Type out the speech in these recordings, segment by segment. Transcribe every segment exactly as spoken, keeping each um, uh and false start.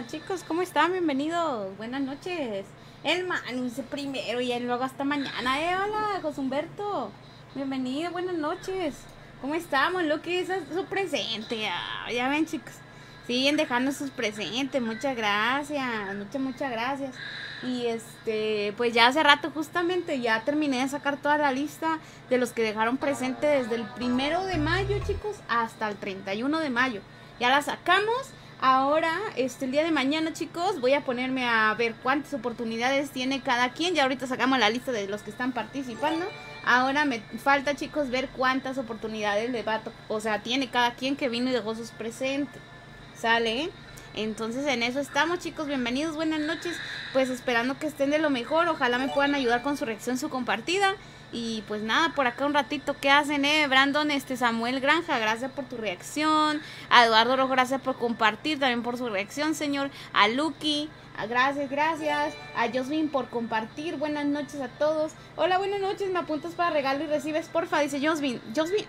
chicos, ¿cómo están? Bienvenidos, buenas noches. El Manu dice primero y luego hasta mañana. Eh, hola, José Humberto. Bienvenido, buenas noches. ¿Cómo estamos? Lo que es su presente. Ah, ya ven, chicos. Siguen dejando sus presentes. Muchas gracias. Muchas, muchas gracias. Y este, pues ya hace rato justamente ya terminé de sacar toda la lista de los que dejaron presente desde el primero de mayo, chicos, hasta el treinta y uno de mayo. Ya la sacamos. Ahora, este, el día de mañana, chicos, voy a ponerme a ver cuántas oportunidades tiene cada quien. Ya ahorita sacamos la lista de los que están participando. Ahora me falta, chicos, ver cuántas oportunidades le va a to- o sea, tiene cada quien que vino y dejó sus presentes. ¿Sale? ¿Eh? Entonces en eso estamos, chicos. Bienvenidos, buenas noches. Pues esperando que estén de lo mejor. Ojalá me puedan ayudar con su reacción, su compartida. Y pues nada, por acá un ratito, ¿qué hacen, eh? Brandon, este, Samuel Granja, gracias por tu reacción. A Eduardo Rojo, gracias por compartir, también por su reacción, señor. A Lucky, a gracias, gracias. A Josvin por compartir, buenas noches a todos. Hola, buenas noches, me apuntas para regalo y recibes, porfa, dice Josvin. Josvin,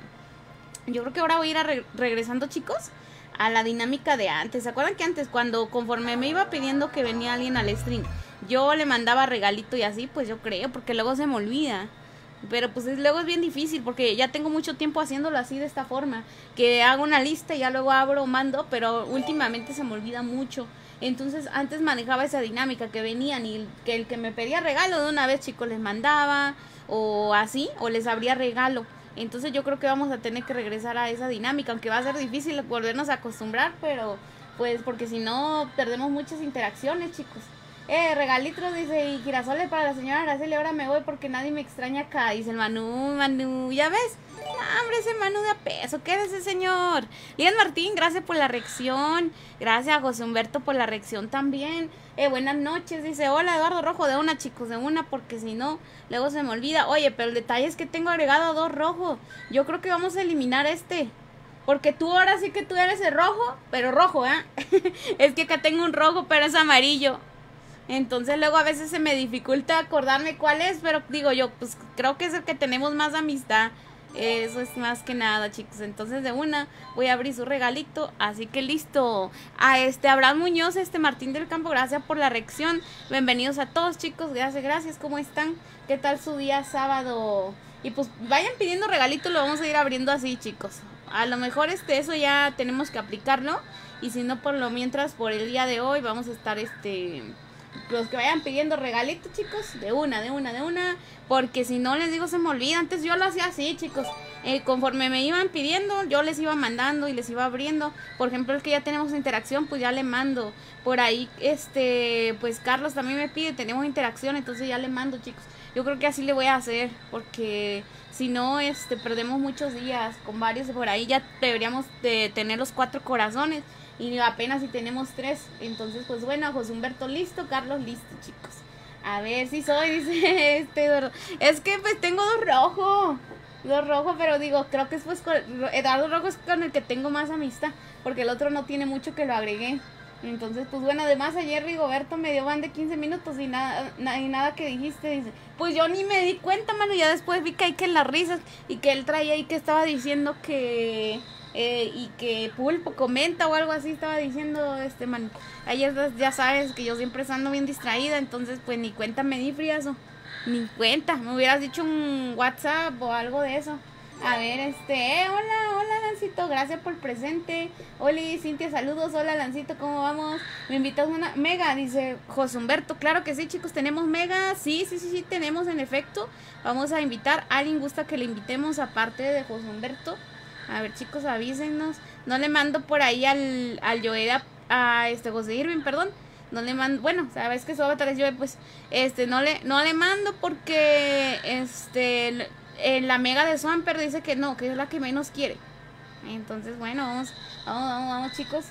yo creo que ahora voy a ir a re regresando, chicos, a la dinámica de antes. ¿Se acuerdan que antes, cuando conforme me iba pidiendo que venía alguien al stream, yo le mandaba regalito y así? Pues yo creo, porque luego se me olvida. Pero pues es, luego es bien difícil porque ya tengo mucho tiempo haciéndolo así de esta forma, que hago una lista y ya luego abro, mando, pero últimamente se me olvida mucho. Entonces antes manejaba esa dinámica, que venían y que el que me pedía regalo de una vez, chicos, les mandaba o así, o les abría regalo. Entonces yo creo que vamos a tener que regresar a esa dinámica, aunque va a ser difícil volvernos a acostumbrar, pero pues porque si no perdemos muchas interacciones, chicos. Eh, regalitos, dice, y girasoles para la señora Araceli. Ahora me voy porque nadie me extraña acá, dice el Manu. Manu, ¿ya ves? No, hombre, ese Manu de a peso, quédese, señor. Lian Martín, gracias por la reacción. Gracias a José Humberto por la reacción también. Eh, buenas noches, dice, hola Eduardo Rojo, de una, chicos, de una, porque si no, luego se me olvida. Oye, pero el detalle es que tengo agregado a dos rojos. Yo creo que vamos a eliminar este, porque tú ahora sí que tú eres el rojo, pero rojo, ¿eh? Es que acá tengo un rojo, pero es amarillo. Entonces luego a veces se me dificulta acordarme cuál es, pero digo yo, pues creo que es el que tenemos más amistad. Eso es más que nada, chicos. Entonces de una voy a abrir su regalito. Así que listo. A este Abraham Muñoz, este Martín del Campo, gracias por la reacción. Bienvenidos a todos, chicos. Gracias, gracias. ¿Cómo están? ¿Qué tal su día sábado? Y pues vayan pidiendo regalitos, lo vamos a ir abriendo así, chicos. A lo mejor este eso ya tenemos que aplicarlo. Y si no, por lo mientras, por el día de hoy vamos a estar este... los que vayan pidiendo regalitos, chicos, de una, de una, de una, porque si no, les digo, se me olvida. Antes yo lo hacía así, chicos, eh, conforme me iban pidiendo, yo les iba mandando y les iba abriendo. Por ejemplo, el que ya tenemos interacción, pues ya le mando. Por ahí, este, pues Carlos también me pide, tenemos interacción, entonces ya le mando, chicos. Yo creo que así le voy a hacer, porque si no, este, perdemos muchos días con varios. Por ahí ya deberíamos de tener los cuatro corazones y apenas si tenemos tres. Entonces pues bueno, José Humberto listo, Carlos listo, chicos. A ver si soy, dice este Eduardo. Es que pues tengo dos rojos, dos rojos, pero digo, creo que es pues con, Eduardo Rojo es con el que tengo más amistad, porque el otro no tiene mucho que lo agregué. Entonces pues bueno, además ayer Rigoberto me dio van de quince minutos y nada, na, y nada que dijiste, dice. Pues yo ni me di cuenta, mano, ya después vi que hay que en las risas y que él traía ahí que estaba diciendo que... Eh, y que Pulpo comenta o algo así estaba diciendo este man. Ayer ya sabes que yo siempre ando bien distraída, entonces pues ni cuenta me di, friazo. Ni cuenta, me hubieras dicho un WhatsApp o algo de eso. A ver, este, eh, hola, hola Lancito, gracias por el presente. Oli, Cintia, saludos, hola Lancito, ¿cómo vamos? Me invitas una mega, dice José Humberto. Claro que sí, chicos, tenemos mega, sí, sí, sí, sí, tenemos en efecto. Vamos a invitar, alguien gusta que le invitemos aparte de José Humberto. A ver, chicos, avísenos. No le mando por ahí al, al Joe, a, a este José Irving, perdón. No le mando, bueno, sabes que su avatar es Joe, pues, este, no le, no le mando porque, este, en la mega de Swamper dice que no, que es la que menos quiere. Entonces, bueno, vamos, vamos, vamos, vamos, chicos.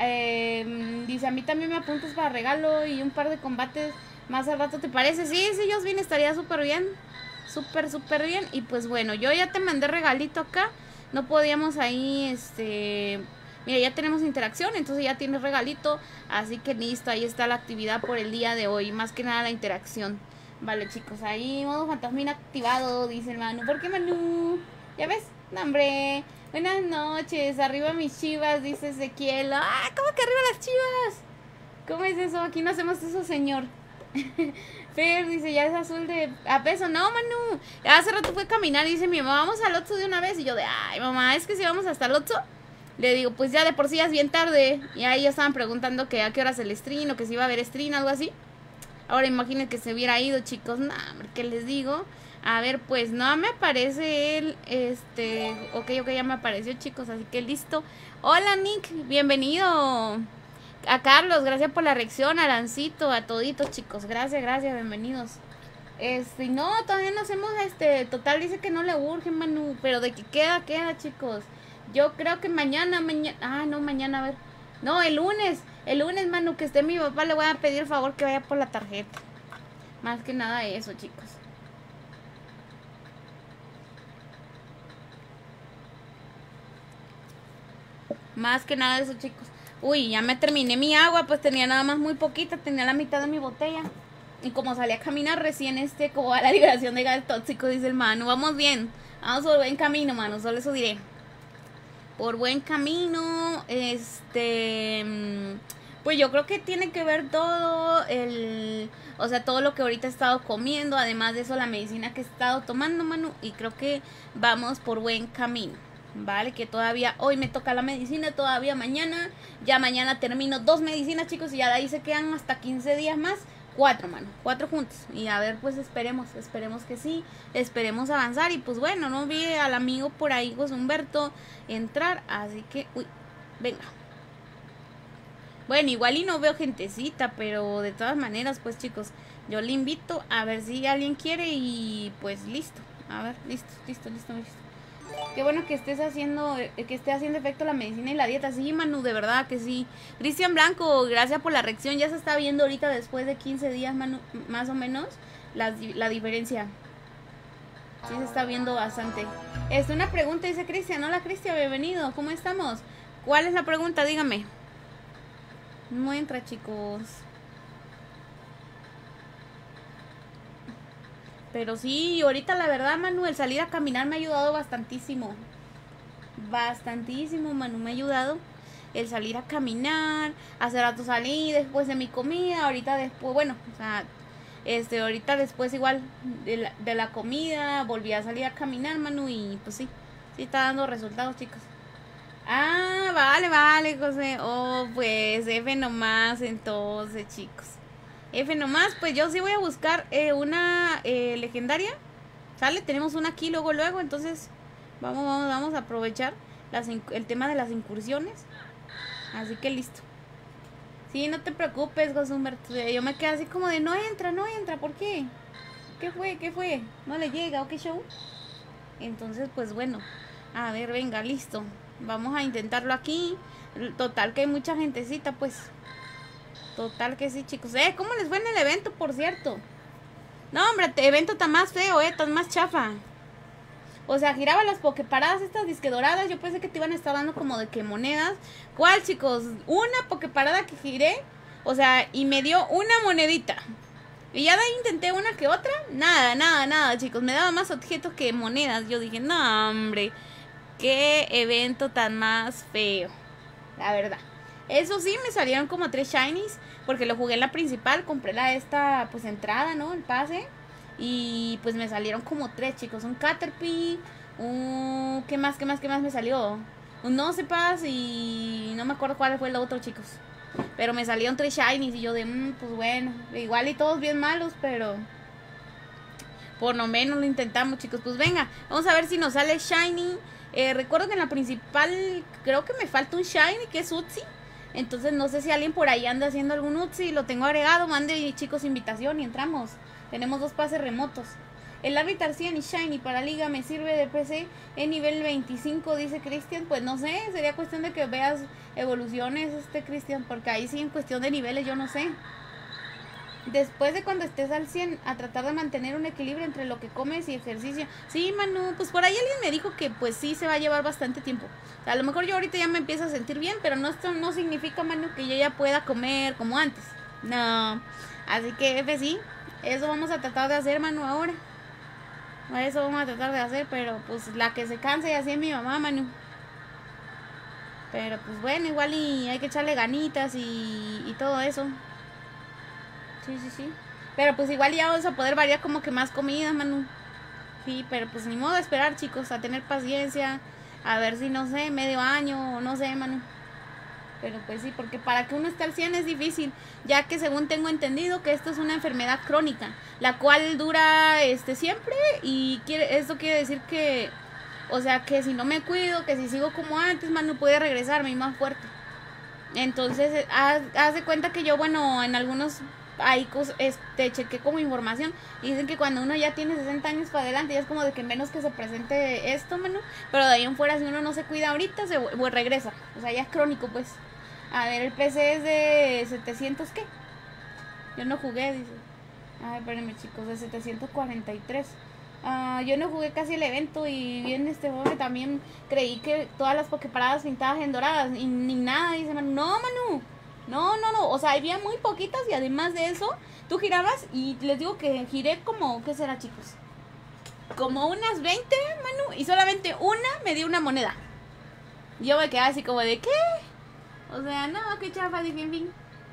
Eh, dice, a mí también me apuntas para regalo y un par de combates más al rato, ¿te parece? Sí, sí, Josvin, estaría súper bien. Súper, súper bien. Y pues bueno, yo ya te mandé regalito acá. No podíamos ahí, este... Mira, ya tenemos interacción, entonces ya tienes regalito. Así que listo, ahí está la actividad por el día de hoy. Más que nada la interacción. Vale, chicos, ahí modo fantasmín activado, dice el Manu. ¿Por qué, Manu? ¿Ya ves? No, hombre. Buenas noches, arriba mis chivas, dice Ezequiel. ¡Ah, cómo que arriba las chivas! ¿Cómo es eso? Aquí no hacemos eso, señor. Fer dice, ya es azul de a peso. No, Manu. Hace rato fue a caminar y dice mi mamá, vamos al Oxxo de una vez. Y yo de, ay, mamá, es que si vamos hasta el Oxxo. Le digo, pues ya de por sí ya es bien tarde. Y ahí ya estaban preguntando que a qué horas el stream o que si iba a haber stream, algo así. Ahora imaginen que se hubiera ido, chicos. Nah, ¿qué les digo? A ver, pues no me aparece el, este, ok, ok, ya me apareció, chicos, así que listo. Hola, Nick, bienvenido. A Carlos, gracias por la reacción, a Arancito, a toditos, chicos, gracias, gracias, bienvenidos. Este, no, todavía no hacemos, este, total, dice que no le urge, Manu, pero de que queda, queda, chicos. Yo creo que mañana, mañana, ah, no, mañana, a ver, no, el lunes, el lunes, Manu, que esté mi papá, le voy a pedir el favor que vaya por la tarjeta. Más que nada eso, chicos. Más que nada eso, chicos. Uy, ya me terminé mi agua, pues tenía nada más muy poquita, tenía la mitad de mi botella. Y como salí a caminar recién, este, como a la liberación de gas tóxico, dice el Manu, vamos bien, vamos por buen camino, Manu, solo eso diré. Por buen camino, este, pues yo creo que tiene que ver todo el, o sea, todo lo que ahorita he estado comiendo, además de eso la medicina que he estado tomando, Manu, y creo que vamos por buen camino. Vale, que todavía hoy me toca la medicina, todavía mañana, ya mañana termino dos medicinas, chicos, y ya de ahí se quedan hasta quince días más, cuatro, mano, cuatro juntos, y a ver, pues esperemos, esperemos que sí, esperemos avanzar, y pues bueno, no vi al amigo por ahí, José Humberto, entrar, así que, uy, venga. Bueno, igual y no veo gentecita, pero de todas maneras, pues chicos, yo le invito a ver si alguien quiere y pues listo, a ver, listo, listo, listo, listo. Qué bueno que estés haciendo, que esté haciendo efecto la medicina y la dieta. Sí, Manu, de verdad que sí. Cristian Blanco, gracias por la reacción. Ya se está viendo ahorita después de quince días, Manu, más o menos, la, la diferencia. Sí se está viendo bastante. Es una pregunta, dice Cristian. Hola, Cristian, bienvenido. ¿Cómo estamos? ¿Cuál es la pregunta? Dígame. No entra, chicos. Pero sí, ahorita la verdad, Manu, el salir a caminar me ha ayudado bastantísimo. Bastantísimo, Manu, me ha ayudado. El salir a caminar, hace rato salí después de mi comida, ahorita después, bueno, o sea, este, ahorita después igual de la, de la comida, volví a salir a caminar, Manu, y pues sí, sí está dando resultados, chicos. Ah, vale, vale, José. Oh, pues F nomás, entonces, chicos. F nomás, pues yo sí voy a buscar eh, una eh, legendaria. ¿Sale? Tenemos una aquí luego, luego. Entonces, vamos, vamos, vamos a aprovechar las, el tema de las incursiones. Así que listo. Sí, no te preocupes, Gosumberto. Yo me quedé así como de, no entra, no entra. ¿Por qué? ¿Qué fue? ¿Qué fue? ¿No le llega? ¿O qué show? Entonces, pues bueno. A ver, venga, listo. Vamos a intentarlo aquí. Total que hay mucha gentecita, pues. Total que sí, chicos. Eh, ¿cómo les fue en el evento, por cierto? No, hombre, el evento está más feo, eh, está más chafa. O sea, giraba las pokeparadas estas disque doradas. Yo pensé que te iban a estar dando como de que monedas. ¿Cuál, chicos? Una pokeparada que giré. O sea, y me dio una monedita. Y ya de ahí intenté una que otra. Nada, nada, nada, chicos. Me daba más objetos que monedas. Yo dije, no, hombre. Qué evento tan más feo. La verdad. Eso sí, me salieron como tres shinies, porque lo jugué en la principal, compré la esta, pues, entrada, ¿no? El pase. Y pues me salieron como tres, chicos. Un Caterpie, un... ¿Qué más, qué más, qué más me salió? Un Nosepass y... no me acuerdo cuál fue el otro, chicos. Pero me salieron tres shinies y yo de, mmm, pues bueno, igual y todos bien malos, pero... por lo menos lo intentamos, chicos. Pues venga, vamos a ver si nos sale shiny. Eh, recuerdo que en la principal creo que me falta un shiny, que es Utsi. Entonces no sé si alguien por ahí anda haciendo algún Utsi. Lo tengo agregado, mande, chicos, invitación y entramos. Tenemos dos pases remotos. El árbitro Arcian y Shiny para Liga me sirve de P C en nivel veinticinco, dice Cristian. Pues no sé, sería cuestión de que veas evoluciones, este Cristian, porque ahí sí en cuestión de niveles yo no sé. Después de cuando estés al cien, a tratar de mantener un equilibrio entre lo que comes y ejercicio. Sí, Manu, pues por ahí alguien me dijo que pues sí se va a llevar bastante tiempo. O sea, a lo mejor yo ahorita ya me empiezo a sentir bien, pero no, esto no significa, Manu, que yo ya pueda comer como antes. No, así que F sí, eso vamos a tratar de hacer, Manu, ahora. Eso vamos a tratar de hacer, pero pues la que se canse y así es mi mamá, Manu. Pero pues bueno, igual y hay que echarle ganitas y, y todo eso. Sí, sí, sí. Pero pues igual ya vamos a poder variar como que más comida, Manu. Sí, pero pues ni modo de esperar, chicos, a tener paciencia. A ver si, no sé, medio año o no sé, Manu. Pero pues sí, porque para que uno esté al cien es difícil, ya que según tengo entendido que esto es una enfermedad crónica, la cual dura este siempre y quiere, esto quiere decir que, o sea, que si no me cuido, que si sigo como antes, Manu, puede regresarme más fuerte. Entonces, haz, haz de cuenta que yo, bueno, en algunos ahí este, chequé como información y dicen que cuando uno ya tiene sesenta años para adelante ya es como de que menos que se presente esto, Manu, pero de ahí en fuera si uno no se cuida ahorita, se pues, regresa, o sea, ya es crónico, pues. A ver, el P C es de setecientos, ¿qué? Yo no jugué, dice. Ay, espérenme, chicos, de setecientos cuarenta y tres. Uh, yo no jugué casi el evento y bien este juego también creí que todas las pokeparadas pintadas en doradas y ni nada, dice Manu. No, Manu, no, no, no, o sea, había muy poquitas y además de eso, tú girabas y les digo que giré como, ¿qué será, chicos? Como unas veinte, Manu, y solamente una me dio una moneda. Yo me quedé así como de, ¿qué? O sea, no, qué chafa, dije, en fin.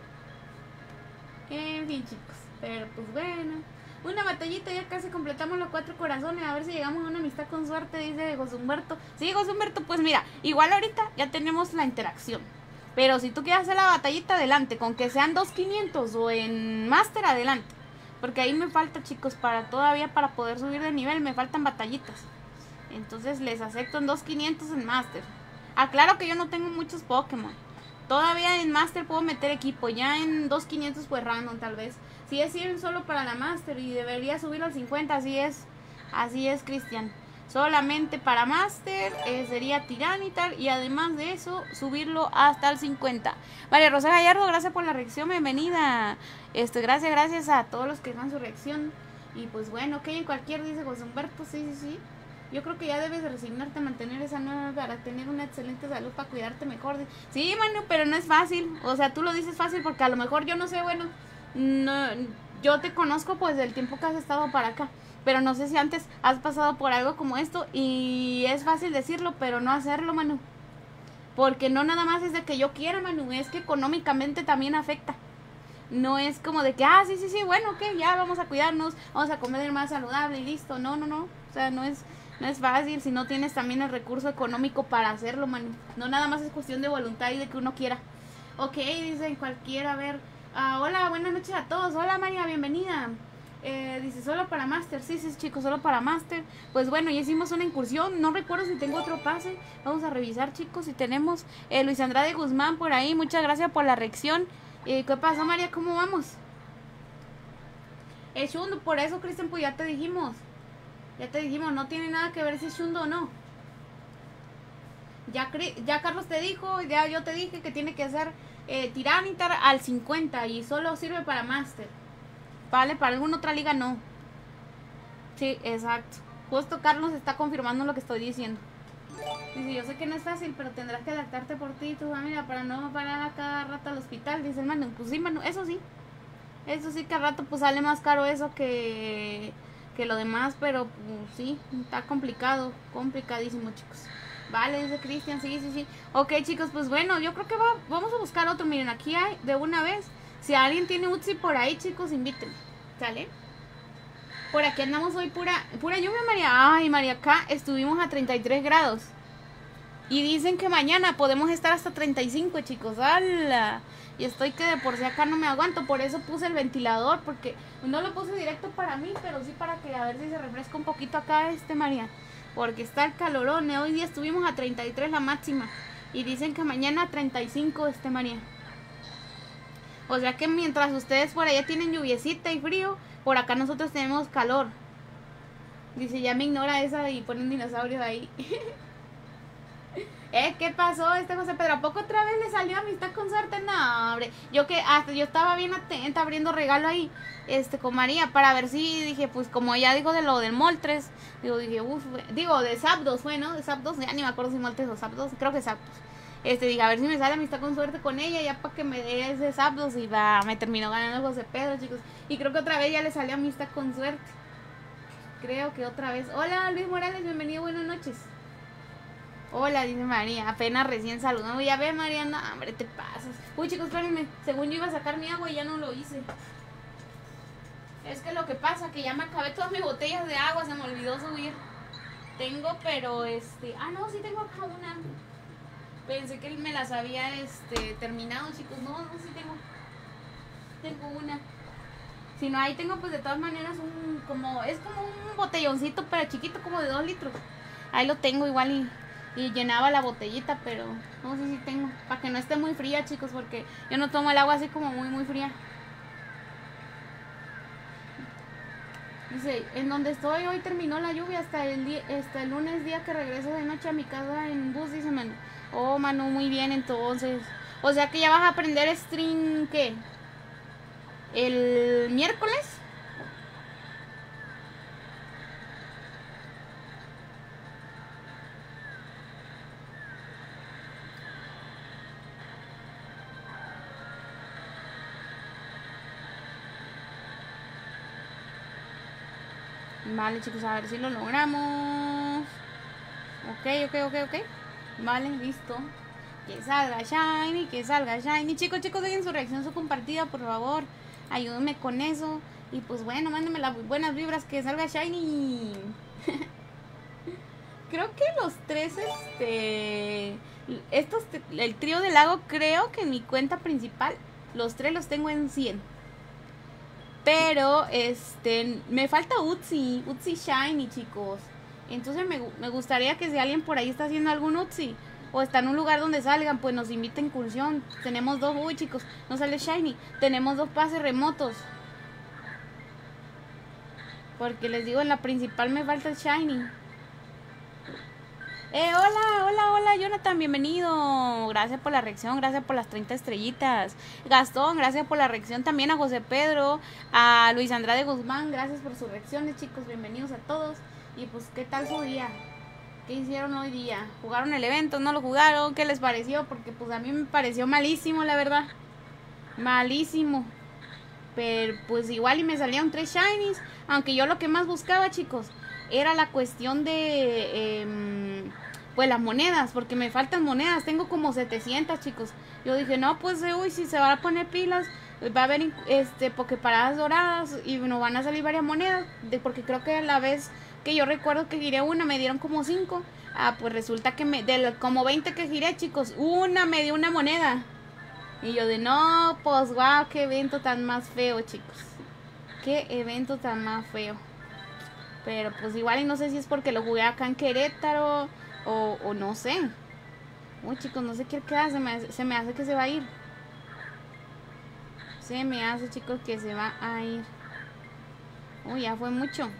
En fin, chicos. Pero pues bueno. Una batallita, ya casi completamos los cuatro corazones. A ver si llegamos a una amistad con suerte, dice José Humberto. Sí, José Humberto, pues mira, igual ahorita ya tenemos la interacción. Pero si tú quieres hacer la batallita, adelante. Con que sean dos quinientos o en Master, adelante. Porque ahí me falta, chicos, para todavía para poder subir de nivel, me faltan batallitas. Entonces les acepto en dos quinientos en Master. Aclaro que yo no tengo muchos Pokémon. Todavía en Master puedo meter equipo. Ya en dos quinientos pues random tal vez. Si es cien solo para la Master y debería subirlo al cincuenta. Así es. Así es, Cristian. Solamente para Master eh, sería Tiranitar. Y además de eso subirlo hasta el cincuenta. María Rosa Gallardo, gracias por la reacción. Bienvenida. Este, gracias, gracias a todos los que dan su reacción. Y pues bueno, que en cualquier, dice José Humberto. Sí, sí, sí. Yo creo que ya debes de resignarte a mantener esa nueva para tener una excelente salud, para cuidarte mejor. Sí, Manu, pero no es fácil. O sea, tú lo dices fácil porque a lo mejor yo no sé, bueno, no, yo te conozco pues del tiempo que has estado para acá. Pero no sé si antes has pasado por algo como esto y es fácil decirlo, pero no hacerlo, Manu. Porque no nada más es de que yo quiera, Manu, es que económicamente también afecta. No es como de que, ah, sí, sí, sí, bueno, ok, ya vamos a cuidarnos, vamos a comer más saludable y listo. No, no, no, o sea, no es... No es fácil si no tienes también el recurso económico para hacerlo, Manu. No nada más es cuestión de voluntad y de que uno quiera. Ok, dicen cualquiera, a ver. Uh, hola, buenas noches a todos. Hola, María, bienvenida. Eh, dice, solo para Master. Sí, sí, chicos, solo para Master. Pues bueno, ya hicimos una incursión. No recuerdo si tengo otro pase. Vamos a revisar, chicos, si tenemos. Eh, Luis Andrade Guzmán por ahí. Muchas gracias por la reacción. Eh, ¿Qué pasó, María? ¿Cómo vamos? Es Shundo, por eso, Cristian, pues ya te dijimos. Ya te dijimos, no tiene nada que ver si es Shundo o no. Ya, ya Carlos te dijo, ya yo te dije que tiene que hacer eh, Tiranitar al cincuenta y solo sirve para Master. Vale, para alguna otra liga no. Sí, exacto. Justo Carlos está confirmando lo que estoy diciendo. Dice, yo sé que no es fácil, pero tendrás que adaptarte por ti y tu familia para no parar a cada rato al hospital. Dice el Manu, pues sí, Manu, eso sí. Eso sí que al rato pues sale más caro eso que... que lo demás, pero pues, sí, está complicado, complicadísimo, chicos. Vale, dice Cristian, sí, sí, sí. Ok, chicos, pues bueno, yo creo que va, vamos a buscar otro. Miren, aquí hay de una vez. Si alguien tiene Utsi por ahí, chicos, invítenme. ¿Sale? Por aquí andamos hoy pura, pura lluvia, María. Ay, María, acá estuvimos a treinta y tres grados. Y dicen que mañana podemos estar hasta treinta y cinco, chicos. ¡Hala! Y estoy que de por sí acá no me aguanto. Por eso puse el ventilador. Porque no lo puse directo para mí. Pero sí para que a ver si se refresca un poquito acá este, María. Porque está el calorón. Hoy día estuvimos a treinta y tres la máxima. Y dicen que mañana a treinta y cinco este, María. O sea que mientras ustedes por allá tienen lluviecita y frío, por acá nosotros tenemos calor. Dice, ya me ignora esa y ponen dinosaurios ahí. ¿Eh? ¿Qué pasó este José Pedro? ¿A poco otra vez le salió amistad con suerte? No, hombre. Yo que hasta yo estaba bien atenta abriendo regalo ahí, este, con María, para ver si, dije, pues como ella dijo de lo del Moltres, digo, dije, uff, digo, de Zapdos fue, ¿no? De Zapdos, ya ni me acuerdo si Moltres o Zapdos, creo que Zapdos. Este, dije, a ver si me sale amistad con suerte con ella, ya para que me dé ese Zapdos, y va, me terminó ganando José Pedro, chicos. Y creo que otra vez ya le salió amistad con suerte. Creo que otra vez. Hola, Luis Morales, bienvenido, buenas noches. Hola, dice María, apenas recién saludando. Ya ve, María, no, hombre, te pasas. Uy, chicos, espérenme. Según yo iba a sacar mi agua y ya no lo hice. Es que lo que pasa, que ya me acabé todas mis botellas de agua, se me olvidó subir. Tengo, pero este... Ah, no, sí tengo acá una. Pensé que me las había este, terminado, chicos. No, no, sí tengo. Tengo una. Si no, ahí tengo pues de todas maneras un... como es como un botelloncito, pero chiquito, como de dos litros. Ahí lo tengo igual y... y llenaba la botellita, pero no sé si tengo, para que no esté muy fría, chicos, porque yo no tomo el agua así como muy muy fría. Dice, en donde estoy hoy terminó la lluvia hasta el día, hasta el lunes, día que regreso de noche a mi casa en bus, dice Manu. Oh, Manu, muy bien entonces. O sea que ya vas a aprender string, ¿qué? ¿El miércoles? Vale, chicos, a ver si lo logramos. Ok, ok, ok, ok. Vale, listo. Que salga Shiny, que salga Shiny. Chicos, chicos, dejen su reacción, su compartida, por favor. Ayúdenme con eso. Y pues bueno, mándenme las buenas vibras, que salga Shiny. Creo que los tres, este... Estos, el trío del lago, creo que en mi cuenta principal, los tres los tengo en cien. Pero, este, me falta Utsi, Utsi Shiny, chicos. Entonces me, me gustaría que si alguien por ahí está haciendo algún Utsi o está en un lugar donde salgan, pues nos invita a incursión. Tenemos dos, uy chicos, no sale Shiny. Tenemos dos pases remotos. Porque les digo, en la principal me falta el Shiny. Eh, hola, hola, hola, Jonathan, bienvenido. Gracias por la reacción, gracias por las treinta estrellitas. Gastón, gracias por la reacción también. A José Pedro, a Luis Andrade Guzmán, gracias por sus reacciones, chicos. Bienvenidos a todos. Y pues, ¿qué tal su día? ¿Qué hicieron hoy día? ¿Jugaron el evento? ¿No lo jugaron? ¿Qué les pareció? Porque pues a mí me pareció malísimo, la verdad. Malísimo. Pero pues igual y me salieron tres shinies. Aunque yo lo que más buscaba, chicos, era la cuestión de... Eh, pues las monedas, porque me faltan monedas. Tengo como setecientas, chicos. Yo dije, no, pues eh, uy, si se van a poner pilas, va a haber este pokeparadas doradas y nos van a salir varias monedas. De, porque creo que a la vez que yo recuerdo que giré una, me dieron como cinco. Ah, pues resulta que me, de como veinte que giré, chicos, una me dio una moneda. Y yo de, no, pues guau, qué evento tan más feo, chicos. Qué evento tan más feo. Pero pues igual y no sé si es porque lo jugué acá en Querétaro o, o no sé. Uy, chicos, no sé qué queda, se me, hace, se me hace que se va a ir. Se me hace, chicos, que se va a ir. Uy, ya fue mucho.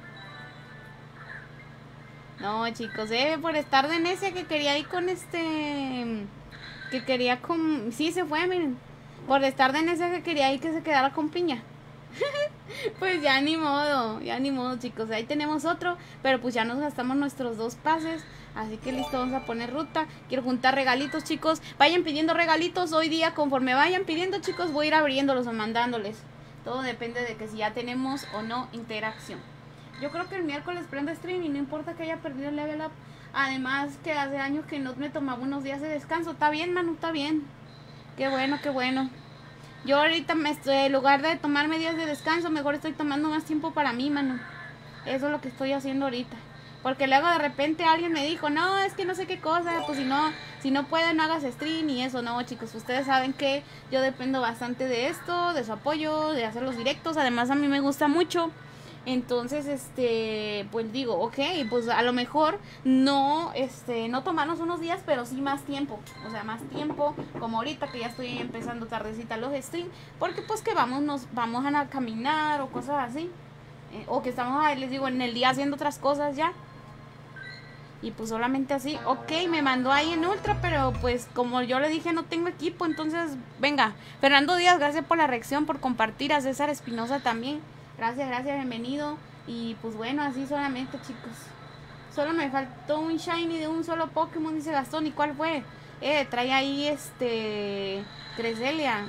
No, chicos, eh, por estar de necia que quería ir con este... Que quería con... Sí, se fue, miren. Por estar de necia que quería ir que se quedara con piña. Pues ya ni modo, ya ni modo, chicos. Ahí tenemos otro, pero pues ya nos gastamos nuestros dos pases. Así que listo, vamos a poner ruta. Quiero juntar regalitos, chicos. Vayan pidiendo regalitos hoy día. Conforme vayan pidiendo, chicos, voy a ir abriéndolos o mandándoles. Todo depende de que si ya tenemos o no interacción. Yo creo que el miércoles prendo stream y no importa que haya perdido el level up. Además que hace años que no me tomaba unos días de descanso. Está bien, Manu, está bien. Qué bueno, qué bueno. Yo ahorita, me estoy, en lugar de tomarme días de descanso, mejor estoy tomando más tiempo para mí, Manu. Eso es lo que estoy haciendo ahorita. Porque luego de repente alguien me dijo, no, es que no sé qué cosa, pues si no, si no pueden, no hagas stream y eso. No, chicos, ustedes saben que yo dependo bastante de esto, de su apoyo, de hacer los directos. Además, a mí me gusta mucho. Entonces, este, pues digo, ok, pues a lo mejor no, este, no tomarnos unos días, pero sí más tiempo, o sea, más tiempo, como ahorita que ya estoy empezando tardecita los streams, porque pues que vamos, nos vamos a caminar o cosas así, eh, o que estamos, les digo, en el día haciendo otras cosas ya, y pues solamente así, ok, me mandó ahí en Ultra, pero pues como yo le dije no tengo equipo, entonces, venga, Fernando Díaz, gracias por la reacción, por compartir, a César Espinosa también. Gracias, gracias, bienvenido. Y pues bueno, así solamente, chicos. Solo me faltó un shiny de un solo Pokémon, dice Gastón. ¿Y cuál fue? Eh, trae ahí este... Cresselia.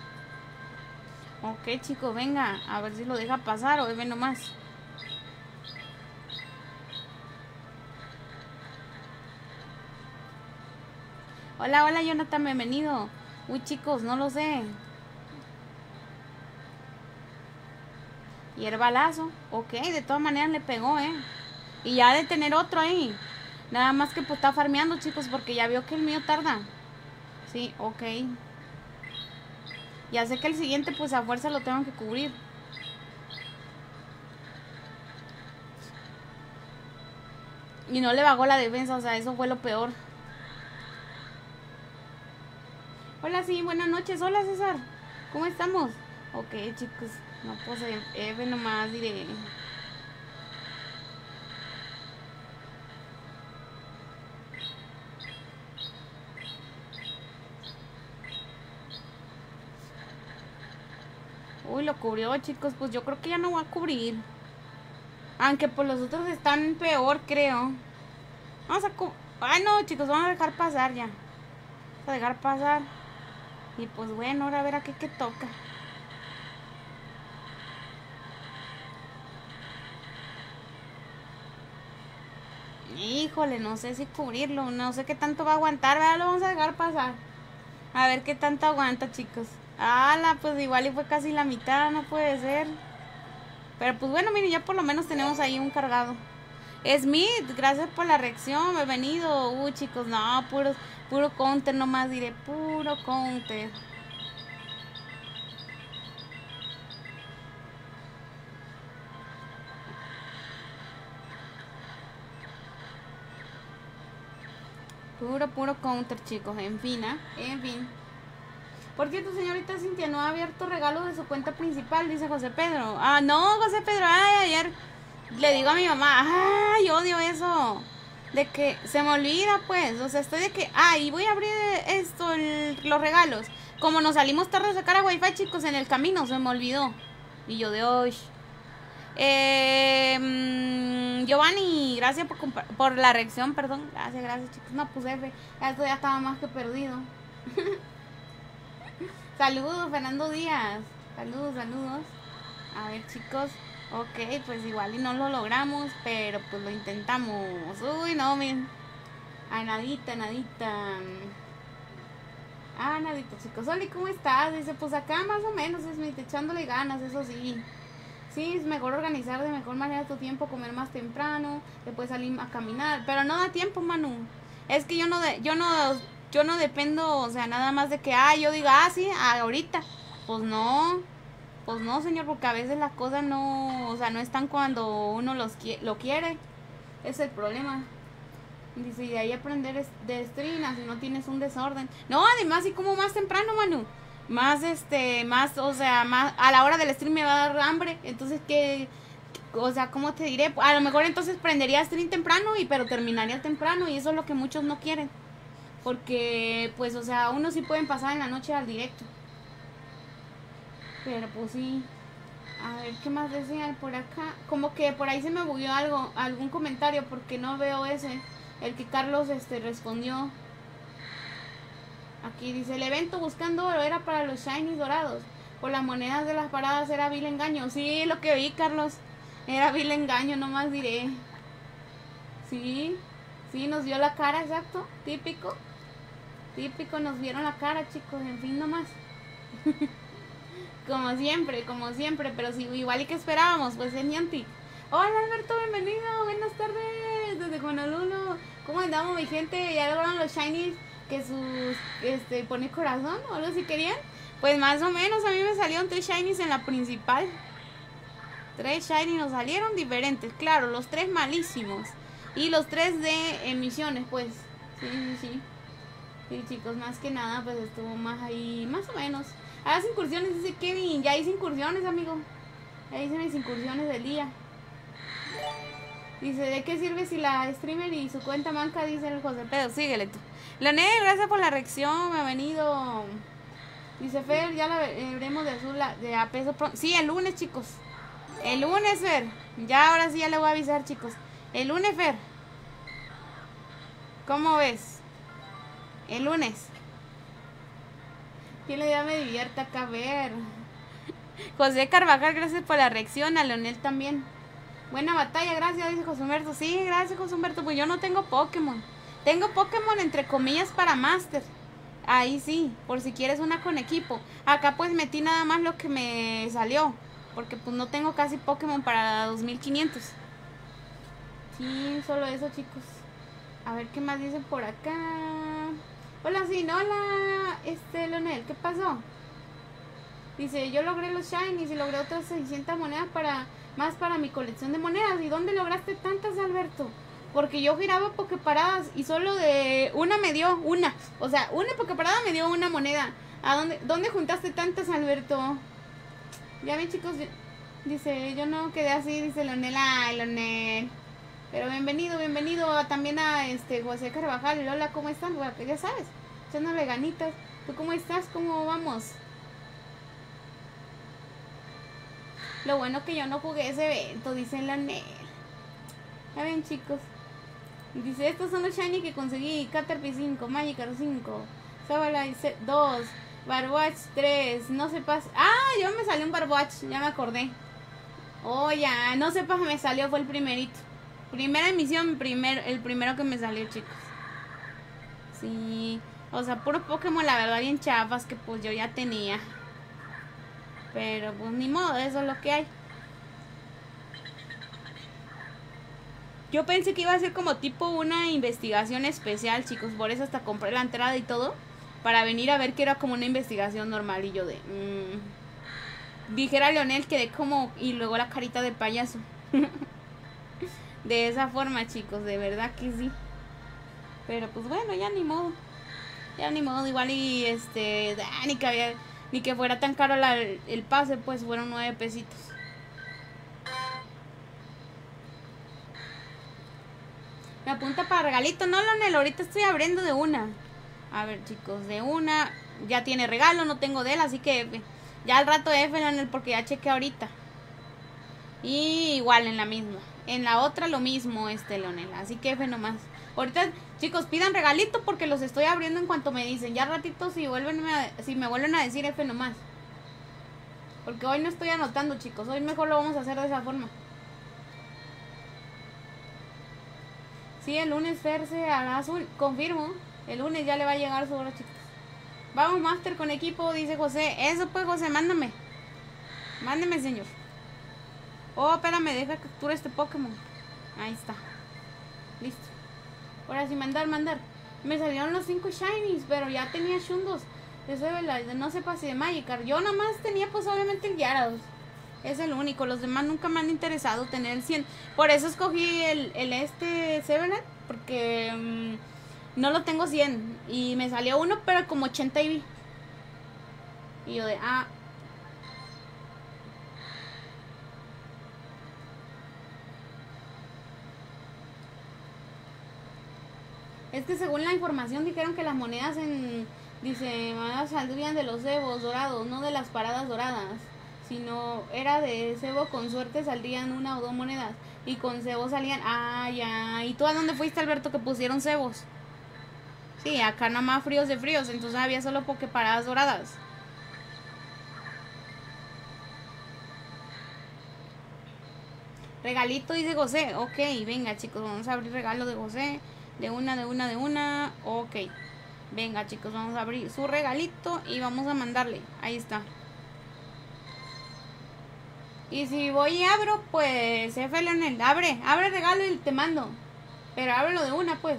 Ok, chicos, venga. A ver si lo deja pasar o ve nomás. Hola, hola, Jonathan, bienvenido. Uy, chicos, no lo sé. Y el balazo. Ok, de todas maneras le pegó, ¿eh? Y ya de tener otro ahí. Nada más que pues está farmeando, chicos, porque ya vio que el mío tarda. Sí, ok. Ya sé que el siguiente pues a fuerza lo tengo que cubrir. Y no le bajó la defensa, o sea, eso fue lo peor. Hola, sí, buenas noches. Hola, César. ¿Cómo estamos? Ok, chicos. No, pues Eve nomás diré. Uy, lo cubrió, chicos. Pues yo creo que ya no va a cubrir. Aunque pues los otros están peor, creo. Vamos a cu Ay, no, chicos, vamos a dejar pasar ya. Vamos a dejar pasar. Y pues bueno, ahora a ver a qué, qué toca. Híjole, no sé si cubrirlo. No sé qué tanto va a aguantar. ¿Verdad? Lo vamos a dejar pasar. A ver qué tanto aguanta, chicos. ¡Hala! Pues igual y fue casi la mitad. No puede ser. Pero pues bueno, miren, ya por lo menos tenemos ahí un cargado. Smith, gracias por la reacción, bienvenido. Uy, chicos, no, puro, puro counter nomás diré, puro counter. Puro, puro counter, chicos, en fin, ¿eh? En fin. Por cierto, señorita Cintia, no ha abierto regalo de su cuenta principal, dice José Pedro. Ah, no, José Pedro, ay, ayer le digo a mi mamá, ay, odio eso. De que se me olvida, pues, o sea, estoy de que, ay, voy a abrir esto, el, los regalos. Como nos salimos tarde a sacar a Wi-Fi, chicos, en el camino, se me olvidó. Y yo de hoy. Eh, mmm, Giovanni, gracias por, por la reacción, perdón. Gracias, gracias, chicos. No, pues F, esto ya estaba más que perdido. Saludos, Fernando Díaz. Saludos, saludos. A ver, chicos. Ok, pues igual y no lo logramos, pero pues lo intentamos. Uy, no, miren. A nadita, nadita. Ah, nadita, chicos. Oli, ¿cómo estás? Dice, pues acá más o menos, es echándole ganas, eso sí. Sí, es mejor organizar de mejor manera tu tiempo, comer más temprano, después salir a caminar. Pero no da tiempo, Manu. Es que yo no, de, yo no, yo no dependo, o sea, nada más de que, ah, yo diga, ah, sí, ahorita. Pues no. Pues no, señor, porque a veces las cosas no, o sea, no están cuando uno los lo quiere. Ese es el problema. Dice, y de ahí aprender de stream, si no tienes un desorden. No, además, y como más temprano, Manu. Más, este, más, o sea, más, a la hora del stream me va a dar hambre. Entonces, ¿qué? O sea, ¿cómo te diré? A lo mejor entonces prendería stream temprano, y pero terminaría temprano. Y eso es lo que muchos no quieren. Porque, pues, o sea, unos sí pueden pasar en la noche al directo. Pero pues sí. A ver, ¿qué más decían por acá? Como que por ahí se me bugueó algo, algún comentario, porque no veo ese. El que Carlos este respondió. Aquí dice, el evento buscando oro era para los shinies dorados. Por las monedas de las paradas era vil engaño. Sí, lo que vi, Carlos. Era vil engaño, nomás diré. Sí, sí, nos vio la cara, exacto. Típico. Típico, nos vieron la cara, chicos. En fin, nomás. Como siempre, como siempre, pero sí, igual y que esperábamos, pues es Niantic. Hola Alberto, bienvenido, buenas tardes, desde Honolulu. ¿Cómo andamos, mi gente? ¿Ya lograron los shinies que sus, este, pone corazón o algo si querían? Pues más o menos, a mí me salieron tres shinies en la principal. Tres shinies nos salieron diferentes, claro, los tres malísimos. Y los tres de emisiones, pues, sí, sí, sí. Sí, chicos, más que nada, pues estuvo más ahí, más o menos. Hagas incursiones, dice Kevin. Ya hice incursiones, amigo. Ya hice mis incursiones del día. Dice, ¿de qué sirve si la streamer y su cuenta manca? Dice el José Pedro. Síguele tú. Leonel, gracias por la reacción. Me ha venido. Dice Fer, ya la veremos de azul de a peso pronto. Sí, el lunes, chicos. El lunes, Fer. Ya ahora sí ya le voy a avisar, chicos. El lunes, Fer. ¿Cómo ves? El lunes. ¿Quién le da me divierte acá ver? José Carvajal, gracias por la reacción. A Leonel también. Buena batalla, gracias, dice José Humberto. Sí, gracias, José Humberto. Pues yo no tengo Pokémon. Tengo Pokémon entre comillas para Master. Ahí sí, por si quieres una con equipo. Acá pues metí nada más lo que me salió. Porque pues no tengo casi Pokémon para dos mil quinientos. Sí, solo eso, chicos. A ver qué más dicen por acá. Hola, sí, hola, este, Leonel, ¿qué pasó? Dice, yo logré los shinies y logré otras seiscientas monedas para más para mi colección de monedas. ¿Y dónde lograste tantas, Alberto? Porque yo giraba poképaradas y solo de una me dio una. O sea, una poképarada me dio una moneda. ¿A dónde, dónde juntaste tantas, Alberto? Ya ven, chicos, dice, yo no quedé así, dice Leonel. Ay, Leonel. Pero bienvenido, bienvenido a, también a este José Carvajal. Hola, ¿cómo están? Bueno, ya sabes, echándole ganitas. ¿Tú cómo estás? ¿Cómo vamos? Lo bueno que yo no jugué ese evento, dice Leonel. Ya ven, chicos. Dice, estos son los shiny que conseguí. Caterpie cinco, Magikarp cinco, Sableye dos, Barboach tres, no sepas. Ah, yo me salió un Barboach, ya me acordé. Oh, ya, no sepas, me salió, fue el primerito. Primera emisión, primer, el primero que me salió, chicos. Sí, o sea, puro Pokémon, la verdad, bien chafas que pues yo ya tenía. Pero pues ni modo, eso es lo que hay. Yo pensé que iba a ser como tipo una investigación especial, chicos. Por eso hasta compré la entrada y todo. Para venir a ver que era como una investigación normal. Y yo de... Mmm, dijera Leonel, quedé como... Y luego la carita de payaso. De esa forma, chicos. De verdad que sí. Pero pues bueno, ya ni modo. Ya ni modo. Igual y este... Ah, ni que había... Ni que fuera tan caro la, el pase. Pues fueron nueve pesitos. Me apunta para regalito. No, Leonel, ahorita estoy abriendo de una. A ver, chicos, de una. Ya tiene regalo, no tengo de él, así que ya al rato F, Leonel, porque ya chequé ahorita. Y igual en la misma. En la otra lo mismo, este, Leonel. Así que F nomás. Ahorita, chicos, pidan regalito porque los estoy abriendo en cuanto me dicen. Ya ratito si, vuelven a, si me vuelven a decir F nomás. Porque hoy no estoy anotando, chicos. Hoy mejor lo vamos a hacer de esa forma. Sí, el lunes Fer se hará azul. Confirmo. El lunes ya le va a llegar su hora, chicos. Vamos, Master, con equipo, dice José. Eso pues, José, mándame. Mándeme, señor. Oh, espérame, deja captura este Pokémon. Ahí está. Listo. Ahora sí, mandar, mandar. Me salieron los cinco shinies, pero ya tenía Shundos. Eso de la, no sepa si de Magikarp. Yo nomás tenía, pues, obviamente el Gyarados. Es el único, los demás nunca me han interesado tener el cien. Por eso escogí el, el este Sevenet, porque um, no lo tengo cien. Y me salió uno, pero como ochenta I V. Y yo de, ah. Es que según la información dijeron que las monedas en, dice, saldrían de los cebos dorados, no de las paradas doradas. Sino era de cebo, con suerte saldrían una o dos monedas. Y con cebo salían... Ah, ya. ¿Y tú a dónde fuiste, Alberto, que pusieron cebos? Sí, acá nada más fríos de fríos. Entonces había solo poképaradas doradas. Regalito, dice José. Ok, venga, chicos, vamos a abrir regalo de José. De una, de una, de una. Ok. Venga, chicos, vamos a abrir su regalito y vamos a mandarle. Ahí está. Y si voy y abro, pues F, Leonel, abre, abre regalo y te mando. Pero ábrelo de una, pues.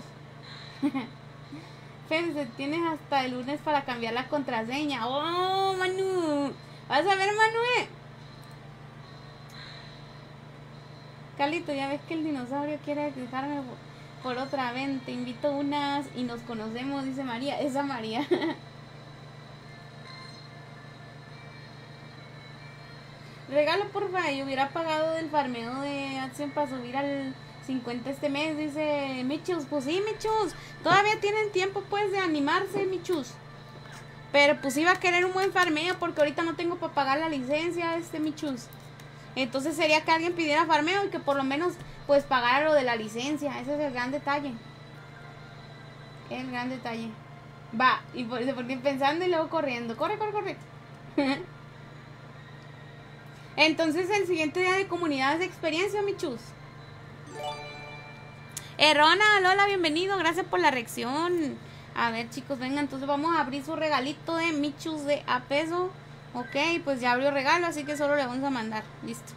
Fíjense, tienes hasta el lunes para cambiar la contraseña. Oh, Manu. Vas a ver, Manuel. Carlito, ya ves que el dinosaurio quiere dejarme por otra vez. Te invito unas y nos conocemos, dice María. Esa María. Regalo, porfa, y hubiera pagado del farmeo de Acción para subir al cincuenta este mes, dice Michus. Pues sí, Michus, todavía tienen tiempo pues de animarse, Michus. Pero pues iba a querer un buen farmeo porque ahorita no tengo para pagar la licencia, este Michus. Entonces sería que alguien pidiera farmeo y que por lo menos pues pagara lo de la licencia. Ese es el gran detalle. El gran detalle. Va, y por eso porque pensando y luego corriendo. Corre, corre, corre. Entonces el siguiente día de comunidades de experiencia, Michus. Eh, Ronald, hola, bienvenido, gracias por la reacción. A ver, chicos, venga, entonces vamos a abrir su regalito de Michus de a peso. Ok, pues ya abrió regalo, así que solo le vamos a mandar. Listo.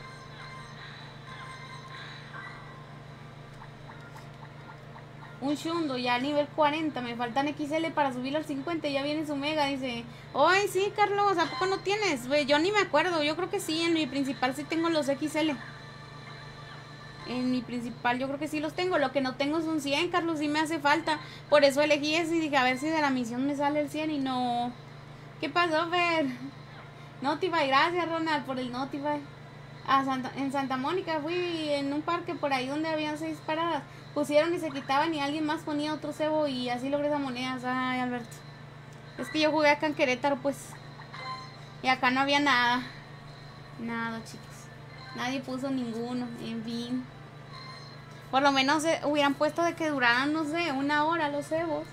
Un Shundo ya a nivel cuarenta, me faltan X L para subir al cincuenta, ya viene su mega, dice. Ay, sí, Carlos, ¿a poco no tienes? Wey, yo ni me acuerdo, yo creo que sí, en mi principal sí tengo los X L. En mi principal yo creo que sí los tengo, lo que no tengo es un cien, Carlos, sí me hace falta. Por eso elegí ese y dije, a ver si de la misión me sale el cien y no... ¿Qué pasó, Fer? Notify, gracias, Ronald, por el Notify. A Santa, en Santa Mónica fui en un parque por ahí donde habían seis paradas. Pusieron y se quitaban y alguien más ponía otro cebo y así logré esas monedas. Ay, Alberto. Es que yo jugué acá en Querétaro, pues. Y acá no había nada. Nada, chicos. Nadie puso ninguno. En fin. Por lo menos eh, hubieran puesto de que duraran, no sé, una hora los cebos.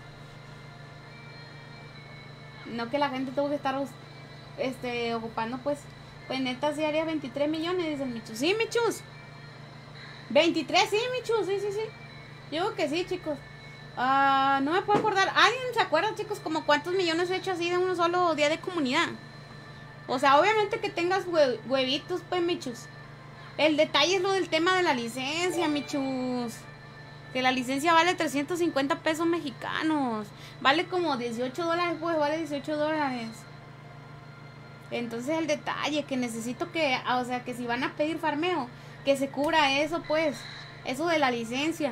No que la gente tuvo que estar este, ocupando, pues. Pues neta, sí haría veintitrés millones, dice el Michus. Sí, Michus. veintitrés, sí, Michus, sí, sí, sí. Yo creo que sí, chicos. Uh, no me puedo acordar. ¿Alguien se acuerda, chicos, como cuántos millones he hecho así de un solo día de comunidad? O sea, obviamente que tengas hue huevitos, pues, Michus. El detalle es lo del tema de la licencia, Michus. Que la licencia vale trescientos cincuenta pesos mexicanos. Vale como dieciocho dólares, pues, vale dieciocho dólares. Entonces el detalle, que necesito que, o sea, que si van a pedir farmeo, que se cubra eso, pues. Eso de la licencia.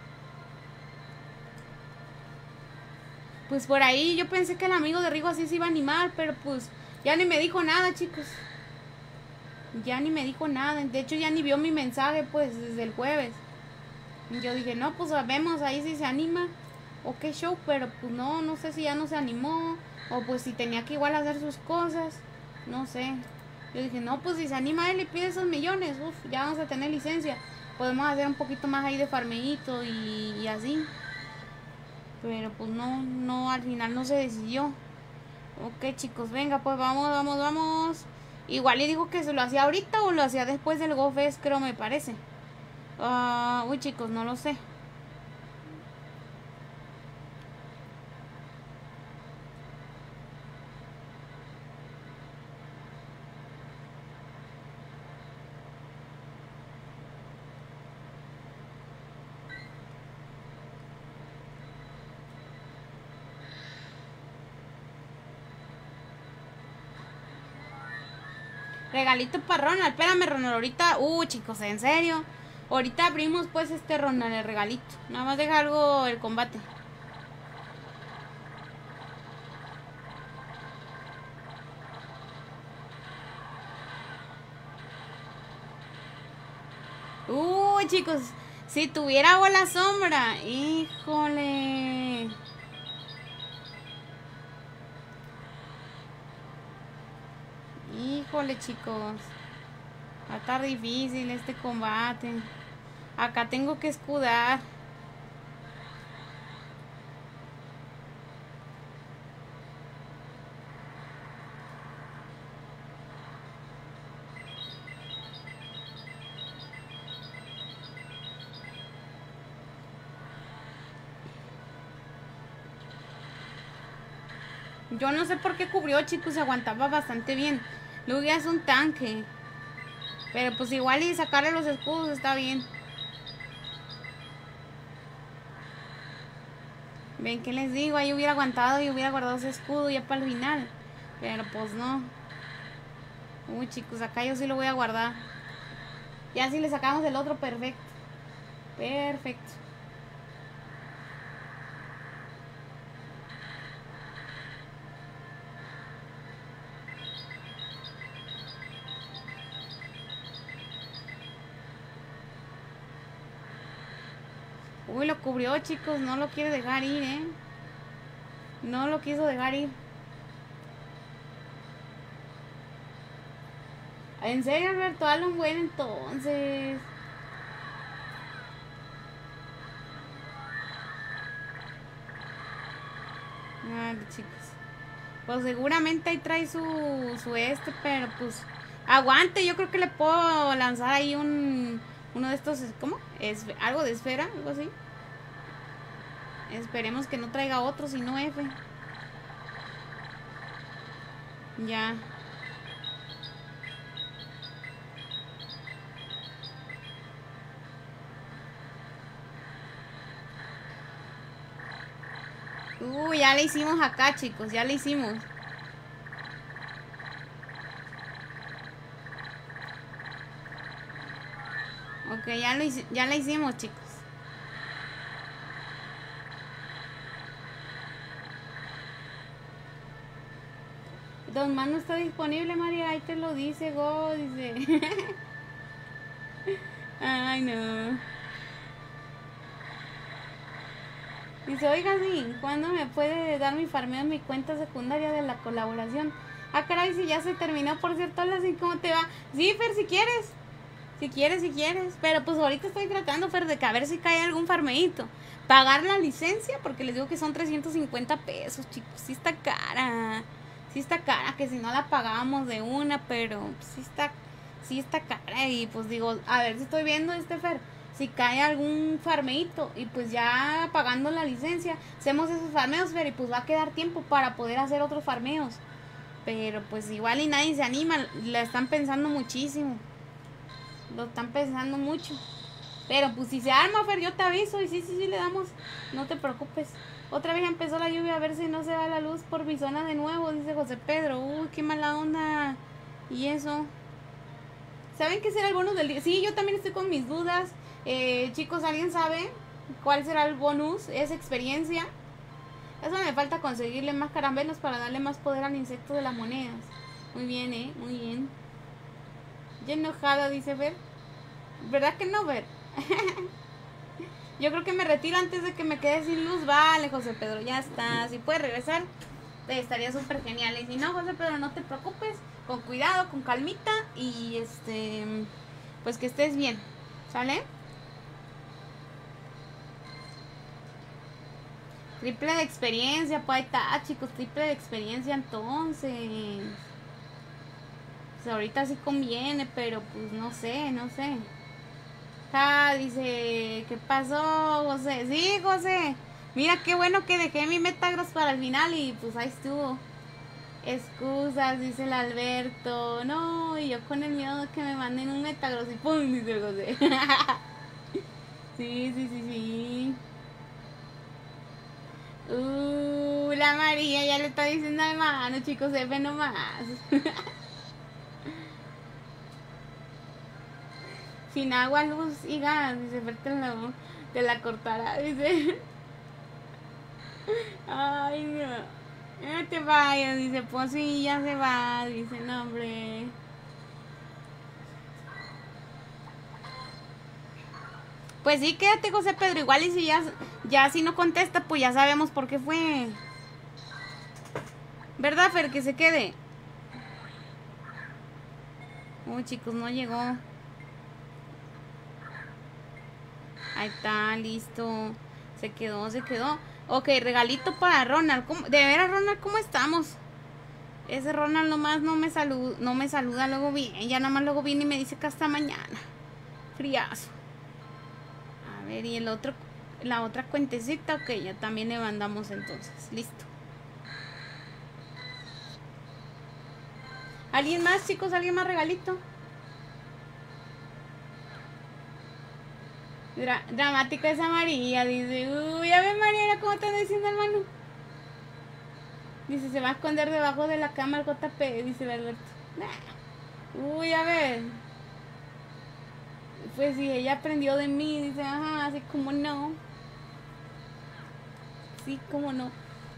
Pues por ahí yo pensé que el amigo de Rigo así se iba a animar, pero pues ya ni me dijo nada, chicos. Ya ni me dijo nada. De hecho ya ni vio mi mensaje, pues, desde el jueves. Yo dije, no, pues vemos ahí si se anima o qué show, pero pues no, no sé si ya no se animó o pues si tenía que igual hacer sus cosas, no sé. Yo dije, no, pues si se anima él y pide esos millones, uff, ya vamos a tener licencia. Podemos hacer un poquito más ahí de farmeíto y, y así. Pero pues no, no, al final no se decidió. Ok, chicos, venga, pues vamos, vamos, vamos. Igual le digo que se lo hacía ahorita o lo hacía después del GoFest, creo, me parece. Uh, uy, chicos, no lo sé. Regalito para Ronald. Espérame, Ronald, ahorita... Uh, chicos, ¿en serio? Ahorita abrimos, pues, este Ronald, el regalito. Nada más deja algo el combate. Uy, chicos, si tuviera bola sombra. Híjole. Híjole, chicos. Va a estar difícil este combate. Acá tengo que escudar. Yo no sé por qué cubrió, chicos, se aguantaba bastante bien. Lugia es un tanque. Pero pues igual y sacarle los escudos está bien. Ven, ¿qué les digo? Ahí hubiera aguantado y hubiera guardado ese escudo ya para el final. Pero pues no. Uy, chicos, acá yo sí lo voy a guardar. Ya si le sacamos el otro, perfecto. Perfecto. Uy, lo cubrió, chicos. No lo quiere dejar ir, ¿eh? No lo quiso dejar ir. ¿En serio, Alberto? Hazlo un buen entonces. Vale, chicos. Pues seguramente ahí trae su, su este, pero pues... Aguante, yo creo que le puedo lanzar ahí un... Uno de estos, ¿cómo? Es algo de esfera, algo así. Esperemos que no traiga otro, si no F. Ya. Uh, ya le hicimos acá, chicos, ya le hicimos. Ok, ya lo ya la hicimos, chicos. Don Man no está disponible, María, ahí te lo dice, Go, dice. Ay, no. Dice, oiga, sí, ¿cuándo me puede dar mi farmeo en mi cuenta secundaria de la colaboración? Ah, caray, si ya se terminó, por cierto, así, ¿cómo te va? Sí, Fer, si quieres. Si quieres, si quieres. Pero pues ahorita estoy tratando, Fer, de que a ver si cae algún farmeito. Pagar la licencia, porque les digo que son trescientos cincuenta pesos, chicos. Sí está cara. Sí está cara, que si no la pagábamos de una, pero sí está, sí está cara. Y pues digo, a ver si estoy viendo este, Fer, si cae algún farmeito. Y pues ya pagando la licencia, hacemos esos farmeos, Fer, y pues va a quedar tiempo para poder hacer otros farmeos. Pero pues igual y nadie se anima, la están pensando muchísimo. Lo están pensando mucho. Pero pues si se arma, Fer, yo te aviso. Y sí, sí, sí, le damos. No te preocupes. Otra vez empezó la lluvia, a ver si no se va la luz por mi zona de nuevo, dice José Pedro. Uy, qué mala onda. Y eso. ¿Saben qué será el bonus del día? Sí, yo también estoy con mis dudas. Eh, chicos, ¿alguien sabe cuál será el bonus? ¿Es experiencia? Eso me falta conseguirle más caramelos para darle más poder al insecto de las monedas. Muy bien, eh, muy bien. Ya enojada, dice Ver. ¿Verdad que no, Ver? Yo creo que me retiro antes de que me quede sin luz. Vale, José Pedro, ya está. Si puedes regresar, te estaría súper genial. Y si no, José Pedro, no te preocupes. Con cuidado, con calmita. Y este, pues que estés bien. ¿Sale? Triple de experiencia, pues ahí está, chicos. Triple de experiencia, entonces. Pues ahorita sí conviene, pero pues no sé, no sé. Ah, dice, ¿qué pasó, José? Sí, José. Mira qué bueno que dejé mi Metagross para el final y pues ahí estuvo. Excusas, dice el Alberto. No, y yo con el miedo de que me manden un Metagross y ¡pum! Dice el José. Sí, sí, sí, sí. Uh, la María ya le está diciendo a hermano, chicos, F nomás. Sin agua, luz y gas, dice, Fer, la, te la cortará, dice. Ay, no. No te vayas, dice, pues sí, ya se va, dice, no, hombre. Pues sí, quédate, José Pedro, igual y si ya, ya si no contesta, pues ya sabemos por qué fue. ¿Verdad, Fer, que se quede? Uy, chicos, no llegó. Ahí está, listo. Se quedó, se quedó. Ok, regalito para Ronald. ¿Cómo? De veras, Ronald, ¿cómo estamos? Ese Ronald nomás no me saluda, no me saluda luego bien. Ya nomás luego viene y me dice que hasta mañana. Friazo. A ver, y el otro, la otra cuentecita, ok, ya también le mandamos entonces. Listo. ¿Alguien más, chicos? ¿Alguien más regalito? Dra dramático esa María, dice. Uy, a ver, María, ¿cómo te anda diciendo, hermano? Dice, se va a esconder debajo de la cama el J P, dice Alberto. Nah. Uy, a ver. Pues sí, ella aprendió de mí, dice, ajá, así como no. Sí, como no.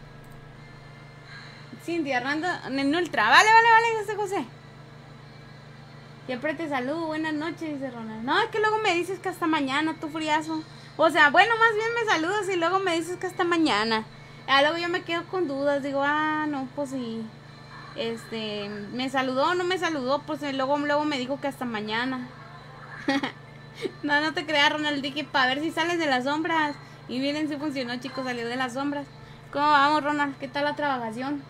Cindy, Arranda, en ultra. Vale, vale, vale, dice José. Siempre te saludo, buenas noches, dice Ronald. No, es que luego me dices que hasta mañana, tú friazo. O sea, bueno, más bien me saludas y luego me dices que hasta mañana. Ah, luego yo me quedo con dudas, digo, ah, no, pues sí. Este, me saludó o no me saludó, pues luego, luego me dijo que hasta mañana. No, no te creas, Ronald, dije para ver si sales de las sombras. Y miren si funcionó, chicos, salió de las sombras. ¿Cómo vamos, Ronald? ¿Qué tal la trabajación?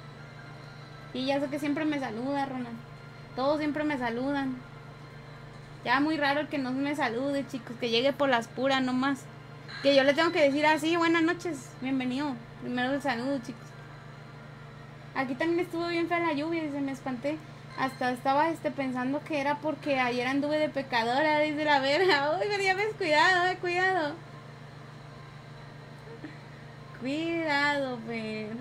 Y ya sé que siempre me saluda, Ronald. Todos siempre me saludan. Ya muy raro que no me salude, chicos, que llegue por las puras nomás. Que yo le tengo que decir así, buenas noches, bienvenido. Primero el saludo, chicos. Aquí también estuvo bien fea la lluvia y se me espanté. Hasta estaba este, pensando que era porque ayer anduve de pecadora, dice la vera. Uy, pero ya ves, cuidado, eh, cuidado. Cuidado, Fer.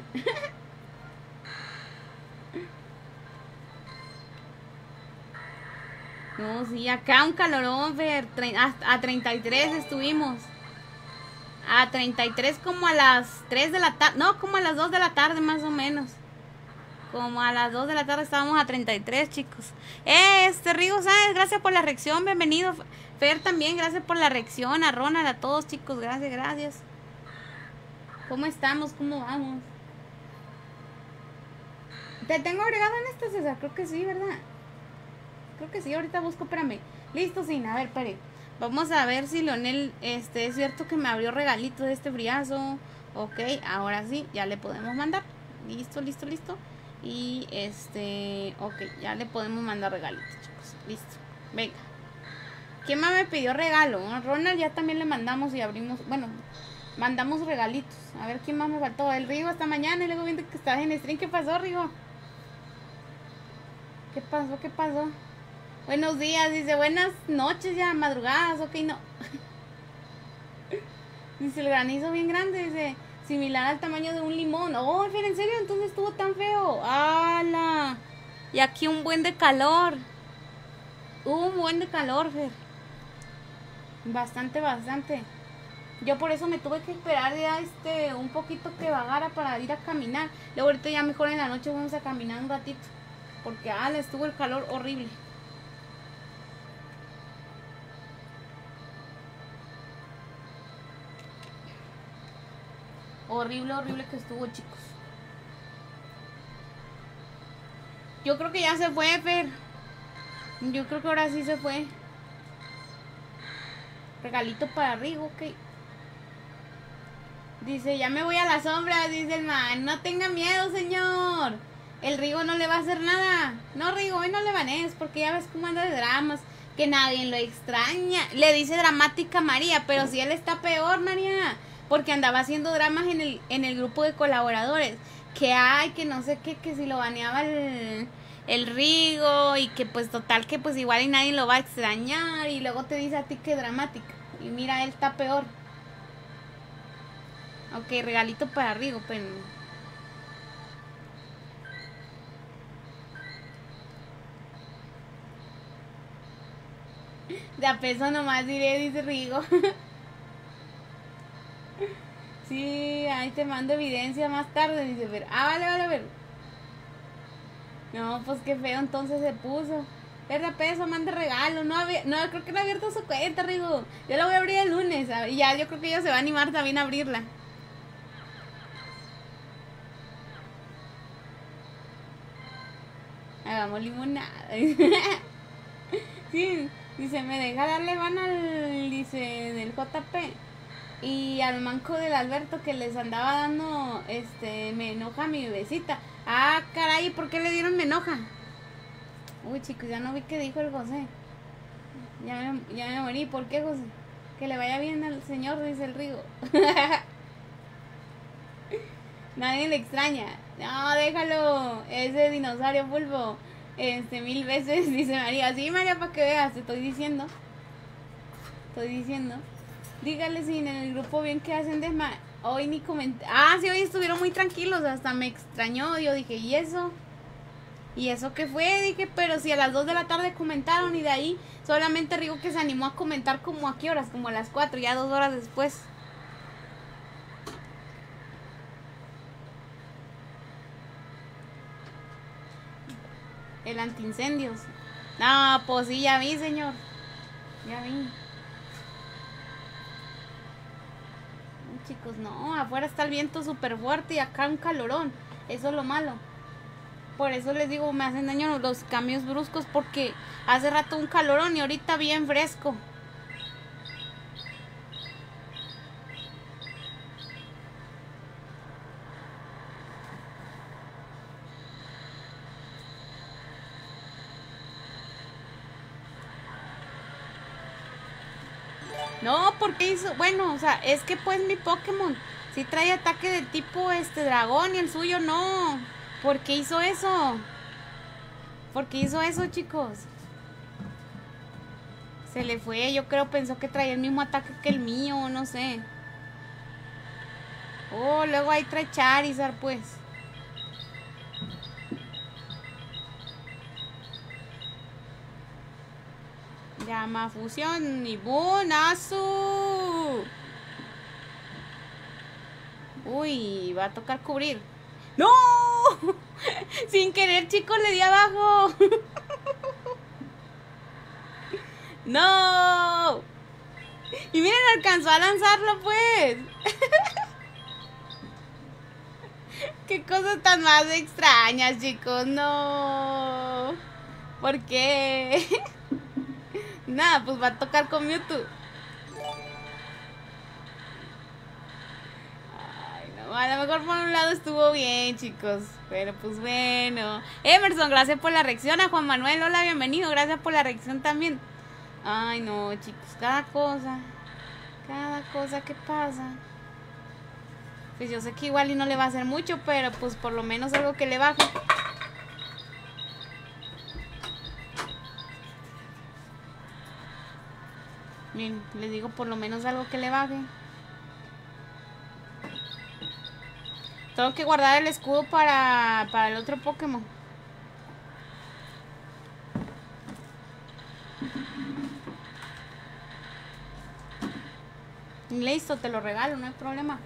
No, sí, acá un calorón, Fer. A treinta y tres estuvimos. A treinta y tres como a las tres de la tarde. No, como a las dos de la tarde más o menos. Como a las dos de la tarde estábamos a treinta y tres, chicos. Eh, este Rigo Sáenz, gracias por la reacción, bienvenido. Fer también, gracias por la reacción. A Ronald, a todos, chicos, gracias, gracias. ¿Cómo estamos? ¿Cómo vamos? ¿Te tengo agregado en esta, César? Creo que sí, ¿verdad? Creo que sí, ahorita busco, espérame. Listo, sin, a ver, espere. Vamos a ver si Leonel, este, es cierto que me abrió regalitos de este friazo. Ok, ahora sí, ya le podemos mandar. Listo, listo, listo. Y este, ok, ya le podemos mandar regalitos, chicos. Listo, venga. ¿Quién más me pidió regalo? Ronald ya también le mandamos y abrimos, bueno, mandamos regalitos. A ver quién más me faltó. El Rigo hasta mañana y luego viendo que estás en stream. ¿Qué pasó, Rigo? ¿Qué pasó? ¿Qué pasó? Buenos días, dice buenas noches ya, madrugadas, ok, no. Dice el granizo bien grande, dice similar al tamaño de un limón. Oh, Fer, ¿en serio? Entonces estuvo tan feo. ¡Hala! Y aquí un buen de calor. Un buen de calor, Fer. Bastante, bastante. Yo por eso me tuve que esperar ya este un poquito que bajara para ir a caminar. Luego ahorita ya mejor en la noche vamos a caminar un ratito. Porque ah, estuvo el calor horrible. Horrible, horrible que estuvo, chicos. Yo creo que ya se fue, Fer. Yo creo que ahora sí se fue. Regalito para Rigo, ok. Dice, ya me voy a la sombra, dice el man. No tenga miedo, señor. El Rigo no le va a hacer nada. No, Rigo, hoy no le banees porque ya ves cómo anda de dramas. Que nadie lo extraña. Le dice dramática María, pero si él está peor, María. Porque andaba haciendo dramas en el, en el grupo de colaboradores. Que hay, que no sé qué, que si lo baneaba el, el Rigo. Y que pues total que pues igual y nadie lo va a extrañar. Y luego te dice a ti que dramática. Y mira, él está peor. Ok, regalito para Rigo, pero... De a peso nomás diré, dice Rigo. Sí, ahí te mando evidencia más tarde, dice Fer. Ah, vale, vale, a ver. No, pues qué feo entonces se puso. Fer, de a peso, manda regalo. No, no, creo que no ha abierto su cuenta, Rigo. Yo la voy a abrir el lunes. Y ya, yo creo que ella se va a animar también a abrirla. Hagamos limonada. Sí, dice, me deja darle van al, dice, del J P. Y al manco del Alberto que les andaba dando, este, me enoja mi bebecita. Ah, caray, ¿por qué le dieron me enoja? Uy, chicos, ya no vi qué dijo el José. Ya me, ya me morí, ¿por qué, José? Que le vaya bien al señor, dice el Rigo. Nadie le extraña. No, déjalo, ese dinosaurio pulpo. Este, mil veces, dice María. Sí, María, para que veas, te estoy diciendo. Estoy diciendo. Dígale si en el grupo bien que hacen desma... Hoy ni comenté... Ah, sí, hoy estuvieron muy tranquilos, hasta me extrañó. Yo dije, ¿y eso? ¿Y eso qué fue? Dije, pero si a las dos de la tarde comentaron y de ahí solamente Rigo que se animó a comentar como a qué horas, como a las cuatro, ya dos horas después. El antiincendios. No, pues sí, ya vi, señor. Ya vi. Chicos, no, afuera está el viento súper fuerte y acá un calorón. Eso es lo malo. Por eso les digo, me hacen daño los cambios bruscos porque hace rato un calorón y ahorita bien fresco. No, porque hizo... Bueno, o sea, es que pues mi Pokémon sí trae ataque de tipo este dragón y el suyo no. ¿Por qué hizo eso? ¿Por qué hizo eso, chicos? Se le fue, yo creo pensó que traía el mismo ataque que el mío, no sé. Oh, luego ahí trae Charizard, pues. Llama fusión y bonazo. Uy, va a tocar cubrir. ¡No! Sin querer, chicos, le di abajo. ¡No! Y miren, alcanzó a lanzarlo, pues. Qué cosas tan más extrañas, chicos. No. ¿Por qué? Nada, pues va a tocar con Mewtwo. Ay, no, a lo mejor por un lado estuvo bien, chicos. Pero pues bueno. Emerson, gracias por la reacción. A Juan Manuel, hola, bienvenido. Gracias por la reacción también. Ay, no, chicos, cada cosa. Cada cosa que pasa. Pues yo sé que igual y no le va a hacer mucho, pero pues por lo menos algo que le baje. Miren, les digo por lo menos algo que le baje. Tengo que guardar el escudo para, para el otro Pokémon. Listo, te lo regalo, no hay problema.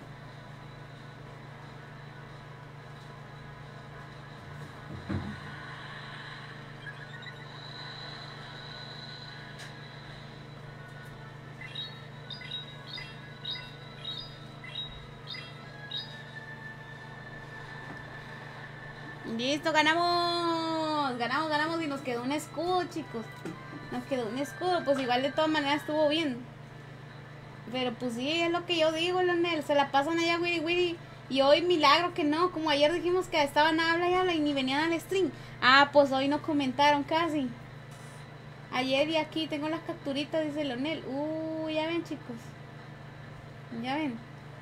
Listo, ganamos. Ganamos, ganamos y nos quedó un escudo, chicos. Nos quedó un escudo, pues igual de todas maneras estuvo bien. Pero pues sí, es lo que yo digo, Leonel. Se la pasan allá, wiri wiri. Y hoy milagro que no. Como ayer dijimos que estaban habla y habla y ni venían al stream. Ah, pues hoy no comentaron casi. Ayer y aquí tengo las capturitas, dice Leonel. Uh, ya ven, chicos. Ya ven.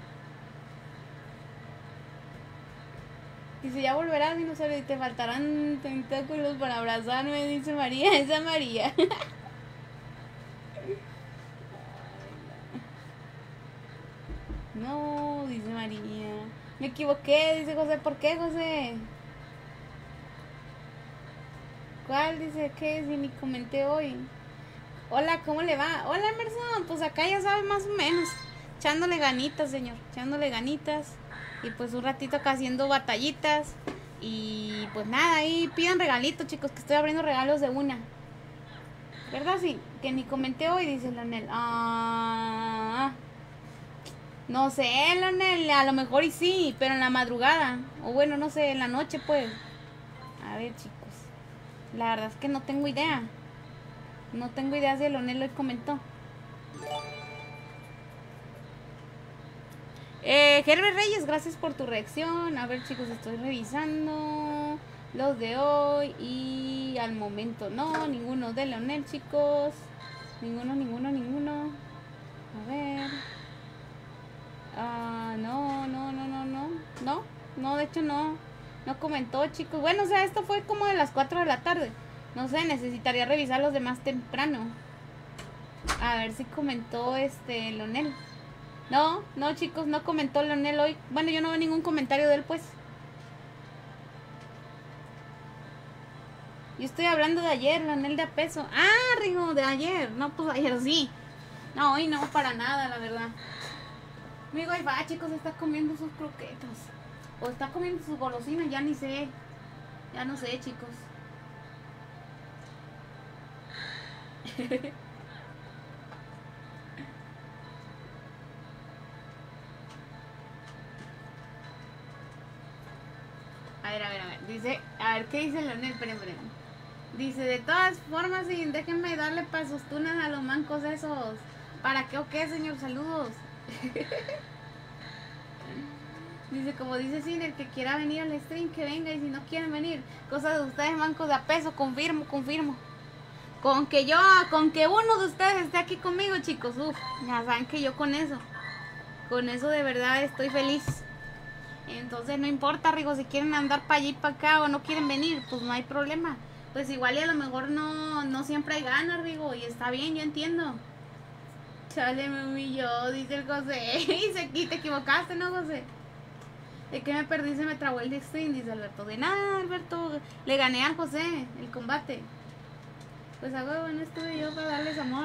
Dice, ya volverás, dinosaurio, y te faltarán tentáculos para abrazarme, dice María. Esa María. No, dice María. Me equivoqué, dice José. ¿Por qué, José? ¿Cuál? Dice que si ni comenté hoy. Hola, ¿cómo le va? Hola, Emerson. Pues acá ya sabes más o menos. Echándole ganitas, señor. Echándole ganitas. Y pues un ratito acá haciendo batallitas. Y pues nada, ahí pidan regalitos, chicos, que estoy abriendo regalos de una. ¿Verdad? Sí, que ni comenté hoy, dice Leonel. Ah... No sé, Leonel, a lo mejor y sí, pero en la madrugada. O bueno, no sé, en la noche, pues. A ver, chicos. La verdad es que no tengo idea. No tengo idea si Leonel lo comentó. Eh, Herbert Reyes, gracias por tu reacción. A ver, chicos, estoy revisando los de hoy. Y al momento no, ninguno de Leonel, chicos. Ninguno, ninguno, ninguno. A ver... Ah, uh, no, no, no, no, no, no, no, de hecho no, no comentó, chicos. Bueno, o sea, esto fue como de las cuatro de la tarde. No sé, necesitaría revisar los demás temprano. A ver si comentó este Leonel. No, no, chicos, no comentó Leonel hoy. Bueno, yo no veo ningún comentario de él, pues. Yo estoy hablando de ayer, Leonel de a peso. Ah, Rigo, de ayer. No, pues ayer sí. No, hoy no, para nada, la verdad. Amigo, ahí va, chicos, está comiendo sus croquetas. O está comiendo sus golosinas, ya ni sé. Ya no sé, chicos. A ver, a ver, a ver. Dice, a ver, ¿qué dice Leonel? Esperen, esperen. Dice, de todas formas, sí, déjenme darle pasos tunas a los mancos esos. ¿Para qué o qué, señor? Saludos. Dice, como dice Cine, el que quiera venir al stream, que venga. Y si no quieren venir, cosas de ustedes, mancos de a peso. Confirmo, confirmo. Con que yo, con que uno de ustedes esté aquí conmigo, chicos, uff, ya saben que yo con eso, con eso de verdad estoy feliz. Entonces no importa, Rigo, si quieren andar para allí y para acá o no quieren venir, pues no hay problema. Pues igual y a lo mejor no, no siempre hay ganas, Rigo, y está bien, yo entiendo. Chale, me humilló, dice el José. Y se quita, te equivocaste, ¿no, José? ¿De qué me perdí? Se me trabó el destino, dice Alberto. De nada, Alberto, le gané al José el combate. Pues a huevo, no estuve yo para darles amor.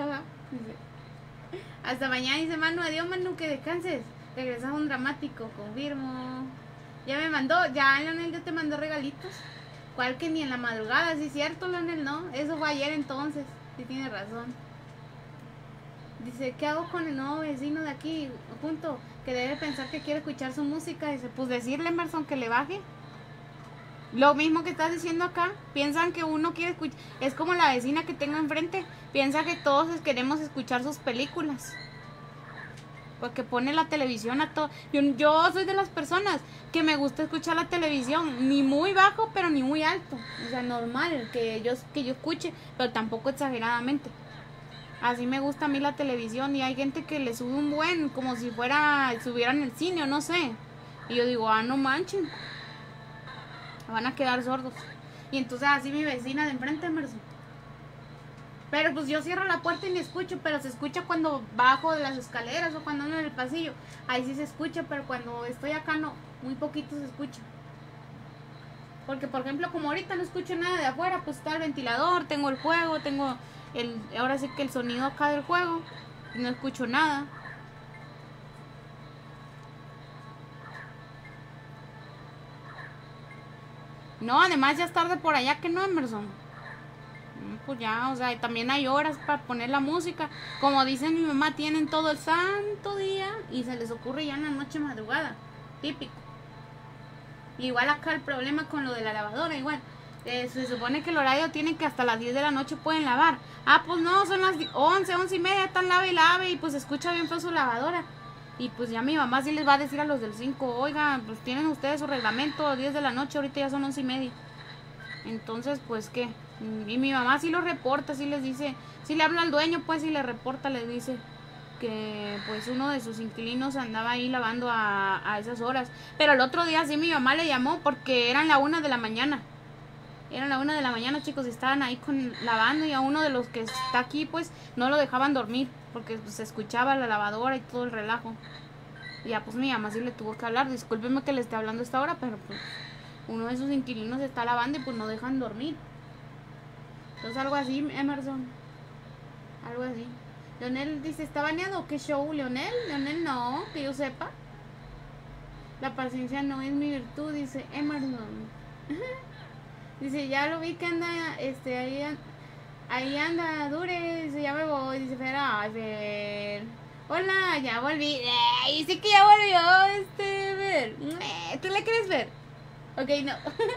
Hasta mañana, dice Manu. Adiós, Manu, que descanses. Regresas a un dramático, confirmo. Ya me mandó, ya Leonel ya te mandó regalitos. ¿Cuál que ni en la madrugada? Sí, es cierto, Leonel, no. Eso fue ayer entonces. Sí, tiene razón. Dice, ¿qué hago con el nuevo vecino de aquí? Junto, que debe pensar que quiere escuchar su música. Dice, pues decirle, Emerson, que le baje. Lo mismo que estás diciendo acá, piensan que uno quiere escuchar, es como la vecina que tengo enfrente, piensa que todos queremos escuchar sus películas, porque pone la televisión a todo. Yo, yo soy de las personas que me gusta escuchar la televisión, ni muy bajo, pero ni muy alto, o sea, normal, que yo, que yo escuche, pero tampoco exageradamente. Así me gusta a mí la televisión, y hay gente que le sube un buen, como si fuera, estuviera en el cine o no sé, y yo digo, ah, no manchen. Van a quedar sordos. Y entonces así mi vecina de enfrente, Emerson. Pero pues yo cierro la puerta y ni escucho, pero se escucha cuando bajo de las escaleras o cuando ando en el pasillo. Ahí sí se escucha, pero cuando estoy acá no, muy poquito se escucha. Porque por ejemplo, como ahorita no escucho nada de afuera, pues está el ventilador, tengo el juego, tengo el, ahora sí que el sonido acá del juego, y no escucho nada. No, además ya es tarde por allá, que no, Emerson. Pues ya, o sea, y también hay horas para poner la música. Como dice mi mamá, tienen todo el santo día y se les ocurre ya en la noche madrugada. Típico. Igual acá el problema con lo de la lavadora, igual. Eh, se supone que el horario tiene que hasta las diez de la noche pueden lavar. Ah, pues no, son las once, once y media, están lave y lave y pues se escucha bien feo su lavadora. Y pues ya mi mamá sí les va a decir a los del cinco, oigan, pues tienen ustedes su reglamento, diez de la noche, ahorita ya son once y media. Entonces, pues, ¿qué? Y mi mamá sí lo reporta, sí les dice, sí le habla al dueño, pues, y le reporta, les dice que, pues, uno de sus inquilinos andaba ahí lavando a, a esas horas. Pero el otro día sí mi mamá le llamó porque eran la una de la mañana. Eran la una de la mañana, chicos, y estaban ahí con, lavando, y a uno de los que está aquí, pues, no lo dejaban dormir porque pues, se escuchaba la lavadora y todo el relajo. Y ya pues mi mamá sí le tuvo que hablar, discúlpeme que le esté hablando a esta hora, pero pues uno de sus inquilinos está lavando y pues no dejan dormir. Entonces algo así, Emerson. Algo así. Leonel dice, ¿está baneado? ¿Qué show, Leonel? Leonel no, que yo sepa. La paciencia no es mi virtud, dice Emerson. Dice, ya lo vi que anda, este, ahí, ahí anda, dure, dice, ya me voy, dice Fer, ay, Fer. Hola, ya volví. Ay, sí que ya volvió, este, Fer. ¿Tú le quieres ver? Ok, no.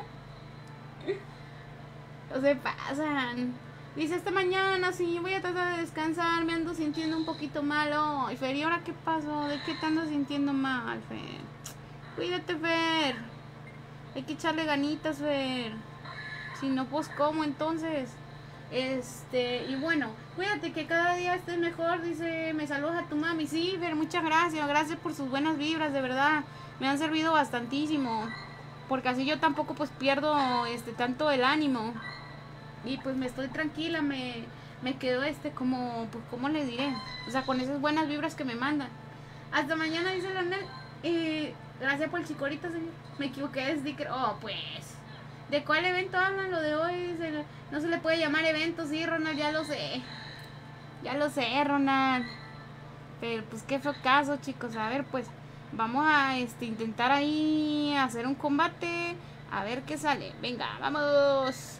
No se pasan. Dice, esta mañana, sí, voy a tratar de descansar, me ando sintiendo un poquito mal. Ay, Fer, ¿y ahora qué pasó? ¿De qué te andas sintiendo mal, Fer? Cuídate, Fer. Hay que echarle ganitas, Fer. Si no, pues, ¿cómo entonces? Este, y bueno, cuídate que cada día estés mejor, dice, me saludas a tu mami. Sí, Fer, muchas gracias, gracias por sus buenas vibras, de verdad, me han servido bastantísimo, porque así yo tampoco pues pierdo este tanto el ánimo, y pues me estoy tranquila, me, me quedo este como, pues, ¿cómo le diré? O sea, con esas buenas vibras que me mandan. Hasta mañana, dice Leonel, y gracias por el chicorito, señor, me equivoqué de sticker. Oh, pues, ¿de cuál evento hablan? Lo de hoy, se, no se le puede llamar evento, sí, Ronald, ya lo sé. Ya lo sé, Ronald. Pero pues qué fue caso, chicos. A ver, pues vamos a este intentar ahí hacer un combate. A ver qué sale. Venga, vamos.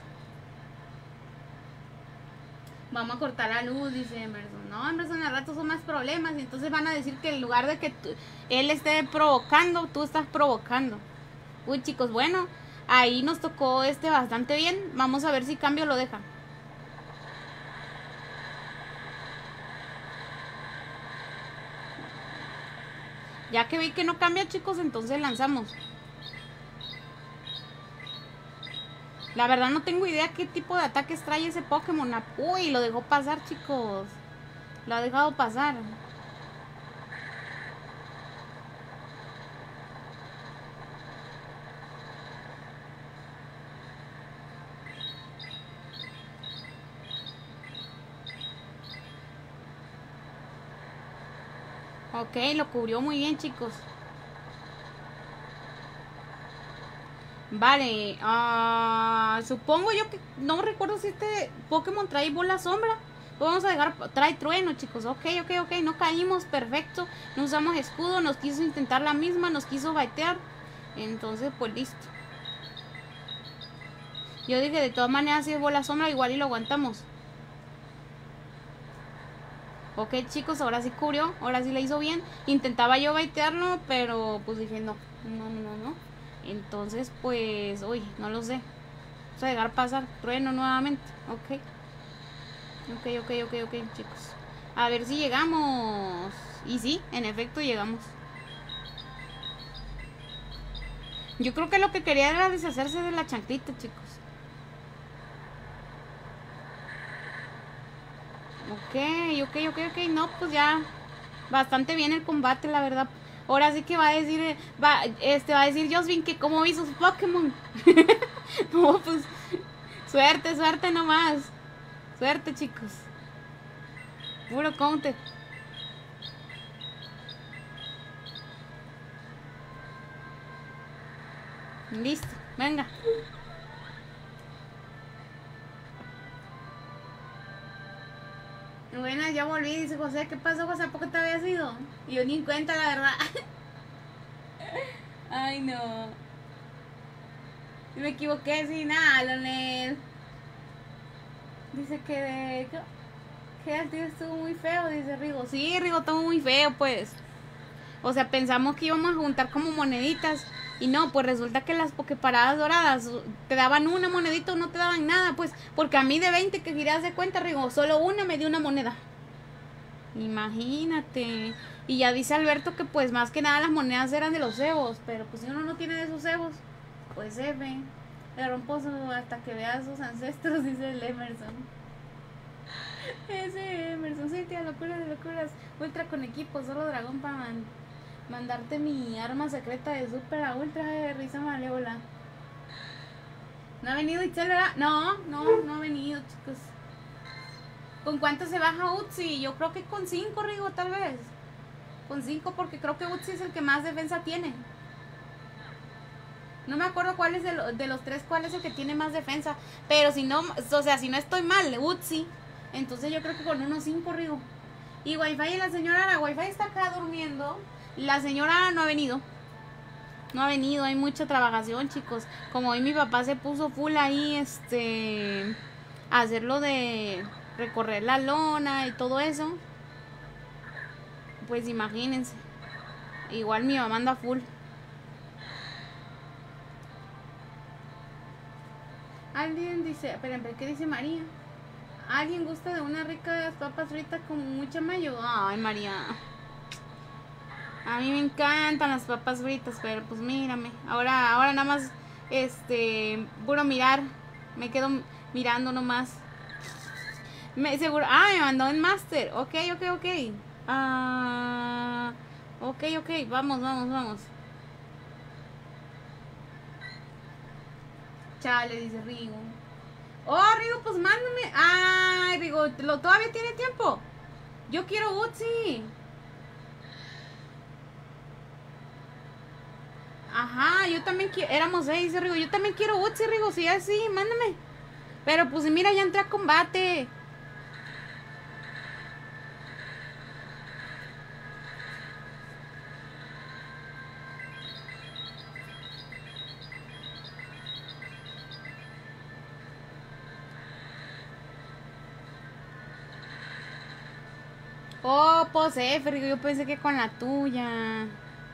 Vamos a cortar la luz, dice Emerson. No, Emerson, al rato son más problemas. Y entonces van a decir que en lugar de que tú, él esté provocando, tú estás provocando. Uy, chicos, bueno. Ahí nos tocó este bastante bien. Vamos a ver si cambio lo deja. Ya que vi que no cambia, chicos, entonces lanzamos. La verdad no tengo idea qué tipo de ataques trae ese Pokémon. Uy, lo dejó pasar, chicos. Lo ha dejado pasar. Ok, lo cubrió muy bien, chicos. Vale, uh, supongo yo que no recuerdo si este Pokémon trae bola sombra. Lo vamos a dejar, trae trueno, chicos. Ok, ok, ok, no caímos, perfecto. No usamos escudo, nos quiso intentar la misma, nos quiso baitear. Entonces, pues listo. Yo dije, de todas maneras, si es bola sombra, igual y lo aguantamos. Ok, chicos, ahora sí cubrió, ahora sí le hizo bien. Intentaba yo baitearlo, pero pues dije, no, no, no, no, no. Entonces, pues, uy, no lo sé. Vamos a dejar pasar trueno nuevamente. Ok. Ok, ok, ok, ok, chicos. A ver si llegamos. Y sí, en efecto llegamos. Yo creo que lo que quería era deshacerse de la chanclita, chicos. Ok, ok, ok, ok. No, pues ya. Bastante bien el combate, la verdad. Ahora sí que va a decir, va, este, va a decir Josvin que cómo vi sus Pokémon. No, pues, suerte, suerte nomás. Suerte, chicos. Puro counter. Listo, venga. Buenas, ya volví, dice José. ¿Qué pasó, José? ¿Por qué te habías ido? Y yo ni en cuenta, la verdad. Ay, no. Me equivoqué, sí, nada, Lonel. Dice que de... que el tío estuvo muy feo, dice Rigo. Sí, Rigo, estuvo muy feo, pues. O sea, pensamos que íbamos a juntar como moneditas. Y no, pues resulta que las pokeparadas doradas te daban una monedita o no te daban nada, pues. Porque a mí de veinte que giré de cuenta, Rigo, solo una me dio una moneda. Imagínate. Y ya dice Alberto que pues más que nada las monedas eran de los cebos. Pero pues si uno no tiene de esos cebos, pues F. Le rompo su, hasta que vea a sus ancestros, dice el Emerson. Ese Emerson, sí, tía, locuras de locuras. Ultra con equipo, solo dragón para man mandarte mi arma secreta de super a ultra de risa malévola. ¿No ha venido Itzel, verdad? No, no, no ha venido, chicos. ¿Con cuánto se baja Utsi? Yo creo que con cinco, Rigo, tal vez. Con cinco, porque creo que Utsi es el que más defensa tiene. No me acuerdo cuál es de, lo, de los tres, cuál es el que tiene más defensa. Pero si no, o sea, si no estoy mal, Utsi. Entonces yo creo que con unos cinco, Rigo. Y Wi-Fi y la señora, la Wi-Fi está acá durmiendo. La señora no ha venido. No ha venido, hay mucha trabajación, chicos. Como hoy mi papá se puso full ahí, este... a hacerlo de recorrer la lona y todo eso. Pues imagínense. Igual mi mamá anda full. Alguien dice, esperen, ¿qué dice María? ¿Alguien gusta de unas ricas papas fritas con mucha mayo? Ay, María. A mí me encantan las papas fritas, pero pues mírame. Ahora, ahora nada más, este, puro mirar. Me quedo mirando nomás. Me seguro. Ah, me mandó en Master. Ok, ok, ok. Ah, ok, ok. Vamos, vamos, vamos. Chale, dice Rigo. Oh, Rigo, pues mándame. Ay, Rigo, ¿lo, ¿todavía tiene tiempo? Yo quiero Utsi. Ajá, yo también quiero. Éramos seis, dice Rigo. Yo también quiero Utsi, Rigo. Si es así, mándame. Pero pues mira, ya entré a combate. Oh, pues F, Rigo. Yo pensé que con la tuya.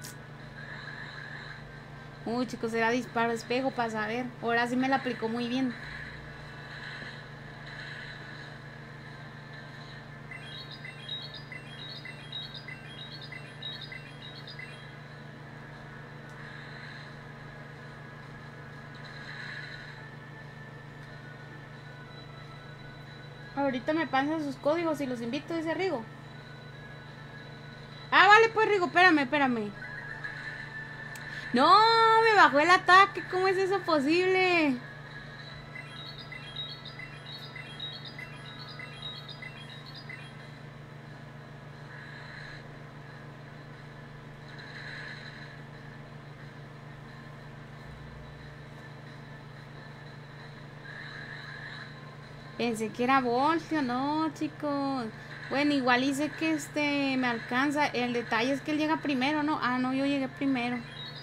Uy, chicos, era disparo espejo para saber. Ahora sí me la aplicó muy bien. Ahorita me pasan sus códigos y los invito, dice Rigo. Ah, vale, pues Rigo, espérame, espérame. No, me bajó el ataque, ¿cómo es eso posible? Pensé que era voltio, no, chicos. Bueno, igual hice que este me alcanza. El detalle es que él llega primero, ¿no? Ah, no, yo llegué primero.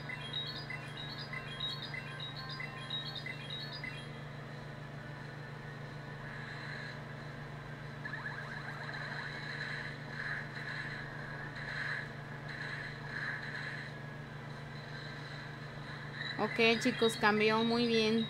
Ok, chicos, cambió muy bien.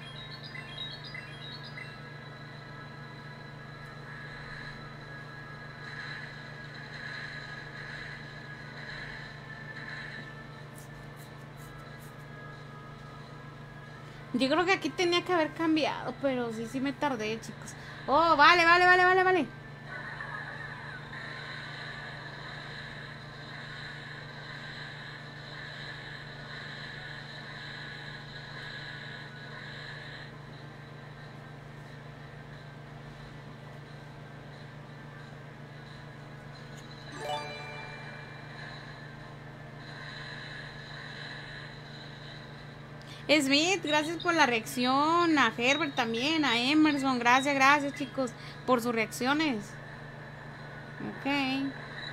Yo creo que aquí tenía que haber cambiado, pero sí, sí me tardé, chicos. Oh, vale, vale, vale, vale, vale. Smith, gracias por la reacción. A Herbert también, a Emerson, gracias, gracias, chicos, por sus reacciones. Ok.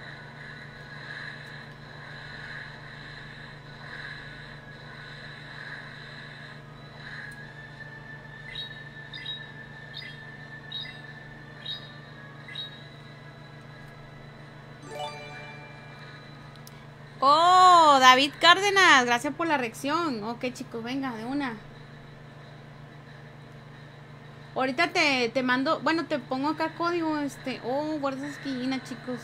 Oh, David Cárdenas, gracias por la reacción. Ok, chicos, venga, de una. Ahorita te, te mando, bueno, te pongo acá código, este. Oh, guarda esa esquina, chicos.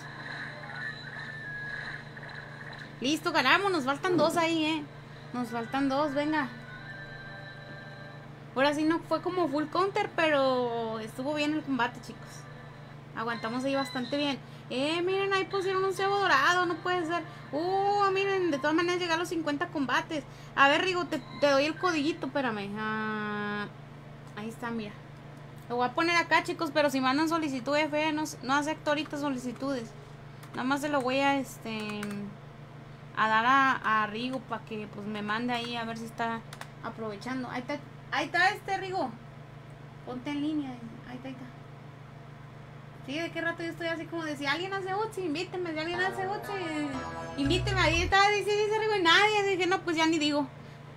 Listo, ganamos, nos faltan dos ahí, eh. Nos faltan dos, venga. Ahora sí no fue como full counter, pero estuvo bien el combate, chicos. Aguantamos ahí bastante bien. Eh, miren, ahí pusieron un cebo dorado, no puede ser. Uh, miren, de todas maneras llegar a los cincuenta combates. A ver, Rigo, te, te doy el codiguito, espérame. Uh, ahí está, mira. Lo voy a poner acá, chicos, pero si mandan solicitud F, no, no acepto ahorita solicitudes. Nada más se lo voy a, este, a dar a, a Rigo para que, pues, me mande ahí a ver si está aprovechando. Ahí está, ahí está este, Rigo. Ponte en línea. Ahí está, ahí está. Sí, de qué rato yo estoy así como de si alguien hace Utsi, invíteme, si alguien hace Utsi, invíteme. Ahí estaba, dice, dice Rigo, y nadie. Dije, no, pues ya ni digo.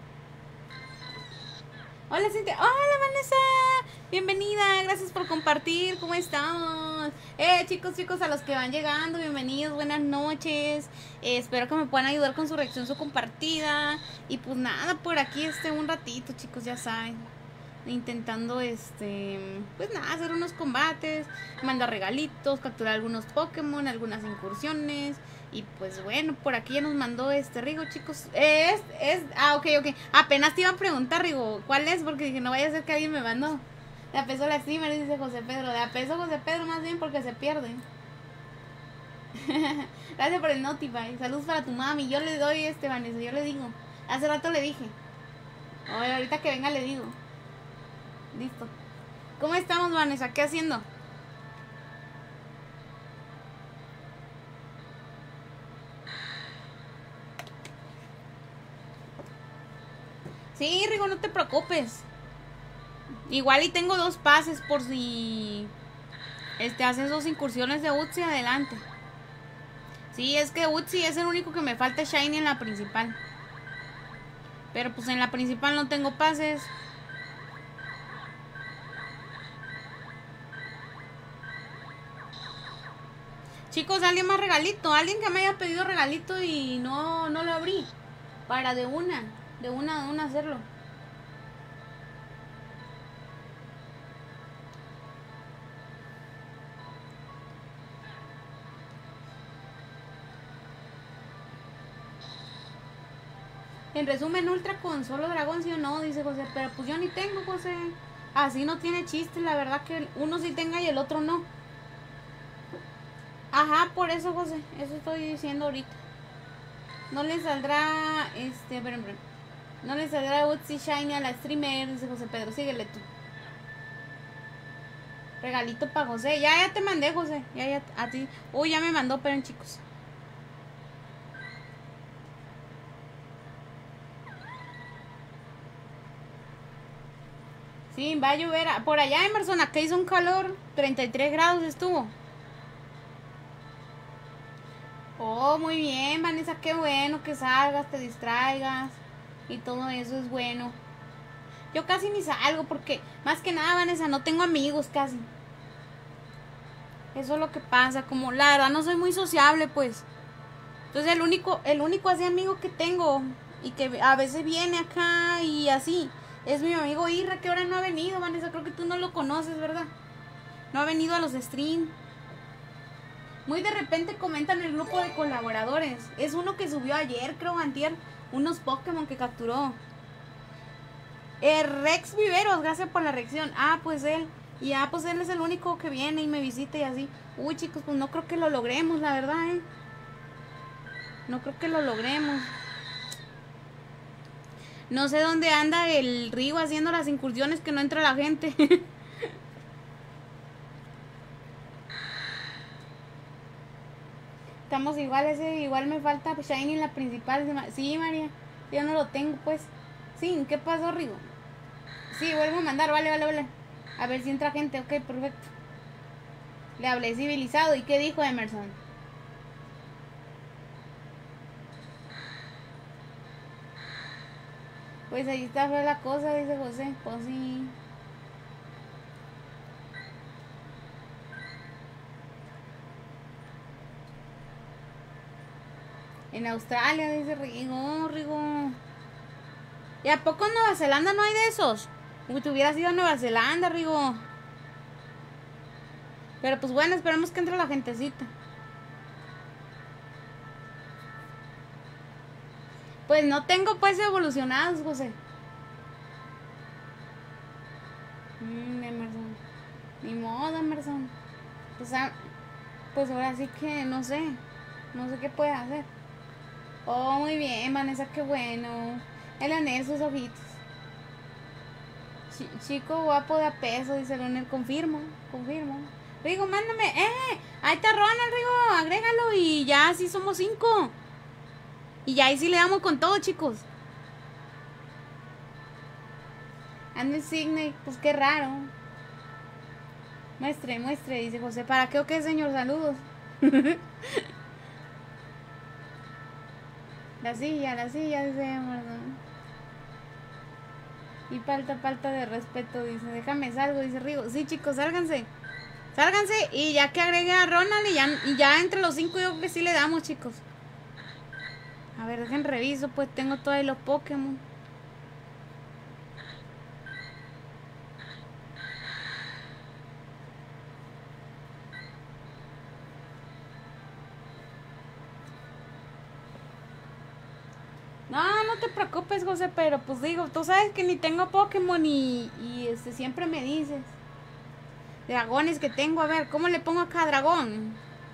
Hola, Cintia. Hola, Vanessa. Bienvenida, gracias por compartir. ¿Cómo estamos? Eh, chicos, chicos, a los que van llegando, bienvenidos, buenas noches. Eh, espero que me puedan ayudar con su reacción, su compartida. Y pues nada, por aquí este un ratito, chicos, ya saben. Intentando, este, pues nada, hacer unos combates, mandar regalitos, capturar algunos Pokémon, algunas incursiones. Y pues bueno, por aquí ya nos mandó este Rigo, chicos. Es, es, ah, ok, ok. Apenas te iba a preguntar, Rigo, ¿cuál es? Porque dije, no vaya a ser que alguien me mandó. De a peso la streamer, dice José Pedro. De a peso José Pedro, más bien porque se pierde. Gracias por el Notify. Saludos para tu mami. Yo le doy este, Vanessa, yo le digo. Hace rato le dije. Oye, ahorita que venga le digo. Listo. ¿Cómo estamos, Vanessa? ¿Qué haciendo? Sí, Rigo, no te preocupes. Igual y tengo dos pases por si este haces dos incursiones de Utsi adelante. Sí, es que Utsi es el único que me falta Shiny en la principal. Pero pues en la principal no tengo pases. Chicos, alguien más regalito. Alguien que me haya pedido regalito y no, no lo abrí. Para de una, de una, de una hacerlo. En resumen, Ultra con solo dragón, sí o no, dice José. Pero pues yo ni tengo, José. Así no tiene chiste, la verdad que uno sí tenga y el otro no. Ajá, por eso, José, eso estoy diciendo ahorita. No le saldrá, este, esperen, esperen. No le saldrá Utsi Shiny a la streamer, dice José Pedro, síguele tú. Regalito para José, ya, ya te mandé, José, ya, ya, a ti. Uy, ya me mandó, esperen, chicos. Sí, va a llover. Por allá, Emerson, acá hizo un calor, treinta y tres grados estuvo. Oh, muy bien, Vanessa, qué bueno que salgas, te distraigas y todo eso es bueno. Yo casi ni salgo porque, más que nada, Vanessa, no tengo amigos casi. Eso es lo que pasa, como la verdad no soy muy sociable, pues. Entonces el único, el único así amigo que tengo y que a veces viene acá y así, es mi amigo Irra, que ahora no ha venido, Vanessa, creo que tú no lo conoces, ¿verdad? No ha venido a los streams. Muy de repente comentan el grupo de colaboradores. Es uno que subió ayer, creo, antier, unos Pokémon que capturó. Eh, Rex Viveros, gracias por la reacción. Ah, pues él. Y ah, pues él es el único que viene y me visita y así. Uy, chicos, pues no creo que lo logremos, la verdad, eh. No creo que lo logremos. No sé dónde anda el Rigo haciendo las incursiones que no entra la gente. Estamos igual, ese igual me falta Shiny en la principal. Sí, María, yo no lo tengo, pues. Sí, ¿qué pasó, Rigo? Sí, vuelvo a mandar, vale, vale, vale. A ver si entra gente, ok, perfecto. Le hablé civilizado, ¿y qué dijo Emerson? Pues ahí está fue la cosa, dice José. Pues sí. En Australia, dice Rigo, Rigo. ¿Y a poco en Nueva Zelanda no hay de esos? Uy, te hubieras ido a Nueva Zelanda, Rigo. Pero pues bueno, esperemos que entre la gentecita. Pues no tengo pues evolucionados, José. Mmm, Emerson. Ni modo, Emerson. Pues, ah, pues ahora sí que no sé. No sé qué puede hacer. Oh, muy bien, Vanessa, qué bueno. Leonel, sus ojitos. Ch chico guapo de a peso, dice Leonel. Confirmo, confirmo. Rigo, mándame. ¡Eh! Ahí está Ronald, Rigo. Agrégalo y ya, sí somos cinco. Y ya ahí sí le damos con todo, chicos. Ande Signe, pues qué raro. Muestre, muestre, dice José. ¿Para qué o qué, señor? Saludos. La silla, la silla, dice Amazon. Y falta, falta de respeto, dice. Déjame salgo, dice Rigo. Sí, chicos, sálganse. Sálganse y ya que agregue a Ronald y ya, y ya entre los cinco yo creo que sí le damos, chicos. A ver, dejen reviso, pues tengo todos los Pokémon. No, no te preocupes, José, pero pues digo, tú sabes que ni tengo Pokémon y, y este, siempre me dices. Dragones que tengo, a ver, ¿cómo le pongo acá dragón?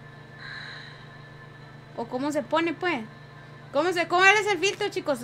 ¿O cómo se pone, pues? ¿Cómo se, cómo es el filtro, chicos?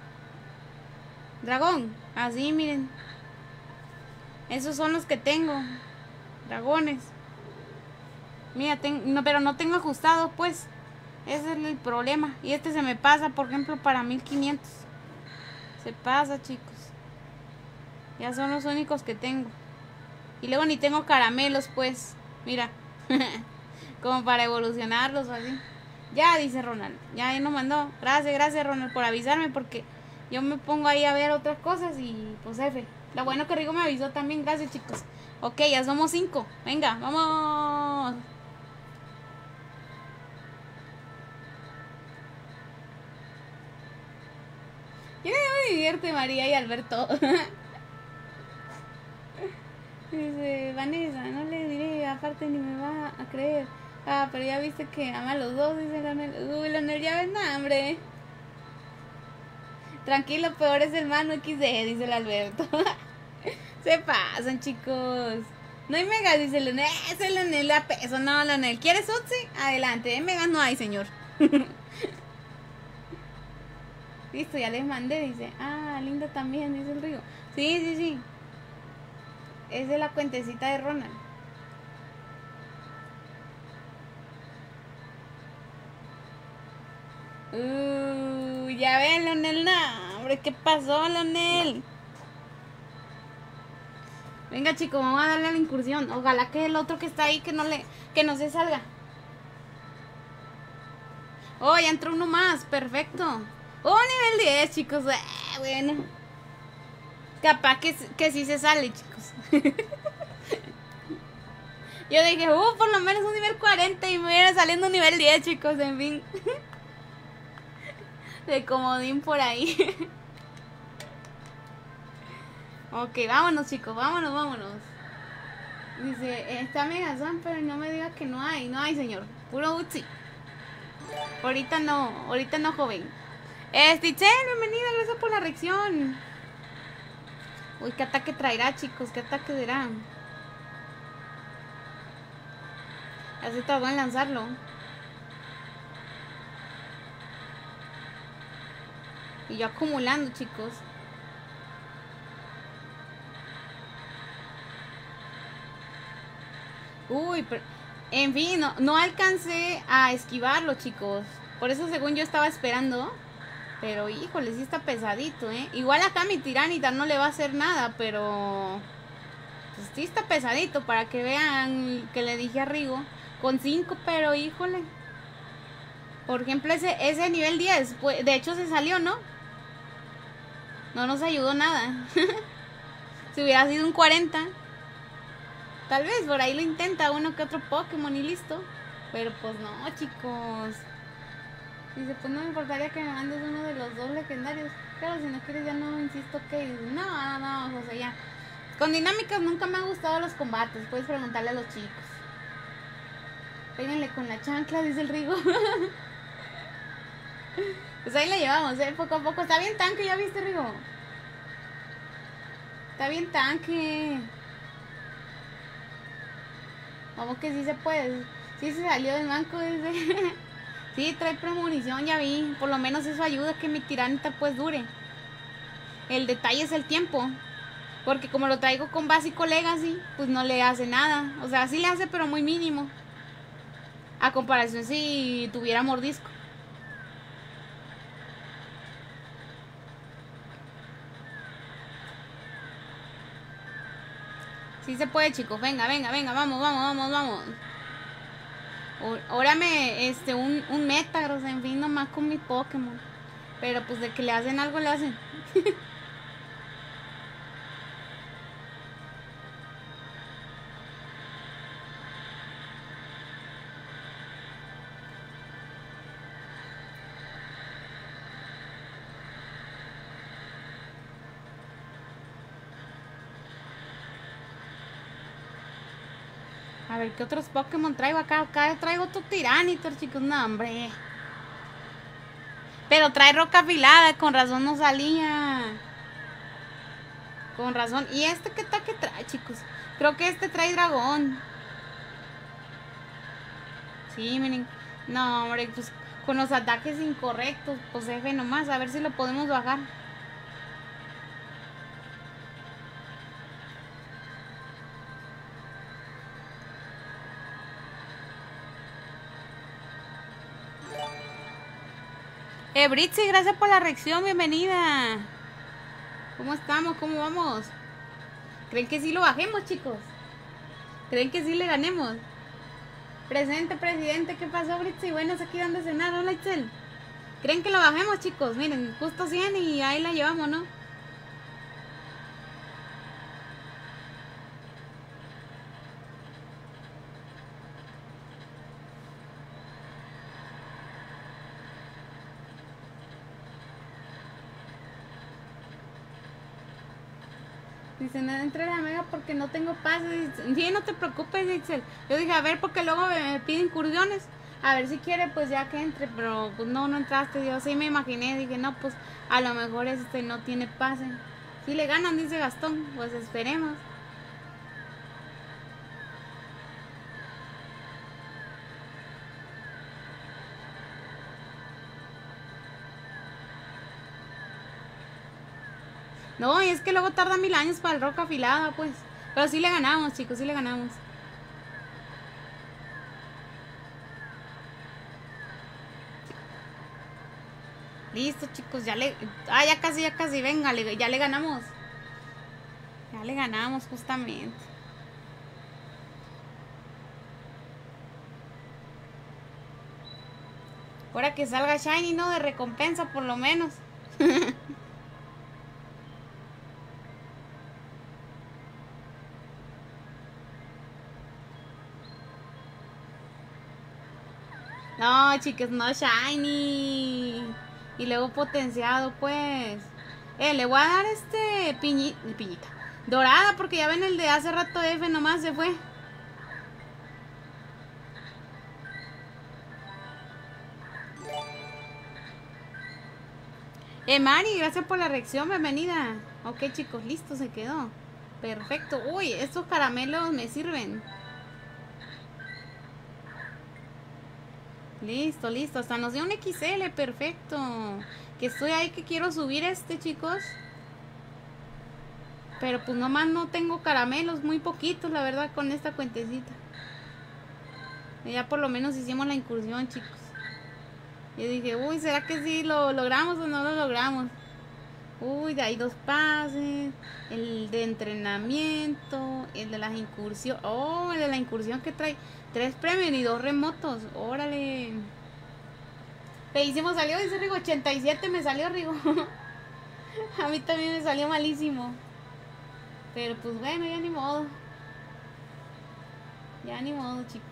Dragón, así, miren. Esos son los que tengo. Dragones. Mira, ten, no, pero no tengo ajustados, pues. Ese es el problema. Y este se me pasa, por ejemplo, para mil quinientos. Se pasa, chicos. Ya son los únicos que tengo. Y luego ni tengo caramelos, pues. Mira. Como para evolucionarlos o así. Ya, dice Ronald. Ya, ya nos mandó. Gracias, gracias, Ronald, por avisarme. Porque yo me pongo ahí a ver otras cosas y pues F. Lo bueno que Rigo me avisó también. Gracias, chicos. Ok, ya somos cinco. Venga, vamos. Yo me divierte María y Alberto. Dice Vanessa, no le diré, aparte ni me va a creer. Ah, pero ya viste que ama a los dos, dice Leonel. Uy, Leonel, ya ves nada, hombre. Tranquilo, peor es el mano equis de, dice el Alberto. Se pasan, chicos. No hay megas, dice Leonel. Ese Leonel a peso. No, Leonel. ¿Quieres Otzi? Adelante. De megas no hay, señor. Listo, ya les mandé, dice. Ah, linda también, dice el Río. Sí, sí, sí. Es de la cuentecita de Ronald. Uh, ya ven, Leonel. No, hombre, ¿qué pasó, Leonel? Venga, chicos, vamos a darle a la incursión. Ojalá que el otro que está ahí que no le, que no se salga. Oh, ya entró uno más, perfecto. Oh, nivel diez, chicos. Ah, bueno. Capaz que, que sí se sale, chicos. Yo dije, uh, por lo menos un nivel cuarenta y me viene saliendo un nivel diez, chicos, en fin. De comodín por ahí. Ok, vámonos, chicos, vámonos, vámonos. Dice, está Megazón, pero no me diga que no hay. No hay, señor. Puro Utsi. Ahorita no, ahorita no, joven. Stichel, bienvenida, gracias por la reacción. Uy, ¿qué ataque traerá, chicos? ¿Qué ataque será? Así tardó en lanzarlo. Y yo acumulando, chicos. Uy, pero... En fin, no, no alcancé a esquivarlo, chicos. Por eso, según yo, estaba esperando. Pero, híjole, sí está pesadito, ¿eh? Igual acá mi tiranita no le va a hacer nada, pero... Pues sí está pesadito, para que vean que le dije a Rigo. Con cinco, pero, híjole. Por ejemplo, ese, ese nivel diez, pues, de hecho se salió, ¿no? No nos ayudó nada. Si hubiera sido un cuarenta... Tal vez por ahí lo intenta uno que otro Pokémon y listo. Pero pues no, chicos. Dice, pues no me importaría que me mandes uno de los dos legendarios. Pero si no quieres ya no insisto que... No, no, no, José, ya. Con dinámicas nunca me han gustado los combates. Puedes preguntarle a los chicos. Péguenle con la chancla, dice el Rigo. Pues ahí le llevamos, ¿eh? Poco a poco. Está bien tanque, ¿ya viste, Rigo? Está bien tanque. Vamos que sí se puede. Sí se salió del banco, dice. Sí, trae premonición, ya vi. Por lo menos eso ayuda a que mi tiranita pues dure. El detalle es el tiempo. Porque como lo traigo con básico legacy, pues no le hace nada. O sea, sí le hace, pero muy mínimo. A comparación si tuviera mordisco. Sí se puede, chicos. Venga, venga, venga. Vamos, vamos, vamos, vamos. Órame, este, un, un Metagross, en fin, nomás con mi Pokémon. Pero pues de que le hacen algo, le hacen. A ver, ¿qué otros Pokémon traigo acá? Acá traigo otro Tiranitar, chicos. No, hombre. Pero trae roca afilada, con razón no salía. Con razón. ¿Y este qué tal que trae, chicos? Creo que este trae dragón. Sí, miren. No, hombre, pues con los ataques incorrectos. Pues F nomás, a ver si lo podemos bajar. Eh, Britzy, gracias por la reacción, bienvenida. ¿Cómo estamos? ¿Cómo vamos? ¿Creen que sí lo bajemos, chicos? ¿Creen que sí le ganemos? Presente, presidente, ¿qué pasó, Britzy? Buenas, aquí dando a cenar, hola, Itzel. ¿Creen que lo bajemos, chicos? Miren, justo cien y ahí la llevamos, ¿no? Dicen, entre la mega porque no tengo pases. Sí, no te preocupes, Itzel. Yo dije, a ver, porque luego me piden incursiones. A ver si quiere, pues ya que entre. Pero pues no, no entraste. Yo sí me imaginé. Dije, no, pues a lo mejor este no tiene pase. Si le ganan, dice Gastón. Pues esperemos. No, y es que luego tarda mil años para el roca afilada, pues. Pero sí le ganamos, chicos, sí le ganamos. Listo, chicos, ya le... Ah, ya casi, ya casi, venga, le... ya le ganamos. Ya le ganamos, justamente. Ahora que salga Shiny, ¿no? De recompensa, por lo menos. No, chicos, no Shiny. Y luego potenciado, pues. Eh, le voy a dar este piñi, piñita. Dorada, porque ya ven el de hace rato F nomás se fue. Eh, Mari, gracias por la reacción, bienvenida. Ok, chicos, listo, se quedó. Perfecto. Uy, estos caramelos me sirven. Listo, listo. Hasta nos dio un equis ele, perfecto. Que estoy ahí que quiero subir este, chicos. Pero pues nomás no tengo caramelos, muy poquitos, la verdad, con esta cuentecita. Ya por lo menos hicimos la incursión, chicos. Yo dije, uy, ¿será que sí lo logramos o no lo logramos? Uy, de ahí dos pases, el de entrenamiento, el de las incursiones. Oh, el de la incursión que trae tres premios y dos remotos. Órale. Feísimo salió, dice Rigo, ochenta y siete me salió, Rigo. A mí también me salió malísimo. Pero pues bueno, ya ni modo. Ya ni modo, chicos.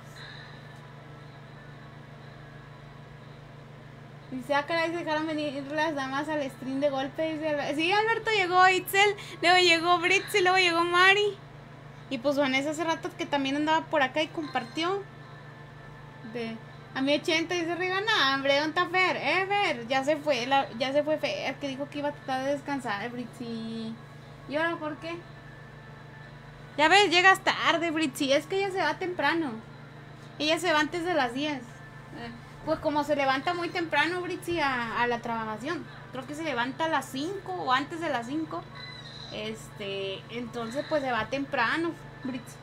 Dice, ah, caray, se dejaron venir las damas al stream de golpe. Dice, sí, Alberto llegó, Itzel, luego llegó Britz y luego llegó Mari. Y pues Vanessa hace rato que también andaba por acá y compartió. De, a mi ochenta dice Rigana, hombre, ¿dónde está Fer? Eh, Fer, ya se fue, la, ya se fue Fer, que dijo que iba a tratar de descansar, Britzi. ¿Y ahora por qué? Ya ves, llegas tarde, Britzi, es que ella se va temprano. Ella se va antes de las diez. Eh. Pues como se levanta muy temprano, Britzi, a, a la trabajación. Creo que se levanta a las cinco o antes de las cinco. Este, entonces pues se va temprano, Britzi.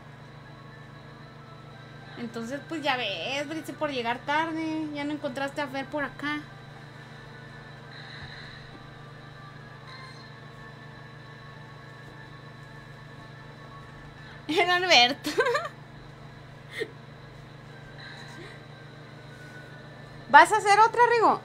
Entonces pues ya ves, Britzi, por llegar tarde. Ya no encontraste a Fer por acá. Era Alberto. ¿Vas a hacer otra, Rigo?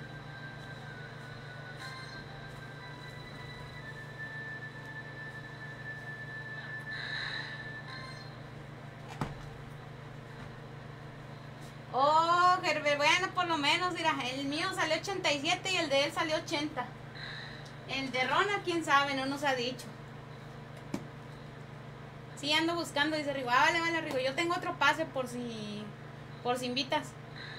Oh, Gerber, bueno, por lo menos, mira, el mío salió ochenta y siete y el de él salió ochenta. El de Rona, quién sabe, no nos ha dicho. Sí, ando buscando, dice Rigo. Ah, vale, vale, Rigo. Yo tengo otro pase por si, por si invitas.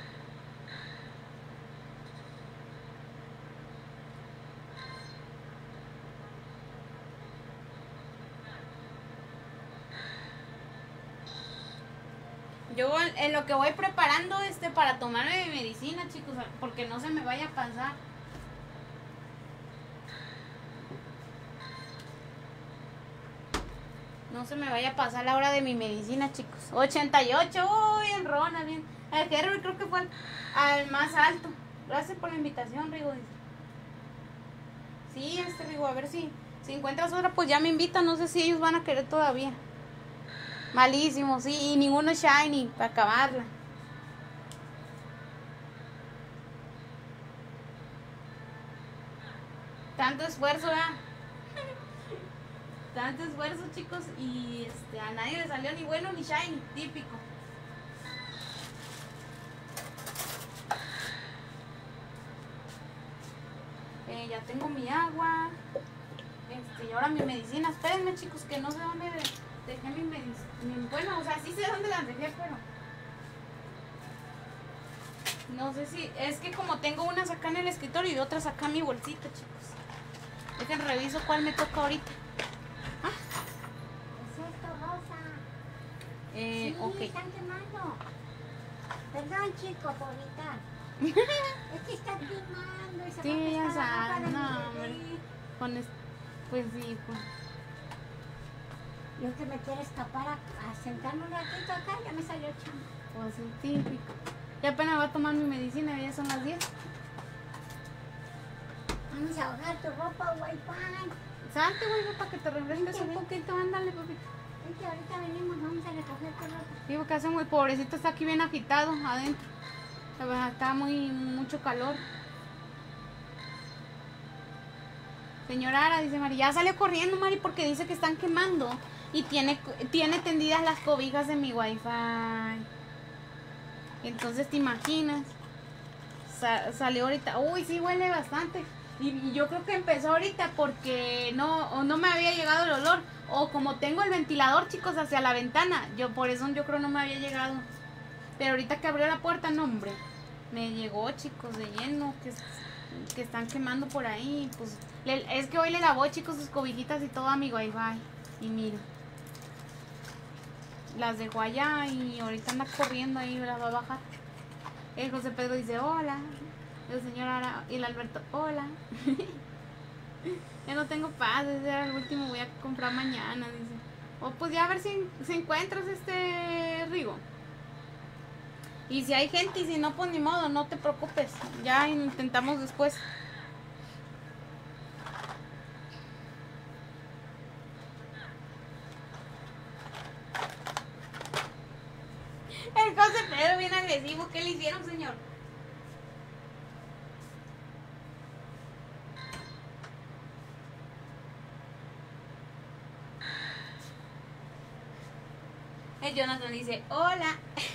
Yo en lo que voy preparando este para tomarme mi medicina, chicos, porque no se me vaya a pasar. No se me vaya a pasar la hora de mi medicina, chicos. ochenta y ocho, uy, en Rona, bien. El Herbert creo que fue al, al más alto. Gracias por la invitación, Rigo. Sí, este Rigo, a ver si, si encuentras otra, pues ya me invitan. No sé si ellos van a querer todavía. Malísimo, sí, y ninguno shiny para acabarla. Tanto esfuerzo, ¿verdad? Tanto esfuerzo, chicos, y este, a nadie le salió ni bueno ni shiny, típico. Eh, ya tengo mi agua. Este, y ahora mi medicina. Espérenme, chicos, que no sé dónde dejé mi medicina. Bueno, o sea, sí sé dónde las dejé, pero no sé si... Es que como tengo unas acá en el escritorio y otras acá en mi bolsita, chicos. Es el reviso cuál me toca ahorita. ¿Ah? Es esto, Rosa. Eh, sí, ok. están quemando. Perdón, chico, por gritar. Es que están quemando y se Sí, ya sabes, no, no, hombre. Con es... Pues sí, pues. Yo que me quiero escapar a, a sentarme un ratito acá, ya me salió chamba. Pues sí, típico. Ya apenas voy a tomar mi medicina, ya son las diez. Vamos a ahogar tu ropa, Wi-Fi. Salte, güey, para que te refresques un poquito, ándale, papito. Vente, ahorita venimos, vamos a recoger tu ropa. Sí, porque hace muy pobrecito, está aquí bien agitado adentro. La verdad, está muy, mucho calor. Señora Ara, dice Mari, ya salió corriendo, Mari, porque dice que están quemando. Y tiene, tiene tendidas las cobijas de mi wifi. Entonces, ¿te imaginas? Sa salió ahorita. Uy, sí, huele bastante. Y, y yo creo que empezó ahorita porque no, no me había llegado el olor. O como tengo el ventilador, chicos, hacia la ventana. Yo por eso yo creo no me había llegado. Pero ahorita que abrió la puerta, no, hombre. Me llegó, chicos, de lleno. Que, que están quemando por ahí. Pues le, es que hoy le lavó, chicos, sus cobijitas y todo a mi wifi. Y mira. Las dejó allá y ahorita anda corriendo ahí, las va a bajar. El José Pedro dice, hola. El señor Ara y el Alberto, hola. Ya no tengo paz, ese era el último, voy a comprar mañana, dice. Oh, pues ya a ver si, si encuentras este Rigo. Y si hay gente y si no, pues ni modo, no te preocupes. Ya intentamos después. El José Pedro bien agresivo, ¿qué le hicieron, señor? El Jonathan dice, hola.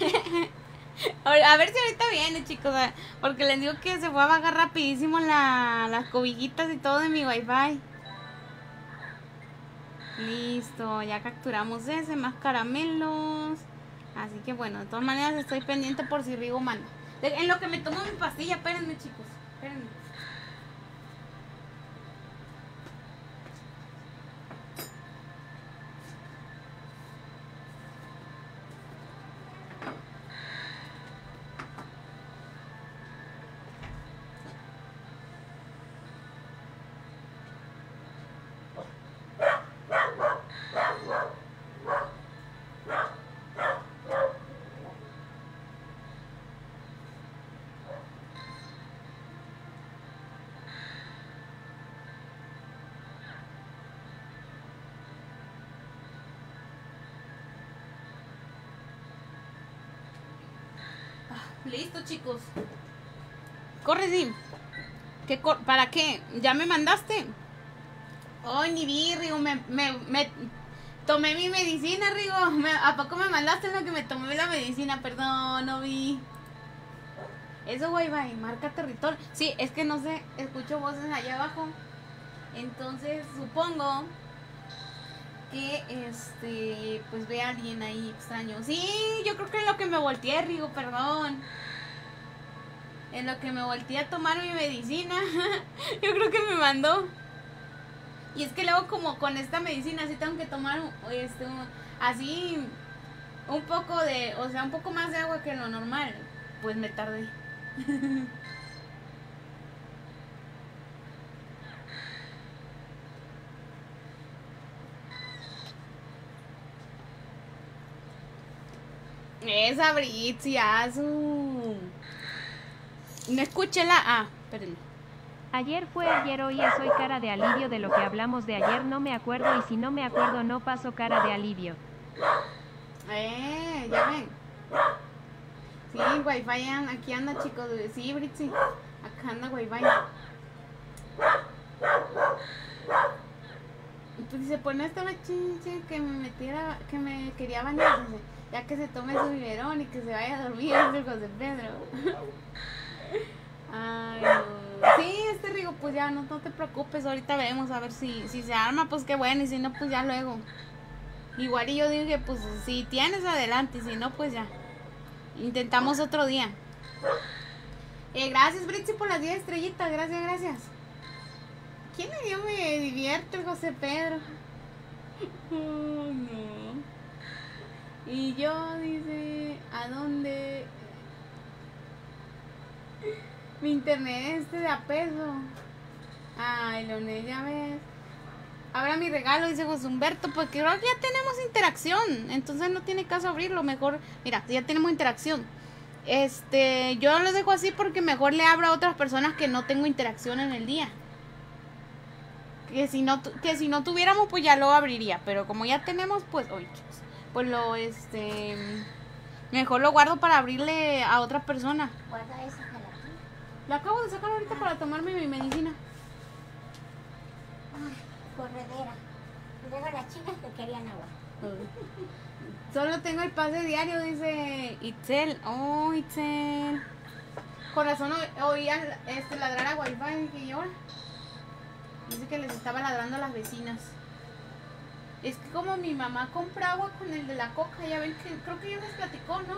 A ver si ahorita viene, chicos, porque les digo que se fue a bajar rapidísimo la, las cobijitas y todo de mi wifi. Listo, ya capturamos ese, más caramelos. Así que bueno, de todas maneras estoy pendiente por si Rigo manda. En lo que me tomo mi pastilla, espérenme, chicos, espérenme. Listo, chicos. Corre, sí. ¿Qué cor ¿Para qué? ¿Ya me mandaste? Ay, ni vi, Rigo. Me, me, me tomé mi medicina, Rigo. Me, ¿A poco me mandaste lo que me tomé la medicina? Perdón, no vi. Eso, Wi-Fi, marca territorio. Sí, es que no sé, escucho voces allá abajo. Entonces, supongo que, este, pues ve a alguien ahí extraño. Sí, yo creo que en lo que me volteé, Rigo, perdón. En lo que me volteé a tomar mi medicina. Yo creo que me mandó. Y es que luego como con esta medicina así tengo que tomar este, así un poco de, o sea, un poco más de agua que lo normal. Pues me tardé. Esa Britsiazu. No escuché la A. Espérenme. Ayer fue ayer, hoy es hoy, cara de alivio de lo que hablamos de ayer, no me acuerdo y si no me acuerdo no paso cara de alivio. Eh, ya ven. Sí, Wi-Fi aquí anda, chicos. Sí, Britsi. Acá anda Wi-Fi. Pues dice, pues no estaba chinche que me metiera, que me quería bañar, dice, ya que se tome su biberón y que se vaya a dormir, dice el José Pedro. Ay, no. Sí, este Rigo, pues ya no, no te preocupes, ahorita vemos a ver si, si se arma, pues qué bueno, y si no, pues ya luego. Igual y yo digo que pues si tienes adelante, y si no, pues ya. Intentamos otro día. Eh, gracias, Britsi, por las diez estrellitas, gracias, gracias. ¿Quién le dio me divierte el José Pedro? Oh, no. Y yo, dice, ¿a dónde? Mi internet este de a peso. Ay, Leonel, ya ves. Ahora mi regalo, dice José Humberto, pues creo que ya tenemos interacción. Entonces no tiene caso abrirlo. Mejor, mira, ya tenemos interacción. Este, yo lo dejo así porque mejor le abro a otras personas que no tengo interacción en el día. Que si no, que si no tuviéramos, pues ya lo abriría. Pero como ya tenemos, pues, oye, pues lo, este, mejor lo guardo para abrirle a otra persona. Guarda esa gelatina. La acabo de sacar ahorita para tomarme mi medicina. Ay, corredera. Y luego las chicas que querían agua. Solo tengo el pase diario, dice Itzel. Oh, Itzel. Con razón oía este, ladrar a Wi-Fi. Y ahora dice que les estaba ladrando a las vecinas. Es que como mi mamá compra agua con el de la coca, ya ven que creo que ya les platicó, ¿no?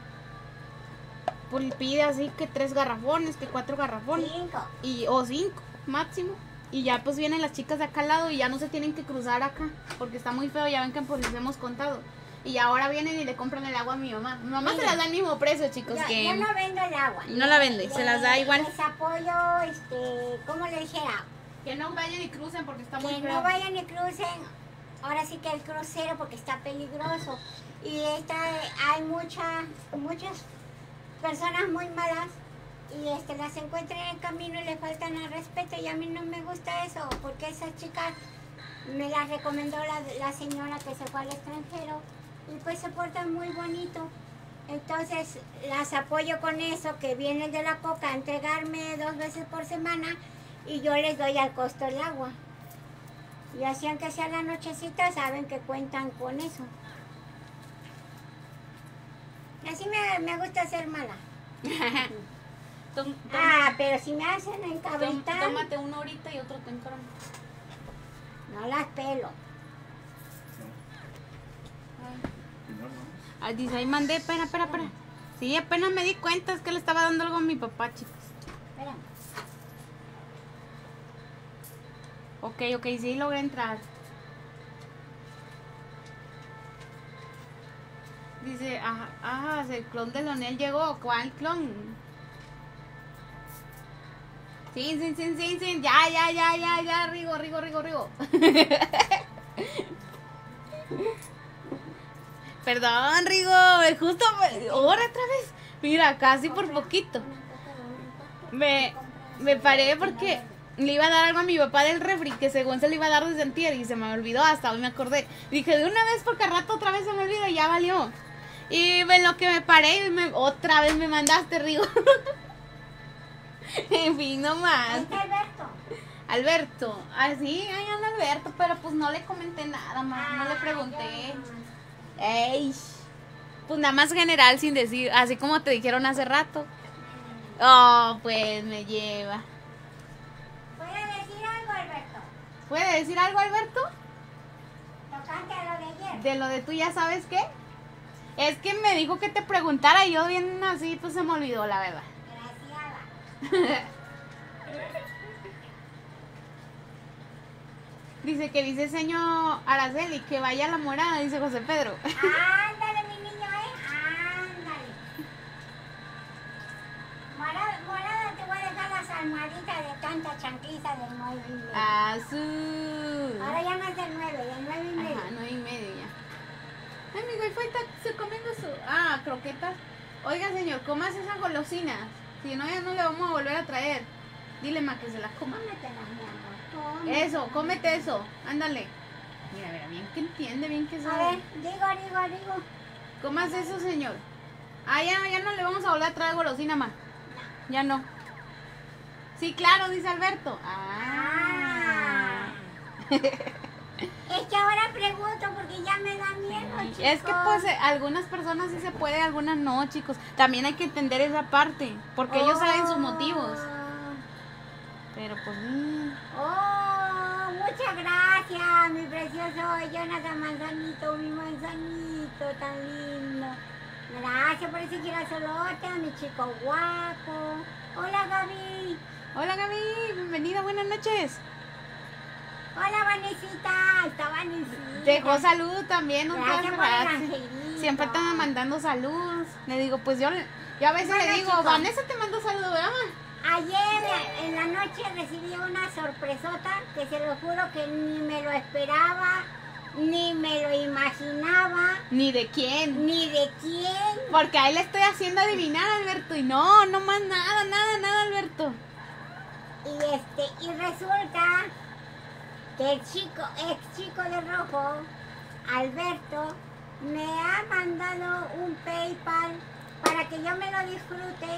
Pues pide así que tres garrafones, que cuatro garrafones. Cinco. Y, o cinco, máximo. Y ya pues vienen las chicas de acá al lado y ya no se tienen que cruzar acá, porque está muy feo, ya ven que pues les hemos contado. Y ahora vienen y le compran el agua a mi mamá. Mi mamá Mira, se las da al mismo precio, chicos. Yo, que yo no vendo el agua. no la vende, se las da igual. Les apoyo, este, ¿cómo le dijera? Que no vayan y crucen porque está muy Que feo. no vayan y crucen. Ahora sí que el crucero porque está peligroso. Y esta, hay mucha, muchas personas muy malas y este, las encuentran en el camino y le faltan al respeto. Y a mí no me gusta eso porque esa chica me la recomendó la, la señora que se fue al extranjero. Y pues se portan muy bonito. Entonces las apoyo con eso, que vienen de la coca a entregarme dos veces por semana y yo les doy al costo el agua. Y así aunque sea la nochecita, saben que cuentan con eso. Así me, me gusta ser mala. Tom, tom, Ah, pero si me hacen tom- encabritar, tómate uno ahorita y otro te encargo. no las pelo. Ah, dice, ahí mandé, espera, espera, espera. Sí, apenas me di cuenta, es que le estaba dando algo a mi papá, chicos. Espérame. Ok, ok, sí logré entrar. Dice, ajá, ajá, el clon de Leonel llegó. ¿Cuál clon? Sí, sí, sí, sí, sí, ya, ya, ya, ya, ya, Rigo, Rigo, Rigo, Rigo. Perdón, Rigo, justo, ahora otra vez. Mira, casi por poquito. Me, me paré porque le iba a dar algo a mi papá del refri, que según se le iba a dar desde antier y se me olvidó, hasta hoy me acordé. Dije, de una vez porque al rato otra vez se me olvida y ya valió. Y en lo que me paré, me, otra vez me mandaste, Rigo. En fin, no más. Este Alberto. Alberto, así, ay, anda Alberto, pero pues no le comenté nada más, no le pregunté. Ey, pues nada más general sin decir, así como te dijeron hace rato. Oh, pues me lleva. ¿Puede decir algo, Alberto? ¿Puede decir algo, Alberto? Tocante a lo de ayer. De lo de tú ya sabes qué. Es que me dijo que te preguntara y yo bien así, pues se me olvidó, la verdad. Gracias. Dice que dice señor Araceli que vaya a la morada, dice José Pedro. Ándale, mi niño, ¿eh? Ándale. Morada, morada, te voy a dejar las almohaditas de tanta chancliza del nueve y medio. Azul. Ahora ya no es del nueve, del nueve y medio. Ajá, nueve y medio ya. Ay, mi wifi está se comiendo su... Ah, croquetas. Oiga, señor, comas esas golosinas. Si no, ya no le vamos a volver a traer. Dile, ma, que se las coma. Cómetelas, mi amor. Cómetelas. Eso, cómete eso. Ándale. Mira, mira, bien que entiende, bien que A sabe. ver, digo, digo, digo. Comas eso, señor. Ah, ya, ya no le vamos a volver a traer golosina, ma. Ya no. Sí, claro, dice Alberto. Ah. Es que ahora pregunto porque ya me da miedo, chicos. Es que pues eh, algunas personas sí se puede, algunas no, chicos. También hay que entender esa parte, porque ellos saben sus motivos. Pero pues... mm. Oh, muchas gracias, mi precioso Jonathan Manzanito, mi manzanito tan lindo. Gracias por ese girasolote, mi chico guapo. Hola, Gaby. Hola, Gaby, bienvenida, buenas noches. Hola, Vanesita. Está Vanesita. Dejó salud también, un Gracias por el rato. angelito. Siempre están mandando saludos. Le digo, pues yo, yo a veces Bueno, le digo, chicos. Vanessa te mando saludos, ¿verdad? Ayer en la noche recibí una sorpresota que se lo juro que ni me lo esperaba, ni me lo imaginaba, Ni de quién. ni de quién. Porque a él le estoy haciendo adivinar, Alberto. Y no, no más nada, nada, nada, Alberto. Y este, y resulta que el chico, ex chico de rojo, Alberto, me ha mandado un PayPal para que yo me lo disfrute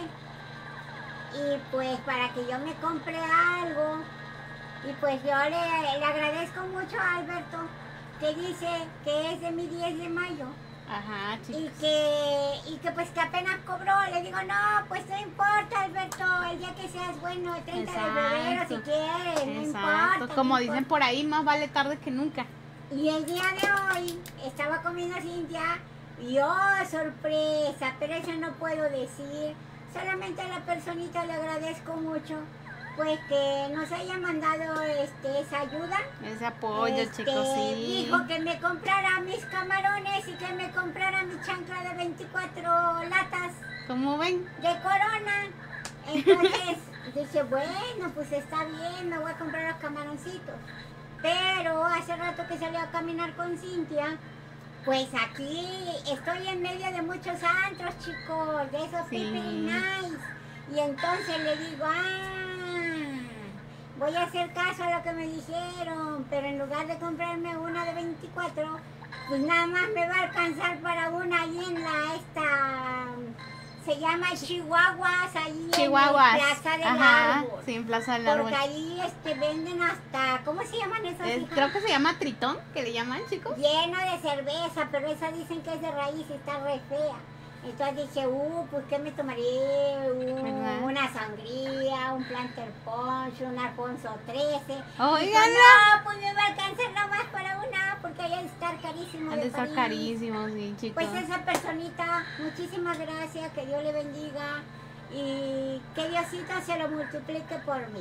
y pues para que yo me compre algo. Y pues yo le, le agradezco mucho a Alberto que dice que es de mi diez de mayo. Ajá, Y chicos. que, y que pues que apenas cobró, le digo, no, pues no importa, Alberto, el día que seas bueno, el treinta de febrero, si Exacto. quieres, no Exacto. importa. Como no dicen importa". por ahí, más vale tarde que nunca. Y el día de hoy estaba comiendo Cintia y oh, sorpresa, pero eso no puedo decir. Solamente a la personita le agradezco mucho, pues que nos haya mandado este, esa ayuda. Ese apoyo, Este, chicos, sí. Dijo que me comprara mis camarones y que me comprara mi chancla de veinticuatro latas ¿Cómo ven? de Corona. Entonces dije, bueno, pues está bien, me voy a comprar los camaroncitos. Pero hace rato que salí a caminar con Cintia, pues aquí estoy en medio de muchos antros, chicos, de esos Sí. people nice. Y entonces le digo, ah, voy a hacer caso a lo que me dijeron, pero en lugar de comprarme una de veinticuatro, pues nada más me va a alcanzar para una ahí en la esta, se llama Chihuahuas, ahí Chihuahuas. en el Plaza del Ajá, Árbol. sí, en Plaza del Porque Árbol. ahí este, venden hasta, ¿cómo se llaman esas? Es- hijas? creo que se llama Tritón, que le llaman, chicos. Lleno de cerveza, pero esa dicen que es de raíz y está re fea. Entonces dije, uh, pues ¿qué me tomaré? Un- ¿Verdad? una sangría, un planter punch, un Alfonso trece. Óigala. Dijo, no, pues me va a alcanzar nomás para una, porque hay de estar carísimo Han de de estar París". carísimos, sí, chicos. Pues esa personita, muchísimas gracias, que Dios le bendiga y que Diosito se lo multiplique por mí.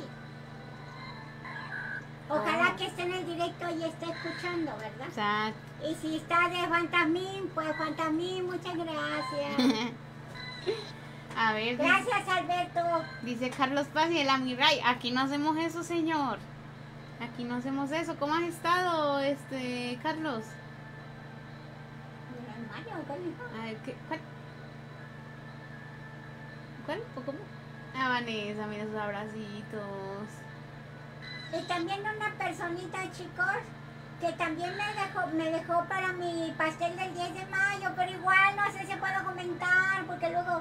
Ojalá Ah. que esté en el directo y esté escuchando, ¿verdad? O sea, Y si está de Fantasmín, pues Fantasmín, muchas gracias. a ver, dice, Gracias, Alberto. dice Carlos Paz y el Amiray, aquí no hacemos eso, señor. Aquí no hacemos eso. ¿Cómo has estado, este, Carlos? A ver, ¿qué? ¿Cuál? ¿Cuál? ¿O cómo? Ah, Vanessa, mira sus abracitos. Y también una personita, chicos, que también me dejó, me dejó para mi pastel del diez de mayo, pero igual no sé si puedo comentar, porque luego,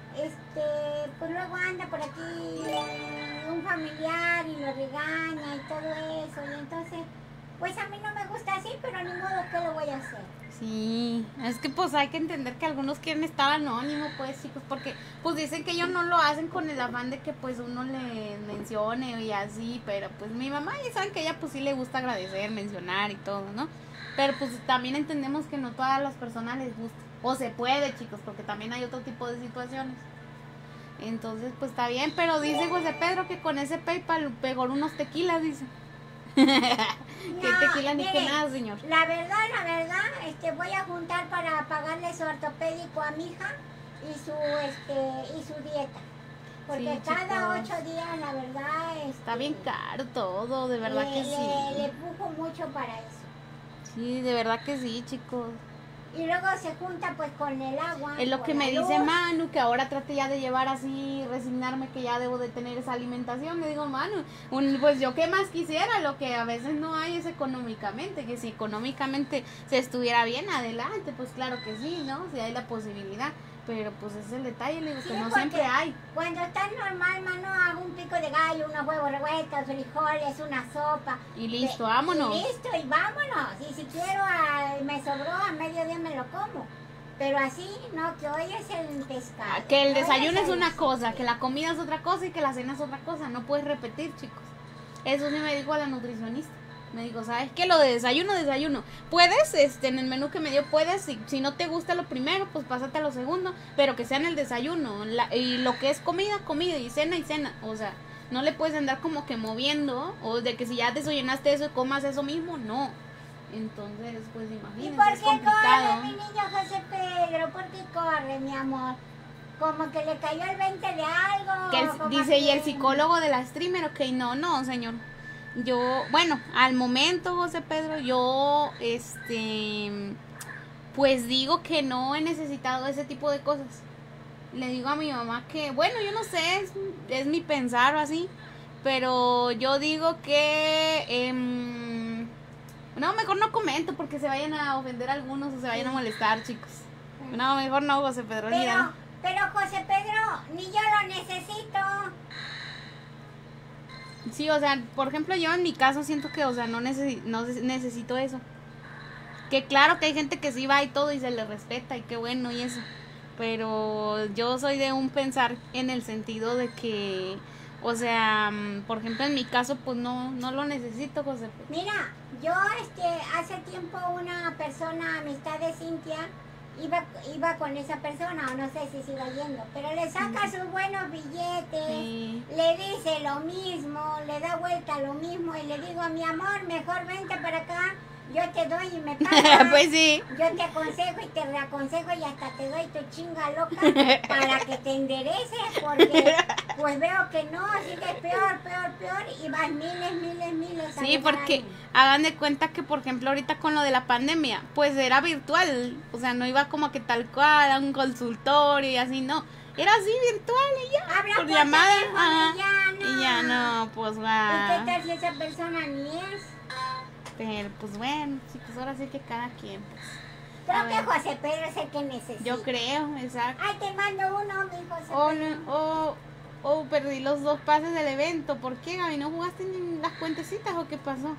este, pues luego anda por aquí un familiar y lo regaña y todo eso, y entonces, pues a mí no me gusta así, pero ni modo que lo voy a hacer. Sí, es que pues hay que entender que algunos quieren estar anónimo, pues chicos, porque pues dicen que ellos no lo hacen con el afán de que pues uno le mencione y así, pero pues mi mamá ya saben que a ella pues sí le gusta agradecer, mencionar y todo, ¿no? Pero pues también entendemos que no todas las personas les gusta, o se puede, chicos, porque también hay otro tipo de situaciones. Entonces pues está bien, pero dice José Pedro que con ese PayPal pegó unos tequilas, dice. ¿Qué No, tequila ni qué mire, nada, señor? La verdad, la verdad, este, voy a juntar para pagarle su ortopédico a mi hija y su, este, y su dieta. Porque Sí, cada chicos. ocho días, la verdad, este, Está bien caro todo, de verdad le, que le- sí. le pujo mucho para eso. Sí, de verdad que sí, chicos. Y luego se junta pues con el agua. Es lo con que la me dice luz. Manu, que ahora trate ya de llevar así, resignarme que ya debo de tener esa alimentación. Le digo, Manu, un- pues yo qué más quisiera, lo que a veces no hay es económicamente, que si económicamente se estuviera bien, adelante, pues claro que sí, ¿no? Si hay la posibilidad, pero pues ese es el detalle, le digo, Sí, que no porque siempre hay. Cuando está normal, mano, hago un pico de gallo, unos huevos revueltos, frijoles, una sopa. Y listo, De- vámonos. Y listo, y vámonos. Y si quiero, a- me sobró, a mediodía me lo como. Pero así, no, que hoy es el pescado. Ah, Que el hoy desayuno es el- una cosa, que la comida es otra cosa y que la cena es otra cosa. No puedes repetir, chicos. Eso sí me dijo la nutricionista. Me dijo, ¿sabes qué? Lo de desayuno, desayuno. Puedes, este, en el menú que me dio, puedes, si, si no te gusta lo primero, pues pásate a lo segundo, pero que sea en el desayuno. La- y lo que es comida, comida, y cena, y cena. O sea, no le puedes andar como que moviendo, o de que si ya desoyenaste eso, comas eso mismo, no. Entonces, pues ¿Y imagínense, por es qué complicado. corre, mi niño José Pedro? ¿Por qué corre, mi amor? Como que le cayó el veinte de algo. Que el- como dice, y el que- psicólogo de la streamer, ok, no, no, señor. Yo, bueno, al momento, José Pedro, yo, este, pues digo que no he necesitado ese tipo de cosas. Le digo a mi mamá que, bueno, yo no sé, es, es mi pensar o así, pero yo digo que, em, no, mejor no comento porque se vayan a ofender algunos o se vayan a molestar, chicos. No, mejor no, José Pedro, Pero, olvídalo. pero José Pedro, ni yo lo necesito. Sí, o sea, por ejemplo, yo en mi caso siento que, o sea, no, necesi- no neces- necesito eso. Que claro que hay gente que sí va y todo y se le respeta y qué bueno y eso. Pero yo soy de un pensar en el sentido de que, o sea, mm, por ejemplo, en mi caso, pues no, no lo necesito, José. Mira, yo este, hace tiempo una persona, amistad de Cintia, iba, iba con esa persona, o no sé si siga yendo, pero le saca sus buenos billetes, Sí. le dice lo mismo, le da vuelta a lo mismo y le digo, mi amor, mejor vente para acá, yo te doy y me pagas. Pues sí. Yo te aconsejo y te reaconsejo y hasta te doy tu chinga loca para que te endereces porque pues veo que no, sigues peor, peor, peor y vas miles, miles, miles. a Sí, dejar porque ahí. hagan de cuenta que, por ejemplo, ahorita con lo de la pandemia, pues era virtual, o sea, no iba como que tal cual a un consultorio y así, no, era así virtual y ya, Habla por por llamada, teléfono ajá, y ya no. y ya no, pues ¿Y va, qué tal si esa persona ni es? pero pues bueno, chicos, ahora sí que cada quien, pues, Creo A que ver. José Pedro es el que necesita. yo creo, exacto, Ay, te mando uno, mi José o, Pedro. no- o, o perdí los dos pases del evento, ¿por qué, Gaby? ¿No jugaste ni las cuentecitas o qué pasó?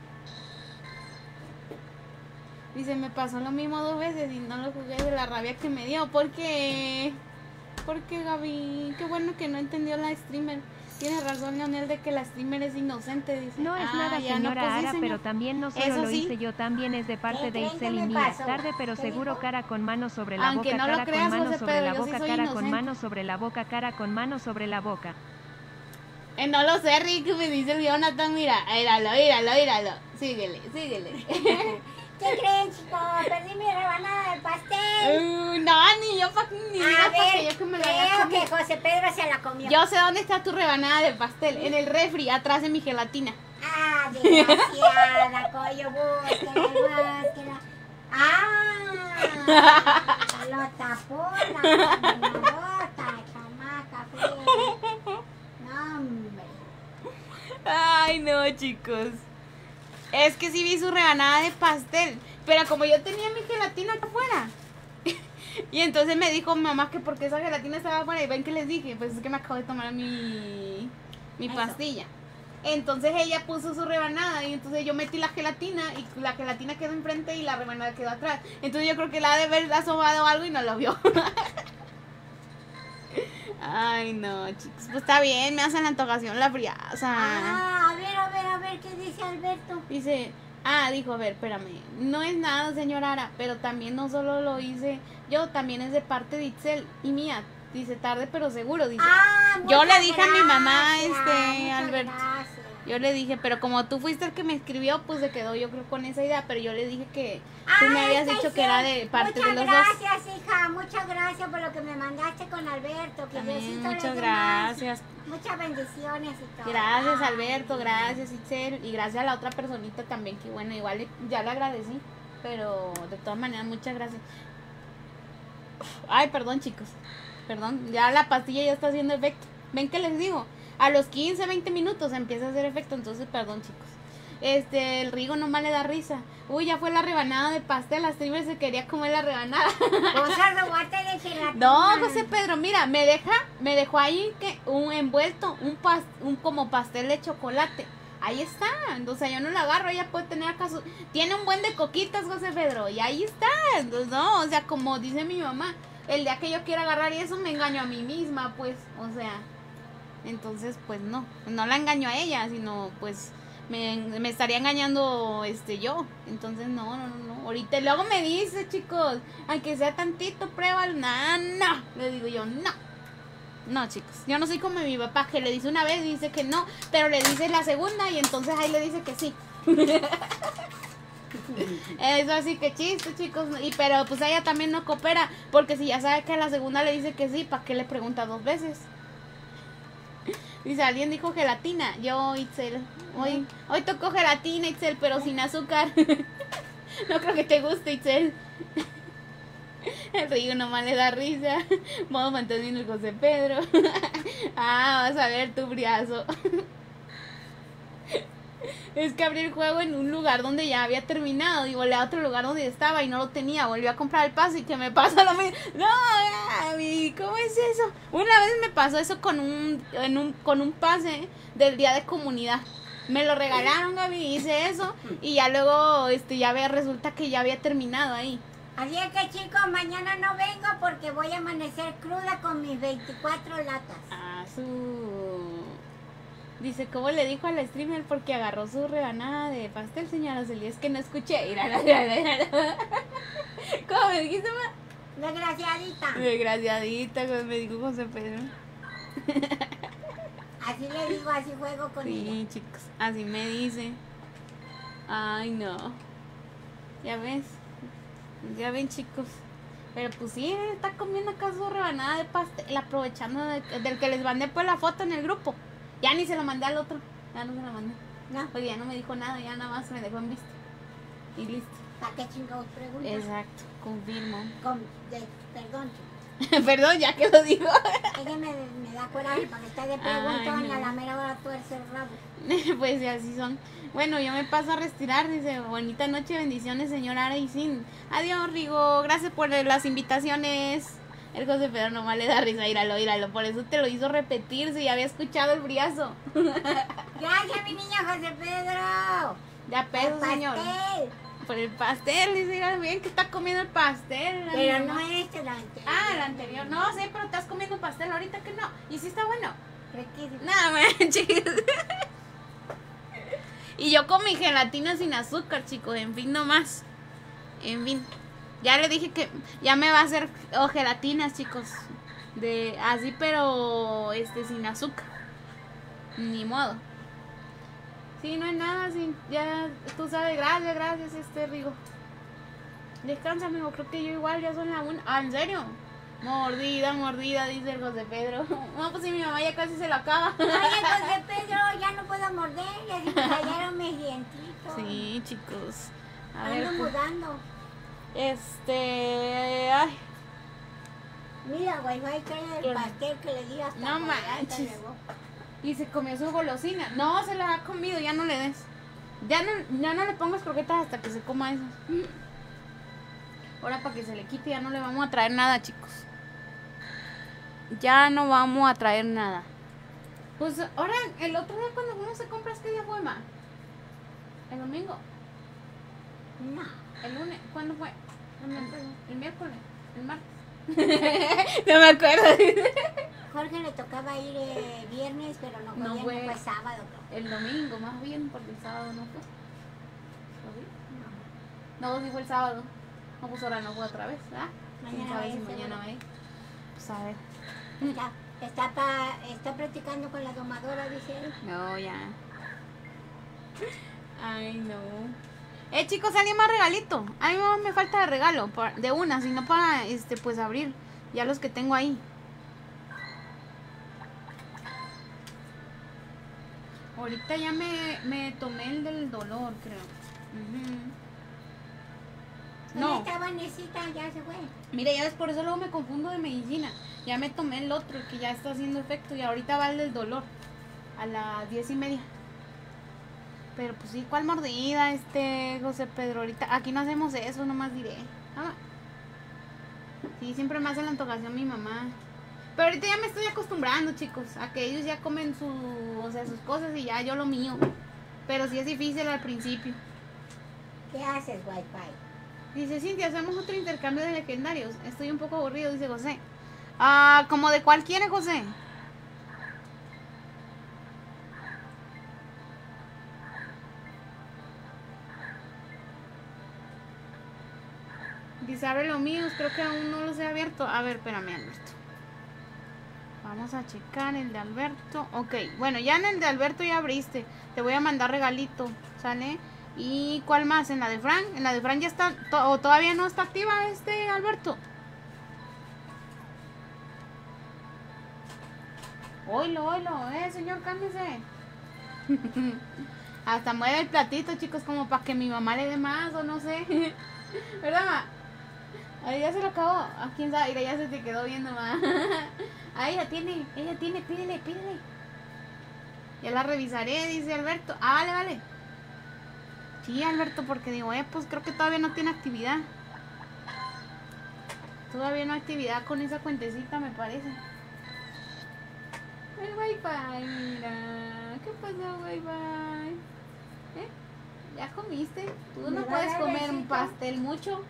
Dice, me pasó lo mismo dos veces y no lo jugué de la rabia que me dio. ¿Por qué? ¿Por qué, Gaby? Qué bueno que no entendió la streamer. Tiene razón, Leonel, de que la streamer es inocente, dice. No es Ah, nada, ya, no, señora pues sí, Ara, señor. pero también no solo Eso lo sí. hice yo, también es de parte ¿Qué de creen que Isel y me mía. pasó? Tarde pero ¿Qué seguro, dijo? cara con mano sobre la Aunque boca, no lo cara creas, con mano José sobre Pedro, la yo sí boca, soy cara inocente. con mano sobre la boca, cara con mano sobre la boca. Eh, no lo sé, Rick, me dice el Jonathan, mira, míralo, míralo, míralo. Síguele, síguele. ¿Qué creen, chicos? Perdí mi rebanada de pastel. Uh, no, ni yo, pa, ni digas A pa' que ver, yo que me la haya creo comido. que José Pedro se la comió. Yo sé dónde está tu rebanada de pastel, en el refri, atrás de mi gelatina. Ah, desgraciada, coño, búsquela, búsquela. Ah, lo tapó la caminadota, chamaca fea. No, hombre. Ay, no, chicos. Es que sí vi su rebanada de pastel. Pero como yo tenía mi gelatina acá afuera. Y entonces me dijo mi mamá que porque esa gelatina estaba afuera. Y ven que les dije, pues es que me acabo de tomar mi, mi Eso. pastilla. Entonces ella puso su rebanada. Y entonces yo metí la gelatina. Y la gelatina quedó enfrente y la rebanada quedó atrás. Entonces yo creo que la ha de haber asomado algo y no lo vio. Ay, no, chicos. Pues está bien, me hacen la antojación la friaza. Ah, a ver, a ver, a ver, ¿qué dice Alberto? Dice, ah, dijo, a ver, espérame, no es nada, señora Ara, pero también no solo lo hice yo, también es de parte de Itzel y mía. Dice, tarde pero seguro, dice. Ah, Yo le muchas dije a mi mamá, gracias, este, muchas Alberto. gracias. Yo le dije, pero como tú fuiste el que me escribió, pues se quedó yo creo con esa idea, pero yo le dije que tú me Ay, habías está dicho que era de Isel. parte muchas de los dos. gracias, hija, muchas gracias por lo que me mandaste con Alberto. Que También, Diosito les muchas dé gracias. más. Muchas bendiciones y todo. Gracias, Ay, Alberto, gracias, Itzel, y gracias a la otra personita también, que bueno, igual le- ya le agradecí, pero de todas maneras, muchas gracias. Ay, perdón, chicos, perdón, ya la pastilla ya está haciendo efecto. ¿Ven que les digo? A los quince, veinte minutos empieza a hacer efecto, entonces, perdón, chicos. Este, el Rigo nomás le da risa. Uy, ya fue la rebanada de pastel, la streamer se quería comer la rebanada. Cosa robarte de gelatina. No, José Pedro, mira, me deja, me dejó ahí que un envuelto, un pas, un como pastel de chocolate. Ahí está, o sea, yo no lo agarro, ella puede tener acaso, tiene un buen de coquitas, José Pedro, y ahí está, entonces, no, o sea, como dice mi mamá, el día que yo quiera agarrar y eso me engaño a mí misma, pues, o sea, entonces, pues no, no la engaño a ella, sino, pues, me, me estaría engañando, este, yo, entonces, no, no, no, no, ahorita, y luego me dice, chicos, aunque sea tantito, pruébalo, no, no, le digo yo, no, No, chicos, yo no soy como mi papá, que le dice una vez y dice que no, pero le dice la segunda y entonces ahí le dice que sí. Eso así que chiste, chicos. Y pero pues ella también no coopera, porque si ya sabe que a la segunda le dice que sí, ¿para qué le pregunta dos veces? Dice, alguien dijo gelatina. Yo, Itzel. Hoy, hoy tocó gelatina, Itzel, pero sin azúcar. No creo que te guste, Itzel. El Río nomás le da risa. Modo manteniendo el José Pedro. Ah, vas a ver tu briazo. Es que abrí el juego en un lugar donde ya había terminado y volví a otro lugar donde estaba y no lo tenía. Volví a comprar el pase y que me pasa lo mismo. No, Gaby, ¿cómo es eso? Una vez me pasó eso con un, en un, con un pase del día de comunidad. Me lo regalaron, Gaby, hice eso y ya luego este ya ve, resulta que ya había terminado ahí. Así es que chicos, mañana no vengo porque voy a amanecer cruda con mis veinticuatro latas. Ah, su... Dice, ¿cómo le dijo al streamer? Porque agarró su rebanada de pastel, señora Celia. Es que no escuché. ¿Cómo me dijiste, ma? Desgraciadita. Desgraciadita, como me dijo José Pedro. Así le digo, así juego con Sí, ella. chicos, así me dice. Ay, no. Ya ves. Ya ven, chicos. Pero pues sí, está comiendo acá su rebanada de pastel, aprovechando de- del que les mandé pues la foto en el grupo. Ya ni se lo mandé al otro. Ya no se lo mandé. No, Porque ya no me dijo nada, ya nada más me dejó en visto. Y listo. ¿para qué chingados preguntas? Exacto, confirmo. Con, de, perdón, Perdón, ya que lo digo. ella me, me da coraje para que esté de Ay, preguntón y no. a la mera hora tuerce el rabo. Pues sí, así son. Bueno, yo me paso a retirar, dice, bonita noche, bendiciones, señora Araisin. Adiós, Rigo, gracias por las invitaciones. El José Pedro nomás le da risa, íralo, íralo, por eso te lo hizo repetir, si ya había escuchado el briazo. Gracias, mi niño José Pedro. Ya peso, El señor. pastel. Por el pastel, dice, mira bien que está comiendo el pastel. la Pero mamá. no este, la anterior. Ah, el anterior. No sé, pero estás comiendo pastel ahorita que no. Y sí está bueno. ¿Crees que Nada manches. Y yo con mi gelatina sin azúcar, chicos. En fin, nomás. En fin. Ya le dije que ya me va a hacer oh, gelatinas, chicos. De así, pero este sin azúcar. Ni modo. Sí, no hay nada. Sí, ya tú sabes. Gracias, gracias, este Rigo. Descansa, amigo. Creo que yo igual ya son la una. Ah, ¿en serio? Mordida, mordida, dice el José Pedro. No, pues si mi mamá ya casi se lo acaba. Oye, José Pedro, ya no puedo morder, ya se me cayeron mis dientitos. Sí, chicos. A Ando ver, pues, mudando. este. Ay, Mira, güey, hay que el ¿Qué? pastel que le di hasta No por allá, manches. te regó. y se comió su golosina. No, se la ha comido, ya no le des. Ya no, ya no le pongas croquetas hasta que se coma eso. Ahora para que se le quite, ya no le vamos a traer nada, chicos. Ya no vamos a traer nada. Pues ahora, el otro día cuando fuimos a compras, ¿qué día fue, ma? El domingo. No, El lunes, ¿cuándo fue? no me acuerdo. El miércoles, el martes. No me acuerdo. Jorge le tocaba ir eh, viernes, pero no fue No viernes, fue. fue sábado. creo. El domingo, más bien, porque el sábado no fue. ¿Lo vi? No. No, sí fue el sábado. No, pues ahora no fue otra vez, ¿verdad? Mañana Quién sabe va a si ir, mañana seguro. va a ir. Pues a ver. Está, está, pa, está practicando con la domadora, dice él. No, ya. Ay, no. Eh, chicos, alguien más regalito. A mí más me falta de regalo, pa- de una, sino para, este, pues abrir ya los que tengo ahí. Ahorita ya me, me tomé el del dolor, creo. Ujú. No. No, Esta Vanesita ya se fue. mire, ya ves, por eso luego me confundo de medicina. Ya me tomé el otro, el que ya está haciendo efecto, y ahorita va el del dolor, a las diez y media. Pero pues sí, ¿cuál mordida, este José Pedro? Ahorita, aquí no hacemos eso, nomás diré. Ah. Sí, siempre me hace la antojación mi mamá. Pero ahorita ya me estoy acostumbrando, chicos, a que ellos ya comen su, o sea, sus cosas y ya yo lo mío. Pero sí es difícil al principio. ¿Qué haces, Wi-Fi? Dice Cintia, hacemos otro intercambio de legendarios. Estoy un poco aburrido, dice José. Ah, ¿como de cuál quiere, José? Dice, abre los míos, creo que aún no los he abierto. A ver, espérame, Alberto. Vamos a checar el de Alberto. Ok, bueno, ya en el de Alberto ya abriste. Te voy a mandar regalito, ¿sale? ¿Y cuál más? ¿En la de Fran? ¿En la de Fran ya está? To- ¿O todavía no está activa este Alberto? Oilo, oilo, eh, señor, cálmese. Hasta mueve el platito, chicos, como para que mi mamá le dé más o no sé. ¿Verdad, ma? Ahí ya se lo acabó. ¿A quién sabe? Mira, ya se te quedó viendo, ma. Ahí la tiene, ella tiene, pídele, pídele. Ya la revisaré, dice Alberto. Ah, vale, vale. Sí, Alberto, porque digo, eh, pues creo que todavía no tiene actividad. Todavía no hay actividad con esa cuentecita, me parece. El wifi, mira. ¿Qué pasó, wifi? ¿Eh? ¿Ya comiste? Tú no puedes comer un pastel mucho.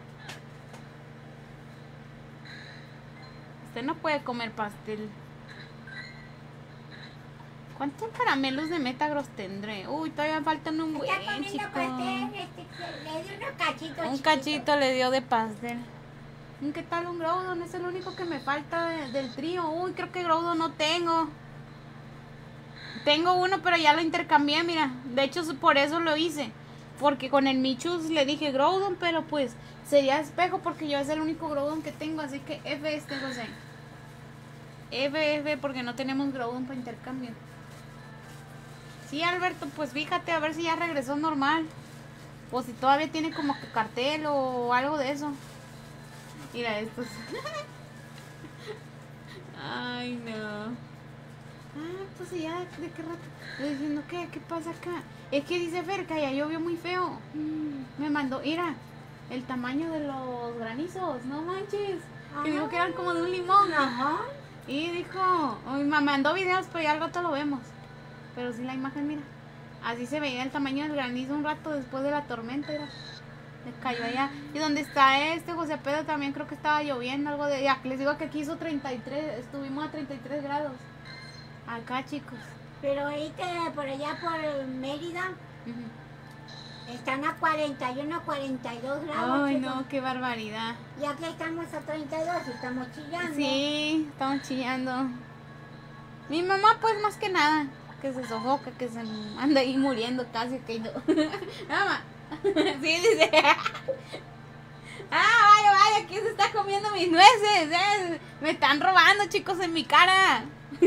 Usted no puede comer pastel. ¿Cuántos caramelos de Metagross tendré? Uy, todavía faltan un buen, Está comiendo chico. pastel, este, le di unos cachitos Un chiquitos. cachito le dio de pastel. ¿Qué tal un Groudon? Es el único que me falta de- del trío. Uy, creo que Groudon no tengo. Tengo uno, pero ya lo intercambié, mira. De hecho, por eso lo hice. Porque con el Michus le dije Groudon, pero pues sería espejo porque yo es el único Groudon que tengo. Así que F este, José. F, F, porque no tenemos Groudon para intercambio. Sí, Alberto, pues fíjate a ver si ya regresó normal. O si todavía tiene como que cartel o algo de eso. Mira estos. Ay, no. Ah, pues ya, ¿de qué rato? Estoy diciendo, ¿qué? ¿Qué pasa acá? Es que dice Fer que ya llovió muy feo. Me mandó, mira, el tamaño de los granizos, no manches. Que dijo que eran como de un limón. Ajá. Y dijo, uy, me mandó videos, pero ya al rato lo vemos. Pero sí la imagen, mira. Así se veía el tamaño del granizo un rato después de la tormenta. Era. Le cayó allá. Y donde está este José Pedro también creo que estaba lloviendo algo de... Ya, les digo que aquí hizo treinta y tres, estuvimos a treinta y tres grados. Acá, chicos. Pero ahorita por allá por Mérida Ujú. están a cuarenta y uno, cuarenta y dos grados. Ay, chicos. no, qué barbaridad. Y aquí estamos a treinta y dos y estamos chillando. Sí, estamos chillando. Mi mamá, pues, más que nada, que se sofoca, que se anda ahí muriendo casi, que no. Mamá. Sí, dice. Ah, vaya, vaya, ¿quién se está comiendo mis nueces? ¿Eh? Me están robando, chicos, en mi cara.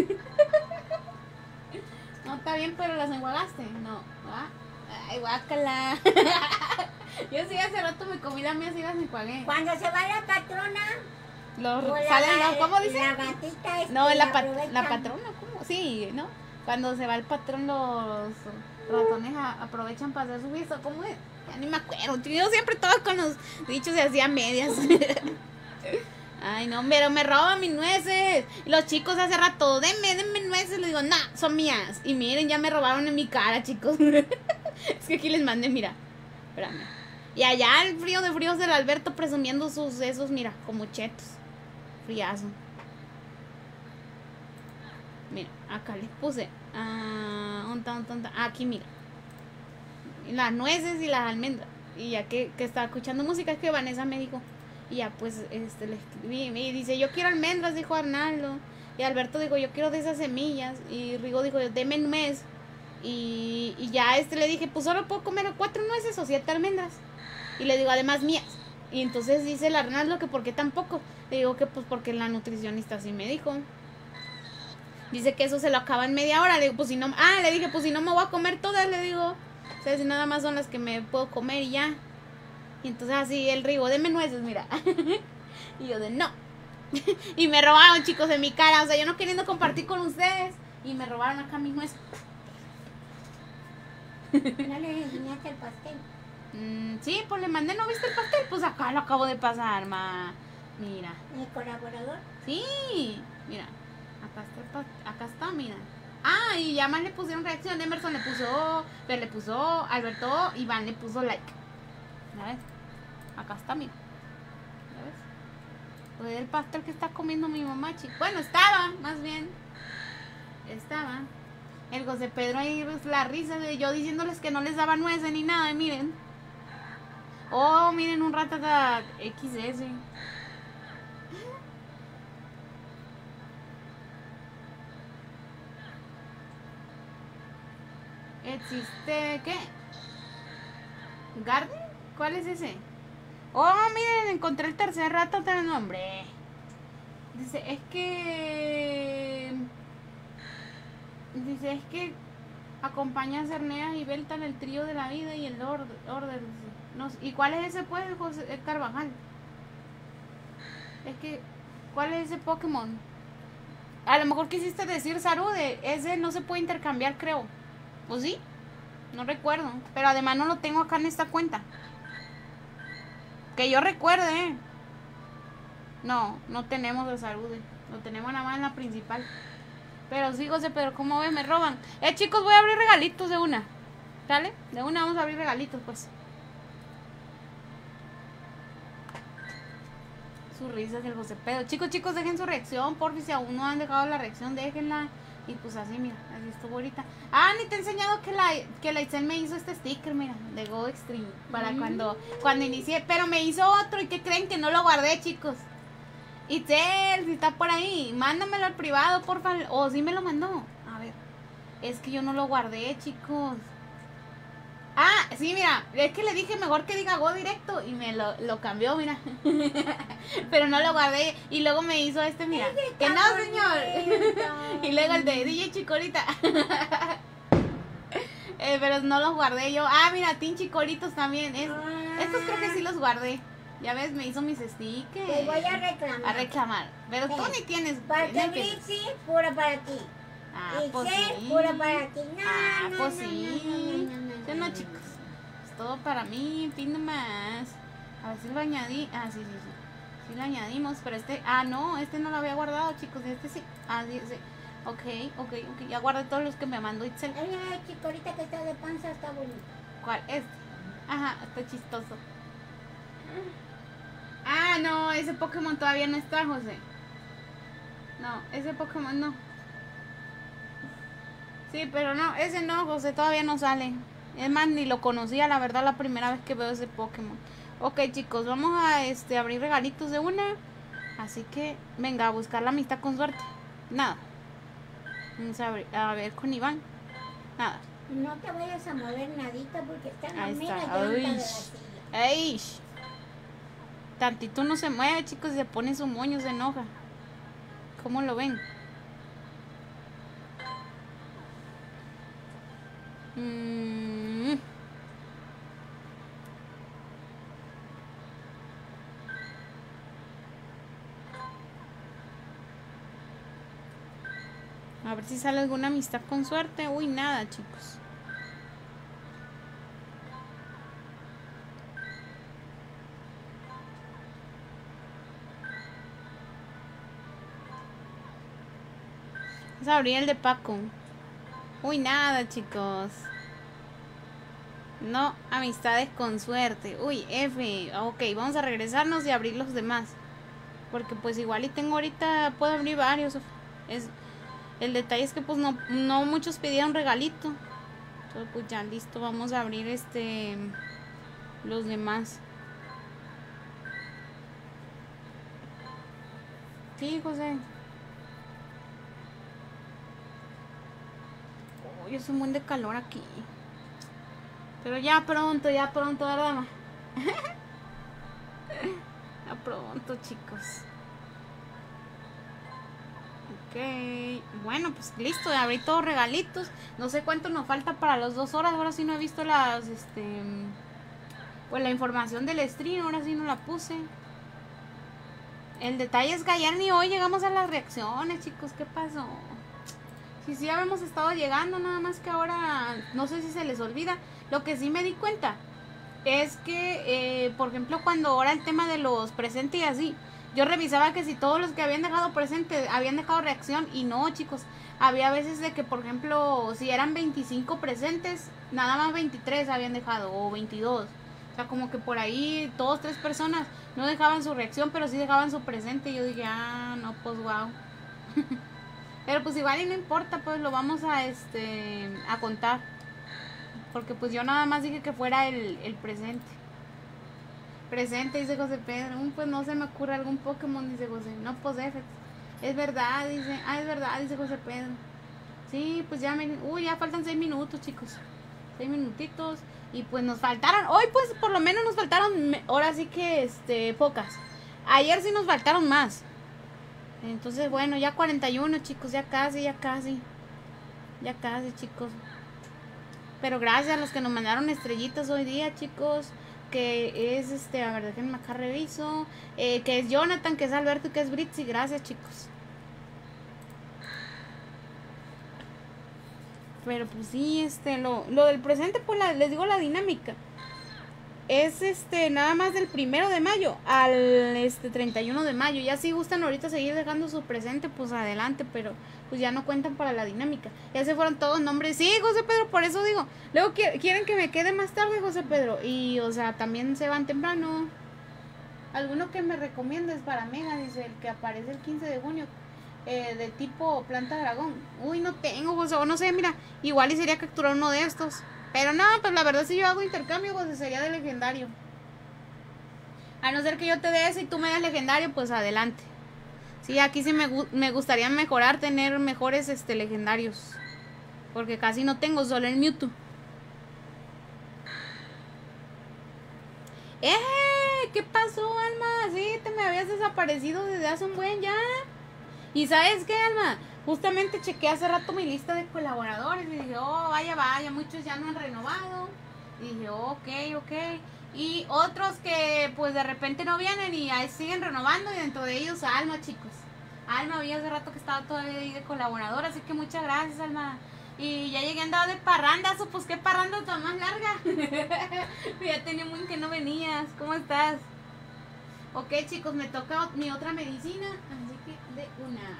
No, está bien, pero las enjuagaste. No, ¿va? Ay, guácala. Yo sí, hace rato mi comida mía sí las enjuagué. Cuando se va la patrona, Los o la, salen, ga- ¿no? ¿Cómo dice? la gatita este, No, la, pat- aprovechan. la patrona, ¿cómo? Sí, ¿no? Cuando se va el patrón, los ratones a- aprovechan para hacer su visto. ¿Cómo es? Ya ni me acuerdo. Yo siempre todo con los dichos y hacía medias. Ay, no, pero me roban mis nueces. Y los chicos hace rato, denme, denme nueces. Les digo, nah, son mías. Y miren, ya me robaron en mi cara, chicos. Es que aquí les mandé, mira. Espérame. Y allá el frío de fríos del Alberto presumiendo sus esos, mira, como chetos. Friazo. Mira, acá les puse. Ah, un ton, ton, ton. Aquí, mira. Las nueces y las almendras. Y ya que, que estaba escuchando música, es que Vanessa me dijo. Y ya pues este le escribí. Y dice, yo quiero almendras, dijo Arnaldo. Y Alberto dijo, yo quiero de esas semillas. Y Rigo dijo, deme un mes. Y, y ya este le dije, pues solo puedo comer cuatro nueces o siete almendras. Y le digo, además mías. Y entonces dice el Arnaldo que por qué tan poco. Le digo que pues porque la nutricionista así me dijo. Dice que eso se lo acaba en media hora. Le digo, pues si no. Ah, le dije, pues si no me voy a comer todas, le digo. O sea, si nada más son las que me puedo comer y ya. Y entonces así el Rigo, deme nueces, mira. Y yo de no. Y me robaron, chicos, en mi cara. O sea, yo no queriendo compartir con ustedes. Y me robaron acá mis nueces. No les enseñaste el pastel. Mm, sí, pues le mandé, ¿no viste el pastel? Pues acá lo acabo de pasar, ma. Mira. Mi colaborador. Sí, mira. Acá está, el pas- acá está, mira. Ah, y ya más le pusieron reacción. Emerson le puso, pero le puso Alberto, Iván le puso like. ¿Ya ves? Acá está, mira. ¿Ya ves? Pues el pastel que está comiendo mi mamá, chico. Bueno, estaba, más bien. Estaba. El José Pedro ahí, pues, la risa de yo diciéndoles que no les daba nueces ni nada, y miren. Oh, miren un ratata equis ese. existe, ¿qué? ¿Garden? ¿Cuál es ese? Oh, miren, encontré el tercer rato del nombre. Dice, es que... Dice, es que acompaña a Cernea y Belta en el trío de la vida y el orden. No, ¿y cuál es ese, pues, José Carvajal? Es que, ¿cuál es ese Pokémon? A lo mejor quisiste decir Sarude. Ese no se puede intercambiar, creo. ¿O sí? No recuerdo. Pero además no lo tengo acá en esta cuenta. Que yo recuerde, ¿eh? No, no tenemos el Sarude. Lo tenemos nada más en la principal. Pero sí, José, pero ¿cómo ves? Me roban. Eh, chicos, voy a abrir regalitos de una. ¿Sale? De una vamos a abrir regalitos, pues. Sus risas del José Pedro. Chicos, chicos, dejen su reacción, por si aún no han dejado la reacción, déjenla. Y pues así, mira, así estuvo ahorita. Ah, ni te he enseñado que la, que la Itzel me hizo este sticker, mira, de Go Extreme. Para mm. cuando, cuando inicié. Pero me hizo otro y que creen que no lo guardé, chicos. Itzel, si está por ahí, mándamelo al privado, por favor. O sí me lo mandó. A ver, es que yo no lo guardé, chicos. Ah, sí, mira, es que le dije mejor que diga Go directo y me lo, lo cambió, mira. Pero no lo guardé y luego me hizo este, mira. Que no, señor. Y luego el de D J Chicorita. eh, pero no los guardé yo. Ah, mira, Team Chicoritos también. Es, estos creo que sí los guardé. Ya ves, me hizo mis stickers. Te voy a reclamar. A reclamar. Pero sí. Tú ni tienes. Porque Blixi, pura para ti. Ah, pues sí. Pura para ti. No, ah, no, pues no, sí. No, no, no, no, no, no, no, chicos. Es todo para mí, fin nomás. A ver si lo añadí. Ah, sí, sí, sí. Sí lo añadimos, pero este. Ah, no, este no lo había guardado, chicos. Este sí. Ah, sí, sí. Ok, ok, ok. Ya guardé todos los que me mandó Itzel. Ay, Chicorita que está de panza está bonito. ¿Cuál? Este. Ajá, está chistoso. Ah, no, ese Pokémon todavía no está, José. No, ese Pokémon no. Sí, pero no, ese no, José, todavía no sale. Es más, ni lo conocía, la verdad, la primera vez que veo ese Pokémon. Ok, chicos, vamos a este abrir regalitos de una. Así que, venga, a buscar la amistad con suerte. Nada. Vamos a, abrir, a ver con Iván. Nada. No te vayas a mover nadita porque está en la Ahí mera está. llanta de la Ay. silla. Ay. Tantito no se mueve, chicos, se pone su moño, se enoja. ¿Cómo lo ven? Mm. A ver si sale alguna amistad con suerte. Uy, nada, chicos. Vamos a abrir el de Paco. Uy, nada, chicos. No, amistades con suerte. Uy, F. Ok, vamos a regresarnos y abrir los demás. Porque pues igual y tengo ahorita, puedo abrir varios. Es, el detalle es que pues no, no muchos pidieron regalito. Entonces pues ya listo, vamos a abrir este los demás. Sí, José. Uy, es un buen de calor aquí. Pero ya pronto, ya pronto, ¿verdad, ma? Ya pronto, chicos. Ok. Bueno, pues listo, abrí todos regalitos. No sé cuánto nos falta para las dos horas. Ahora sí no he visto las, este... pues la información del stream, ahora sí no la puse. El detalle es que ayer ni hoy llegamos a las reacciones, chicos. ¿Qué pasó? Sí, sí, habíamos estado llegando, nada más que ahora no sé si se les olvida. Lo que sí me di cuenta es que, eh, por ejemplo, cuando ahora el tema de los presentes y así, yo revisaba que si todos los que habían dejado presente habían dejado reacción y no, chicos. Había veces de que, por ejemplo, si eran veinticinco presentes, nada más veintitrés habían dejado o veintidós. O sea, como que por ahí dos, tres personas no dejaban su reacción, pero sí dejaban su presente. Y yo dije, ah, no, pues wow. Pero pues igual y no importa, pues lo vamos a este a contar. Porque pues yo nada más dije que fuera el, el presente. Presente, dice José Pedro. Uh, pues no se me ocurre algún Pokémon, dice José. No, pues F. Es verdad, dice. Ah, es verdad, dice José Pedro. Sí, pues ya me... Uy, ya faltan seis minutos, chicos. seis minutitos. Y pues nos faltaron, hoy pues por lo menos nos faltaron, ahora sí que este, pocas. Ayer sí nos faltaron más. Entonces bueno, ya cuarenta y uno, chicos, ya casi, ya casi. Ya casi, chicos. Pero gracias a los que nos mandaron estrellitas hoy día, chicos. Que es este, a ver, déjenme acá reviso. Eh, que es Jonathan, que es Alberto y que es Britzy. Gracias, chicos. Pero pues sí, este, lo, lo del presente, pues la, les digo la dinámica. Es este, nada más del primero de mayo al este treinta y uno de mayo. Ya si gustan ahorita seguir dejando su presente, pues adelante, pero pues ya no cuentan para la dinámica. Ya se fueron todos nombres. Sí, José Pedro, por eso digo. Luego quieren que me quede más tarde, José Pedro. Y, o sea, también se van temprano. Alguno que me recomiendes para Mega, dice el que aparece el quince de junio. Eh, de tipo planta dragón. Uy, no tengo, José, o no sé, mira, igual y sería capturar uno de estos. Pero no, pues la verdad si yo hago intercambio, José, sería de legendario. A no ser que yo te dé ese y tú me das legendario, pues adelante. Sí, aquí sí me, me gustaría mejorar, tener mejores este legendarios. Porque casi no tengo, solo el Mewtwo. ¡Eh! ¿Qué pasó, Alma? Sí, te me habías desaparecido desde hace un buen ya. Y ¿sabes qué, Alma? Justamente chequé hace rato mi lista de colaboradores y dije, oh, vaya, vaya, muchos ya no han renovado. Y dije, oh, ok, ok. Y otros que pues de repente no vienen y ahí siguen renovando y dentro de ellos Alma, chicos. Alma, había hace rato que estaba todavía ahí de colaboradora, así que muchas gracias, Alma. Y ya llegué andado de parrandazo, pues qué parranda tan más larga. Ya tenía muy que no venías, ¿cómo estás? Ok, chicos, me toca mi otra medicina, así que de una.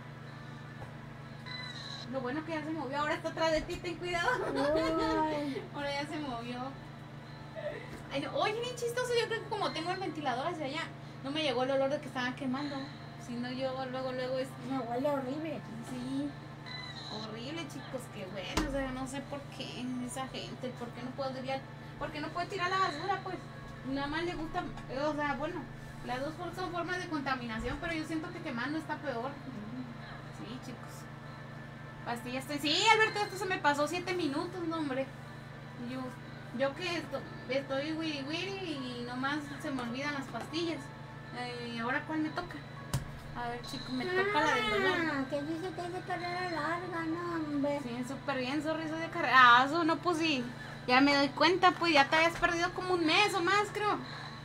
Lo bueno que ya se movió, ahora está atrás de ti, ten cuidado. Ahora ya se movió. Ay, no. Oye, bien chistoso, yo creo que como tengo el ventilador hacia allá, no me llegó el olor de que estaban quemando. Si no, yo luego, luego es... Me huele horrible. Sí, horrible, chicos, qué bueno, o sea, no sé por qué esa gente, por qué no podría, por qué no puede tirar la basura, pues, nada más le gusta, o sea, bueno, las dos son formas de contaminación, pero yo siento que quemando está peor. Sí, chicos. Pastillas, sí, Alberto, esto se me pasó siete minutos, no, hombre. Yo, yo que esto, estoy wiri wiri y nomás se me olvidan las pastillas. ¿Y eh, ahora cuál me toca? A ver, chicos, me toca la del dolor. Ah, que dice que es de carrera larga, no, hombre. Sí, súper bien, sorry, soy de carrera. Ah, eso no, pues sí. Ya me doy cuenta, pues ya te habías perdido como un mes o más, creo.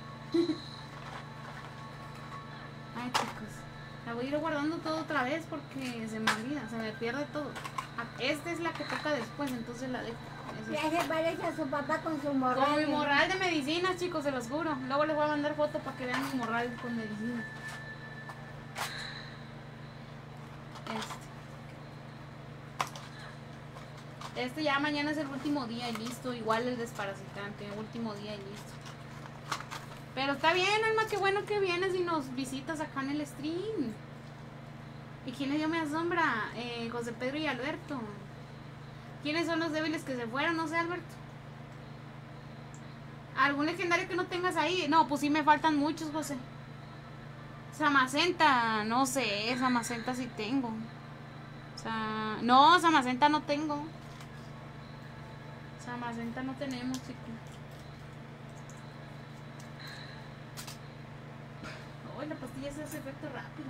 Ay, chicos. La voy a ir guardando todo otra vez porque se me olvida, se me pierde todo. Esta es la que toca después, entonces la dejo. Ya se parece a su papá con su morral. Con mi morral de medicinas, chicos, se los juro. Luego les voy a mandar foto para que vean mi morral con medicinas. Este. Este ya mañana es el último día y listo. Igual el desparasitante, último día y listo. Pero está bien, Alma, qué bueno que vienes y nos visitas acá en el stream. ¿Y quiénes yo me asombra? Eh, José Pedro y Alberto. ¿Quiénes son los débiles que se fueron? No sé, Alberto. ¿Algún legendario que no tengas ahí? No, pues sí me faltan muchos, José. Samacenta, no sé, Samacenta sí tengo. O sea, no, Samacenta no tengo. Samacenta no tenemos, chicos. Uy, la pastilla se hace efecto rápido.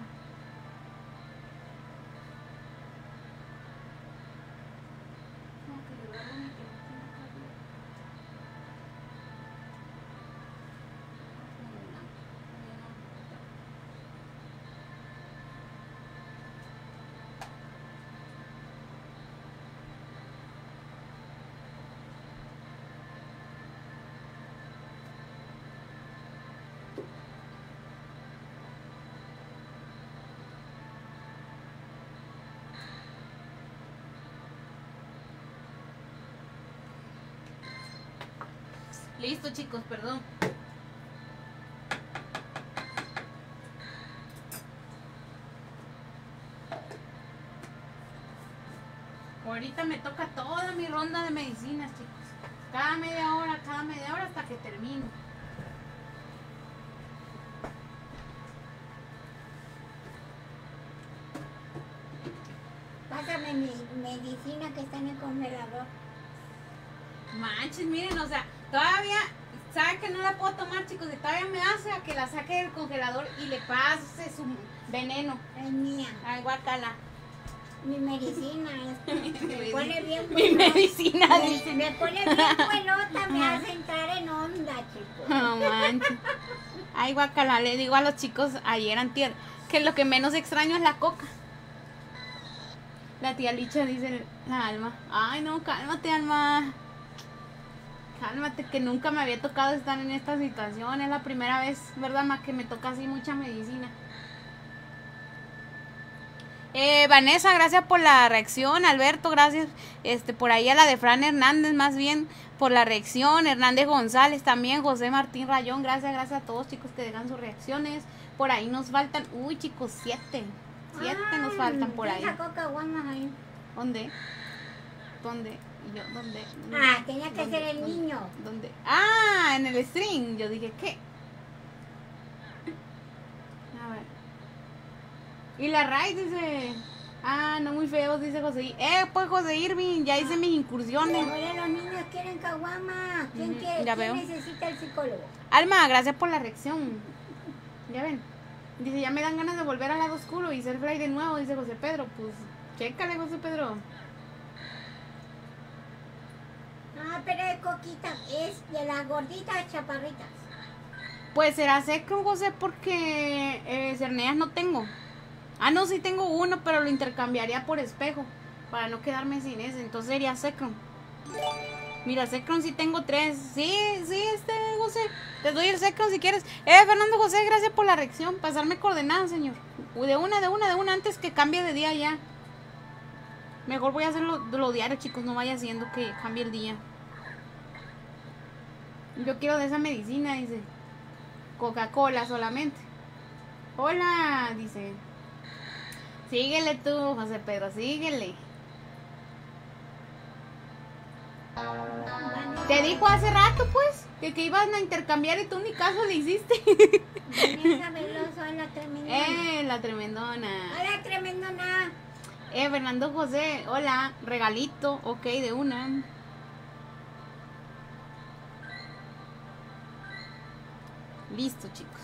Listo, chicos, perdón. Ahorita me toca toda mi ronda de medicinas, chicos. Cada media hora, cada media hora hasta que termino. Pásame mi medicina que está en el congelador. Manches, miren, o sea, todavía, ¿sabe que no la puedo tomar, chicos? Y todavía me hace a que la saque del congelador y le pase su veneno. Es mía. Ay, guacala. Mi medicina. Me pone bien Mi buenota. medicina, Me, dice. me pone bien buenota, me hace entrar en onda, chicos. No manches. Ay, guacala, le digo a los chicos ayer antier que lo que menos extraño es la coca. La tía Licha dice la Alma. Ay, no, cálmate, Alma. Cálmate, que nunca me había tocado estar en esta situación. Es la primera vez, ¿verdad, ma? Que me toca así mucha medicina. Eh, Vanessa, gracias por la reacción. Alberto, gracias. Este, por ahí a la de Fran Hernández, más bien, por la reacción. Hernández González también. José Martín Rayón, gracias, gracias a todos, chicos, que dejan sus reacciones. Por ahí nos faltan, uy, chicos, siete. Siete nos faltan por ahí. Esa coca guamas ahí. ¿Dónde? ¿Dónde? ¿Y yo? ¿Dónde? Ah, tenía que ¿Dónde? ser el ¿Dónde? niño. ¿Dónde? Ah, en el string. Yo dije, ¿qué? A ver. Y la Ray dice, ah, no muy feos, dice José. Ir- Eh, pues José Irving, ya hice mis incursiones. Ahora los niños quieren caguama. ¿Quién, Ujú, quiere, ya ¿quién veo. necesita el psicólogo? Alma, gracias por la reacción. Ya ven. Dice, ya me dan ganas de volver al lado oscuro y ser fly de nuevo, dice José Pedro. Pues, chécale, José Pedro. No, pero es coquita, es de las gorditas chaparritas. Pues será Secron, José, porque eh, cerneas no tengo. Ah, no, sí tengo uno, pero lo intercambiaría por espejo para no quedarme sin ese. Entonces sería Secron. Mira, Secron sí tengo tres. Sí, sí, este, José. Te doy el Secron si quieres. Eh, Fernando José, gracias por la reacción. Pasarme coordenadas, señor. De una, de una, de una, antes que cambie de día ya. Mejor voy a hacerlo lo diario, chicos. No vaya haciendo que cambie el día. Yo quiero de esa medicina, dice. Coca-Cola solamente. Hola, dice. Síguele tú, José Pedro, síguele. Te dijo hace rato, pues, que, que iban a intercambiar y tú ni caso le hiciste. Vanessa Veloso, la tremendona. Eh, la tremendona. Hola, tremendona. Eh, Fernando José, hola, regalito, ok, de una. Listo, chicos.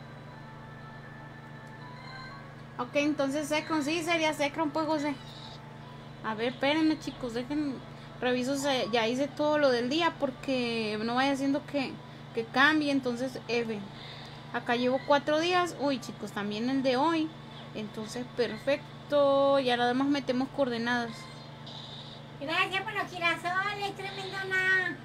Ok, entonces Secron, sí, sería Secron, pues, José. A ver, espérenme, chicos, dejen, reviso, se- ya hice todo lo del día porque no vaya haciendo que, que cambie, entonces, F. Acá llevo cuatro días, uy, chicos, también el de hoy, entonces, perfecto, ya nada más metemos coordenadas. Gracias por los girasoles, tremendona.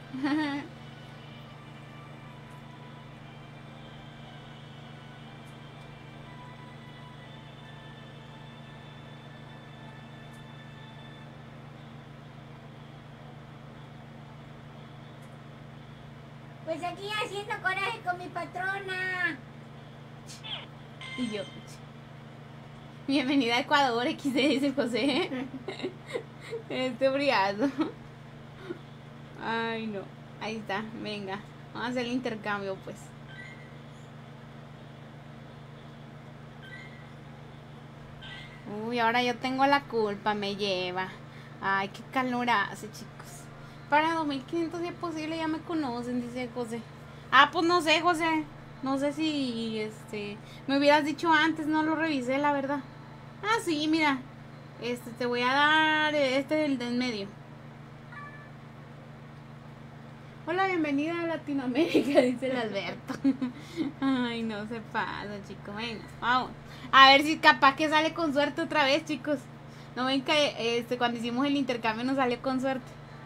Pues aquí haciendo coraje con mi patrona. Y yo, bienvenida a Ecuador, X D, dice José. Este briazo. Ay, no. Ahí está, venga. Vamos a hacer el intercambio, pues. Uy, ahora yo tengo la culpa, me lleva. Ay, qué calor hace, chicos. Para dos mil quinientos si es posible, ya me conocen, dice José. Ah, pues no sé, José. No sé si, este, me hubieras dicho antes, no lo revisé, la verdad. Ah, sí, mira. Este, te voy a dar este el del medio. Hola, bienvenida a Latinoamérica, dice el Alberto. Ay, no se pasa, chicos. Venga, vamos. A ver si capaz que sale con suerte otra vez, chicos. No ven que este, cuando hicimos el intercambio nos salió con suerte.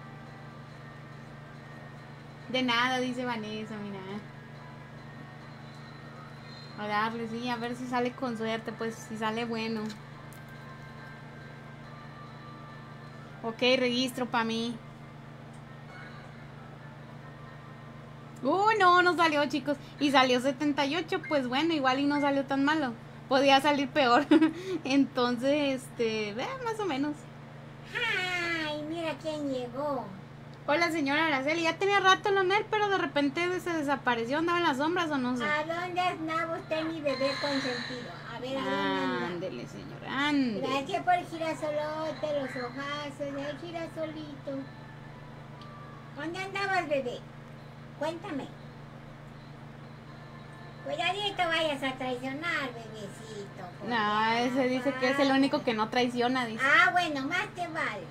De nada, dice Vanessa, mira. A darle, sí, a ver si sale con suerte, pues si sale bueno. Ok, registro para mí. Uy, no, no salió, chicos. Y salió setenta y ocho, pues bueno, igual y no salió tan malo. Podía salir peor. Entonces, este, eh, más o menos. Ay, mira quién llegó. Hola, señora Araceli. Ya tenía rato en él, pero de repente se desapareció. ¿Andaba en las sombras o no sé? ¿A dónde andaba usted, mi bebé consentido? A ver, ¿a dónde anda? Ándele, señora, ándele. Gracias por el girasolote, los ojazos, el girasolito. ¿Dónde andabas, bebé? Cuéntame. Cuidadito vayas a traicionar, bebecito. por No, Dios, ese dice que es el vale. único que no traiciona, dice. Ah, bueno, más te vale.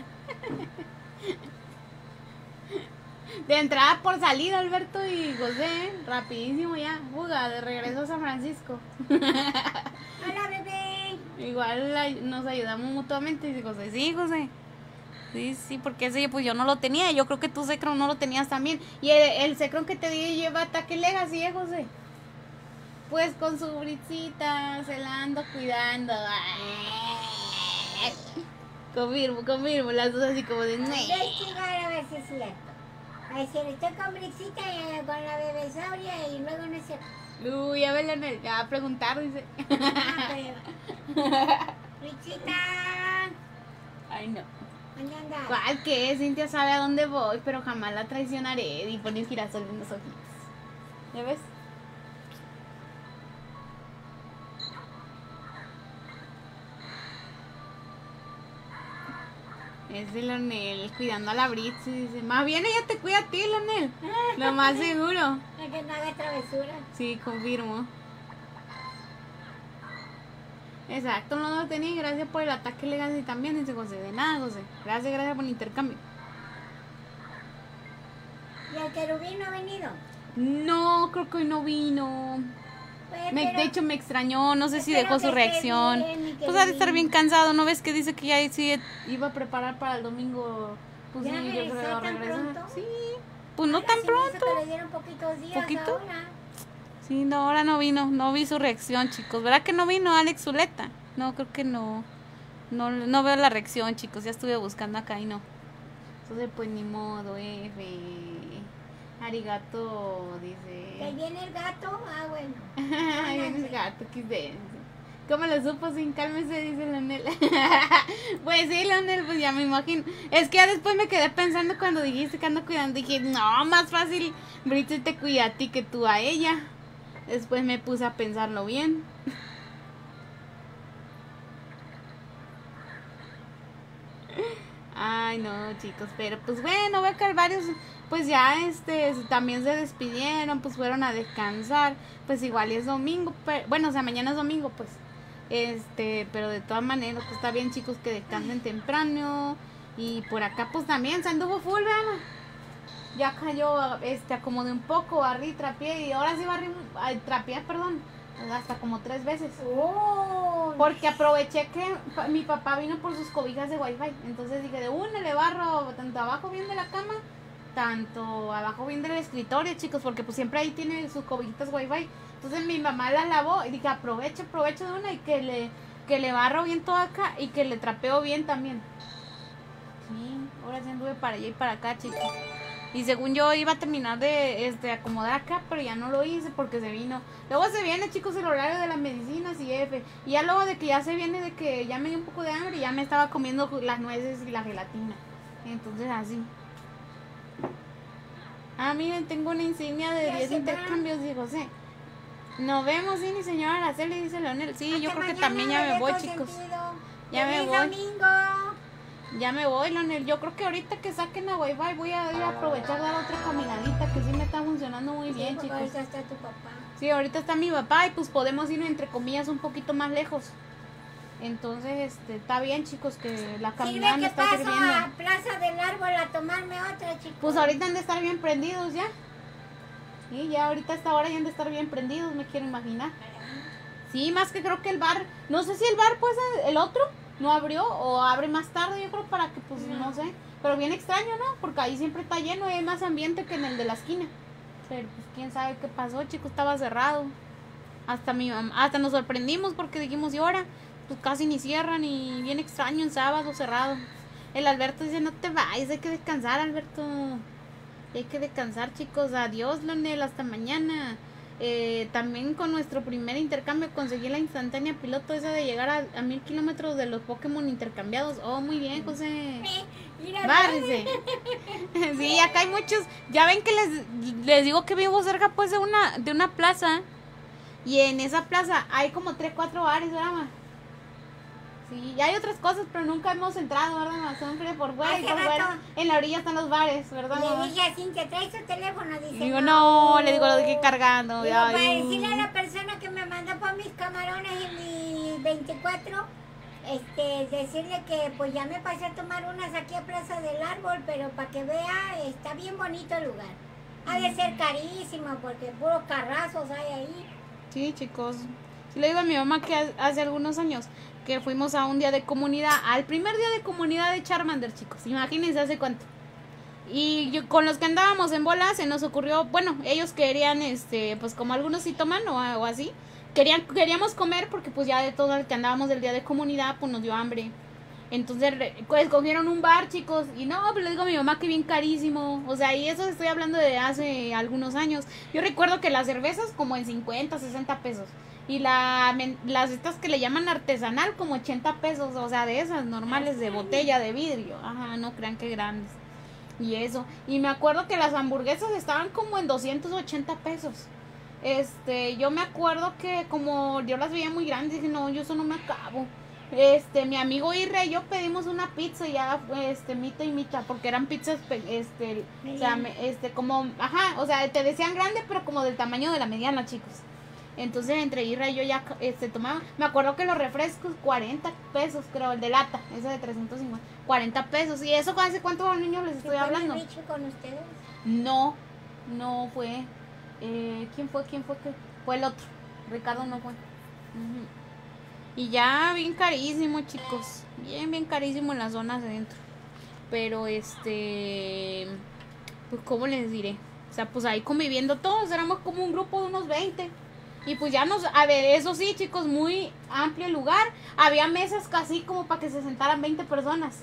De entrada por salida, Alberto y José, rapidísimo ya, fuga, de regreso a San Francisco. Hola, bebé. Igual la- nos ayudamos mutuamente, dice José. Sí, José. Sí, sí, porque ese pues yo no lo tenía. Yo creo que tu Secron no lo tenías también. Y el, el Secron que te di lleva ataque Legacy, ¿eh, José? Pues con su bricita, se la ando cuidando. Ay. Confirmo, confirmo, las dos así como de... Voy a investigar a ver si es cierto. A decir, estoy con Brixita y con la bebesauria y luego no es cierto. Uy, a ver, Leonel, ya va a preguntar, dice. Ah, pero... Brixita, Ay, no. ¿dónde andas? ¿Cuál que es? Cintia sabe a dónde voy, pero jamás la traicionaré. Y pone un girasol en los ojitos. ¿Ya ves? Es de Leonel cuidando a la Britz y dice, más bien ella te cuida a ti, Leonel. Lo más seguro. Es que no haga travesura. Sí, confirmo. Exacto, no lo tenía. Gracias por el ataque Legacy también, dice José. De nada, José. Gracias, gracias por el intercambio. ¿Y el querubín no ha venido? No, creo que hoy no vino. Pues, Me- pero- de hecho me extrañó, no sé si espero dejó su que esté reacción. bien y que Pues ha de bien. estar bien cansado, ¿no ves que dice que ya sí iba a preparar para el domingo? Pues ¿Ya sí, yo regresó creo que tan regresa. pronto? Sí, pues no Ahora tan sí me hizo pronto. que le dieron poquitos días ¿Poquito? ahora. Sí, no, ahora no vino, no vi su reacción, chicos. ¿Verdad que no vino Alex Zuleta? No, creo que no. No, no veo la reacción, chicos. Ya estuve buscando acá y no. Entonces, pues ni modo, F. Arigato, ¿Que dice. viene el gato? Ah, bueno. Ay, viene el gato, qué denso. ¿Cómo lo supo sin cálmese? Dice Leonel. Pues sí, Leonel, pues ya me imagino. Es que ya después me quedé pensando cuando dijiste que ando cuidando. Dije, no, más fácil Bridget te cuida a ti que tú a ella. Después me puse a pensarlo bien. Ay, no, chicos, pero pues bueno, veo que varios, pues ya este, también se despidieron, pues fueron a descansar, pues igual es domingo, pero, bueno, o sea, mañana es domingo, pues, este, pero de todas maneras, pues está bien, chicos, que descansen temprano, y por acá, pues también se anduvo full, vean, ya cayó, este, acomodé un poco, barrí, trapié, y ahora sí barrí, ay, trapié, perdón, hasta como tres veces. Oh, Porque aproveché que pa- mi papá vino por sus cobijas de wifi. Entonces dije, de una le barro tanto abajo bien de la cama, tanto abajo bien del escritorio, chicos, porque pues siempre ahí tiene sus cobijitas wifi. Entonces mi mamá las lavó y dije, aprovecho, aprovecho de una y que le, que le barro bien todo acá y que le trapeo bien también. Sí, ahora sí anduve para allá y para acá, chicos. Y según yo iba a terminar de este, acomodar acá, pero ya no lo hice porque se vino. Luego se viene, chicos, el horario de las medicinas y F. Y ya luego de que ya se viene de que ya me dio un poco de hambre y ya me estaba comiendo las nueces y la gelatina. Entonces así. Ah, miren, tengo una insignia de Ya diez se va. intercambios, dice José. Nos vemos, sí, mi señora Araceli, dice Leonel. Sí, yo hasta creo que mañana, también ya me bebé voy, chicos. consentido. Ya me ¡Feliz voy. domingo! Ya me voy, Leonel. Yo creo que ahorita que saquen a Wi-Fi voy a ir a aprovechar dar otra caminadita que sí me está funcionando muy Sí, bien, porque chicos. ahorita está tu papá. Sí, ahorita está mi papá y pues podemos ir entre comillas un poquito más lejos. Entonces, este, está bien, chicos, que la caminada Sirve me que está paso sirviendo. a Plaza del Árbol a tomarme otra, chicos. Pues ahorita han de estar bien prendidos ya. Sí, ya ahorita a esta hora ya han de estar bien prendidos, me quiero imaginar. Sí, más que creo que el bar, no sé si el bar pues el otro no abrió o abre más tarde, yo creo para que pues no, No. sé, pero bien extraño, ¿no? Porque ahí siempre está lleno y hay más ambiente que en el de la esquina. Pero pues quién sabe qué pasó, chicos, estaba cerrado. Hasta mi mamá, hasta nos sorprendimos porque dijimos, y ahora, pues casi ni cierran y bien extraño en sábado cerrado. El Alberto dice, no te vayas, hay que descansar, Alberto. Hay que descansar, chicos. Adiós, Leonel, hasta mañana. Eh, también con nuestro primer intercambio conseguí la instantánea piloto esa de llegar a, a mil kilómetros de los Pokémon intercambiados. Oh, muy bien, José. Mira, Bárrese. Sí, acá hay muchos. Ya ven que les, les digo que vivo cerca pues de una, de una plaza. Y en esa plaza hay como tres, cuatro bares, ¿verdad, ma? Sí, y hay otras cosas, pero nunca hemos entrado, ¿verdad, mamá? Siempre por fuera y Hace por fuera. rato En la orilla están los bares, ¿verdad, mamá? Le dije a Cintia, trae su teléfono, dice. Digo, no, le digo, lo dejé cargando. Digo, Ay, para uh. decirle a la persona que me mandó por mis camarones y mis veinticuatro, este, decirle que pues ya me pasé a tomar unas aquí a Plaza del Árbol, pero para que vea, está bien bonito el lugar. Ha de ser carísimo porque puros carrazos hay ahí. Sí, chicos. Sí, le digo a mi mamá que hace algunos años que fuimos a un día de comunidad, al primer día de comunidad de Charmander, chicos. Imagínense hace cuánto. Y yo, con los que andábamos en bola se nos ocurrió, bueno, ellos querían, este, pues como algunos sí toman o, o así, querían, queríamos comer porque pues ya de todo el que andábamos del día de comunidad, pues nos dio hambre. Entonces pues, escogieron un bar, chicos, y no, pues le digo a mi mamá que bien carísimo, o sea, y eso estoy hablando de hace algunos años. Yo recuerdo que las cervezas como en cincuenta, sesenta pesos, y la, las estas que le llaman artesanal como ochenta pesos, o sea, de esas normales de botella de vidrio, ajá, no crean que grandes. Y eso, y me acuerdo que las hamburguesas estaban como en doscientos ochenta pesos. Este, yo me acuerdo que como yo las veía muy grandes, dije, no, yo eso no me acabo. Este, mi amigo Irre y yo pedimos una pizza y ya, este, mitad y mitad, porque eran pizzas, este, o sea, me, este, como, ajá, o sea, te decían grande, pero como del tamaño de la mediana, chicos. Entonces, entre Irre y yo ya, este, tomaba, me acuerdo que los refrescos, cuarenta pesos, creo, el de lata, ese de trescientos cincuenta, cuarenta pesos, y eso, ¿hace cuántos niños les estoy hablando? ¿Fue Richie con ustedes? No, no fue, eh, ¿quién fue, quién fue, qué? Fue el otro, Ricardo no fue. Uh-huh. Y ya bien carísimo, chicos. Bien, bien carísimo en las zonas de dentro. Pero este... pues ¿cómo les diré? O sea, pues ahí conviviendo todos. Éramos como un grupo de unos veinte. Y pues ya nos... A ver, eso sí, chicos, muy amplio el lugar. Había mesas casi como para que se sentaran veinte personas.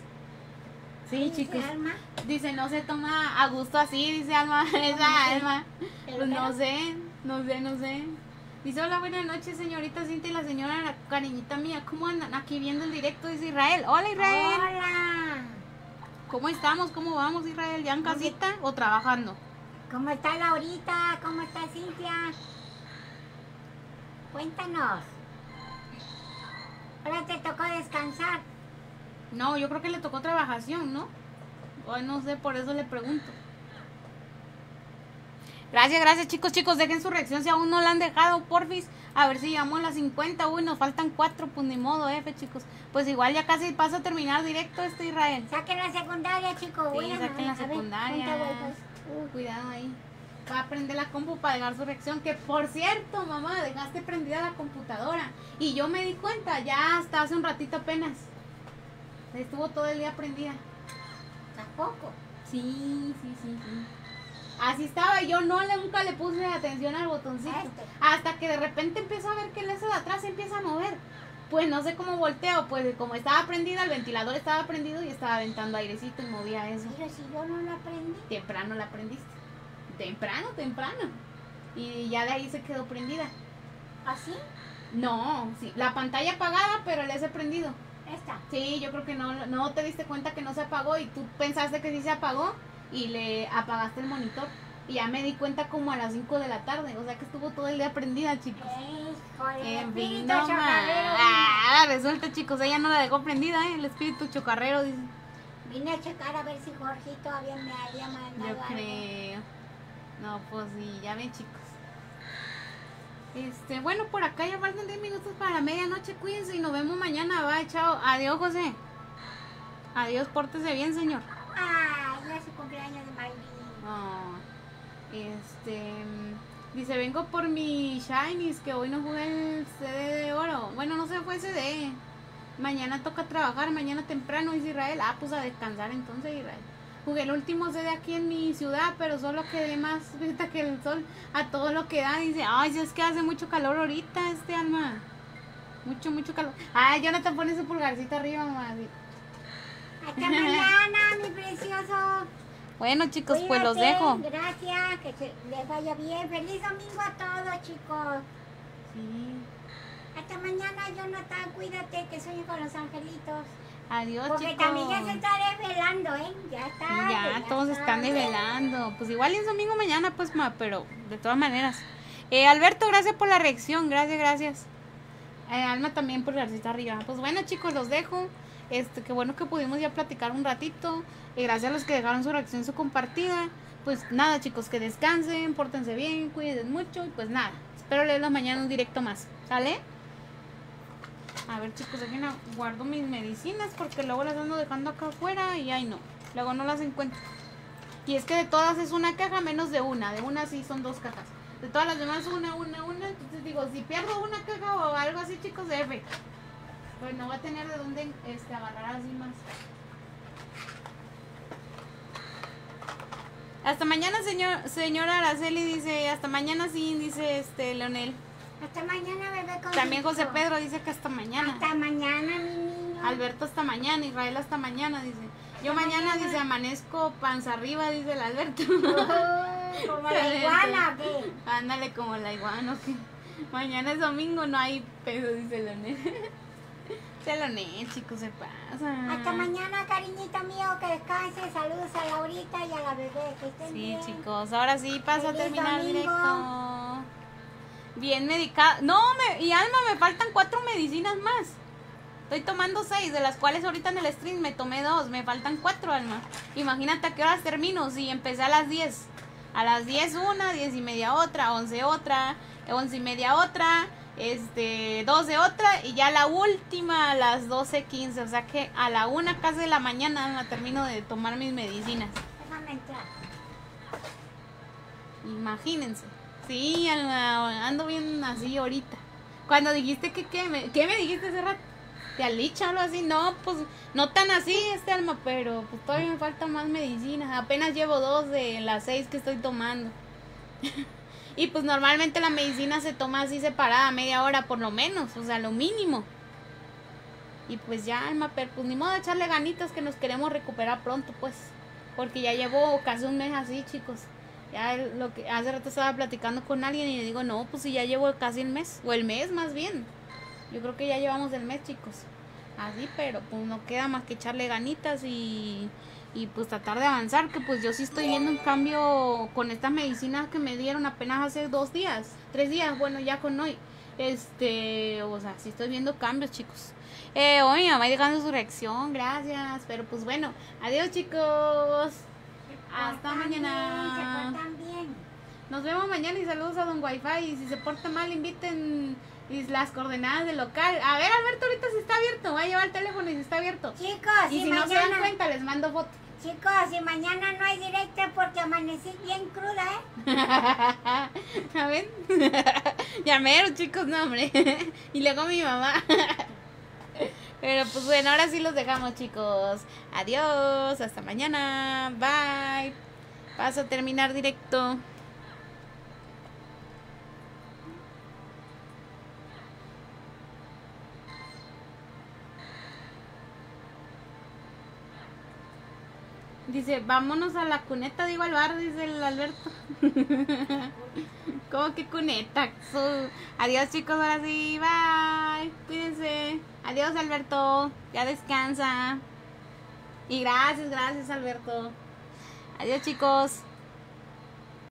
Sí, chicos. Alma? Dice, no se toma a gusto así, dice Alma. Esa Alma. Pues no sé, no sé, no sé. Dice, hola, buenas noches, señorita Cintia y la señora la cariñita mía. ¿Cómo andan? Aquí viendo el directo, dice Israel. Hola, Israel. Hola. ¿Cómo estamos? ¿Cómo vamos, Israel? ¿Ya en casita o trabajando? ¿Cómo está Laurita? ¿Cómo está Cintia? Cuéntanos. Ahora te tocó descansar. No, yo creo que le tocó trabajación, ¿no? O no sé, por eso le pregunto. Gracias, gracias, chicos, chicos, dejen su reacción si aún no la han dejado, porfis, a ver si llegamos a las cincuenta, uy, nos faltan cuatro, pues ni modo, F, chicos, pues igual ya casi paso a terminar directo este Israel. Saquen la secundaria, chicos, sí, bueno, saquen la a ver, secundaria, ponte uh, cuidado ahí, va a prender la compu para dejar su reacción, que por cierto, mamá, dejaste prendida la computadora, y yo me di cuenta, ya hasta hace un ratito apenas, estuvo todo el día prendida. ¿Tampoco? Sí, sí, sí, sí. Así estaba, yo no le, nunca le puse atención al botoncito. Este. Hasta que de repente empiezo a ver que el ese de atrás se empieza a mover. Pues no sé cómo volteo, pues como estaba prendido, el ventilador estaba prendido y estaba aventando airecito y movía eso. Pero si yo no lo aprendí. Temprano la aprendiste. Temprano, temprano. Y ya de ahí se quedó prendida. ¿Así? No, sí, la pantalla apagada, pero el ese prendido. ¿Esta? Sí, yo creo que no, no te diste cuenta que no se apagó y tú pensaste que sí se apagó. Y le apagaste el monitor. Y ya me di cuenta como a las cinco de la tarde. O sea que estuvo todo el día prendida, chicos. Eh, en fin, no más. Ah, resulta, chicos, ella no la dejó prendida, ¿eh? El espíritu chocarrero, dice. Vine a checar a ver si Jorge todavía me había mandado. Yo creo. Algo. No, pues sí, ya ven, chicos. Este, bueno, por acá ya faltan diez minutos para la medianoche. Cuídense y nos vemos mañana. Bye, chao. Adiós, José. Adiós, pórtese bien, señor. Ah, ya es su cumpleaños de Miley. Oh, este, dice, vengo por mi Shinies, que hoy no jugué el C D de oro. Bueno, no se fue C D. Mañana toca trabajar, mañana temprano, dice Israel. Ah, pues a descansar entonces, Israel. Jugué el último C D aquí en mi ciudad, pero solo quedé más ahorita que el sol a todo lo que da. Dice, ay, si es que hace mucho calor ahorita, este alma. Mucho, mucho calor. Ay, Jonathan, pone su pulgarcito arriba, mamá. Hasta mañana, mi precioso. Bueno, chicos, Cuídate, pues los dejo. Gracias, que se les vaya bien. Feliz domingo a todos, chicos. Sí. Hasta mañana, Jonathan. Cuídate, que sueño con los angelitos. Adiós, Porque chicos. también ya se está desvelando, ¿eh? Ya está. Sí, ya, ya todos está, están desvelando. Pues igual es domingo mañana, pues, ma, pero de todas maneras. Eh, Alberto, gracias por la reacción. Gracias, gracias. Eh, Alma también por está arriba. Pues bueno, chicos, los dejo. Este, qué bueno que pudimos ya platicar un ratito. Y gracias a los que dejaron su reacción, su compartida. Pues nada, chicos, que descansen, pórtense bien, cuídense mucho. Y pues nada, espero leerlos mañana un directo más. ¿Sale? A ver, chicos, aquí no, guardo mis medicinas porque luego las ando dejando acá afuera y ay no. Luego no las encuentro. Y es que de todas es una caja menos de una. De una sí son dos cajas. De todas las demás una, una, una. Entonces digo, si pierdo una caja o algo así, chicos, de F. Pues no va a tener de dónde este, agarrar así más. Hasta mañana, señor, señora Araceli, dice. Hasta mañana sí, dice este Leonel. Hasta mañana, bebé. Con También gusto. José Pedro dice que hasta mañana. Hasta mañana, mi niño. Alberto hasta mañana. Israel hasta mañana, dice. Yo Hasta mañana, mañana. dice, amanezco panza arriba, dice el Alberto. Oh, como la iguana, ¿qué? Ándale como la iguana, ¿qué? Mañana es domingo, no hay pedo, dice Leonel. Se Leonel, chicos, se pasa. Hasta mañana, cariñito mío, que descanse. Saludos a Laurita y a la bebé, que estén Sí, bien. chicos, ahora sí pasa a Feliz terminar domingo. directo. Bien medicada. No, me, y Alma, me faltan cuatro medicinas más. Estoy tomando seis, de las cuales ahorita en el stream me tomé dos. Me faltan cuatro, Alma. Imagínate a qué horas termino. Si empecé a las diez. A las diez una, diez y media otra, once otra, once y media otra, este, doce otra. Y ya la última a las doce quince. O sea que a la una casi de la mañana, Alma, termino de tomar mis medicinas. Déjame entrar. Imagínense. Sí, Alma, ando bien así ahorita. Cuando dijiste que, ¿qué me, ¿qué me dijiste hace rato? ¿Te alicha o algo así? No, pues no tan así, este Alma, pero pues todavía me faltan más medicinas. Apenas llevo dos de las seis que estoy tomando. Y pues normalmente la medicina se toma así separada, media hora por lo menos, o sea, lo mínimo. Y pues ya, Alma, pero pues ni modo de echarle ganitas que nos queremos recuperar pronto, pues. Porque ya llevo casi un mes así, chicos. Ya lo que hace rato estaba platicando con alguien y le digo, no, pues si ya llevo casi el mes, o el mes más bien. Yo creo que ya llevamos el mes, chicos. Así, pero pues no queda más que echarle ganitas y, y pues tratar de avanzar, que pues yo sí estoy viendo un cambio con estas medicinas que me dieron apenas hace dos días, tres días, bueno, ya con hoy. Este, o sea, sí estoy viendo cambios, chicos. Eh, hoy mi mamá dejando su reacción, gracias. Pero pues bueno, adiós, chicos. Hasta Portan bien, mañana. se portan bien. Nos vemos mañana y saludos a don Wi-Fi. Y si se porta mal, inviten y las coordenadas del local. A ver, Alberto, ahorita si está abierto. Voy a llevar el teléfono y si está abierto. Chicos, Y si, si no se dan mañana, cuenta, les mando foto. chicos, si mañana no hay directo porque amanecí bien cruda, ¿eh? A ver. Llamero, chicos, no, hombre. Y luego mi mamá. Pero pues bueno, ahora sí los dejamos, chicos. Adiós, hasta mañana. Bye. Paso a terminar directo. Dice, vámonos a la cuneta, digo al bar, dice el Alberto. ¿Cómo que cuneta? Su- Adiós, chicos, ahora sí, bye. Cuídense. Adiós, Alberto. Ya descansa. Y gracias, gracias, Alberto. Adiós, chicos.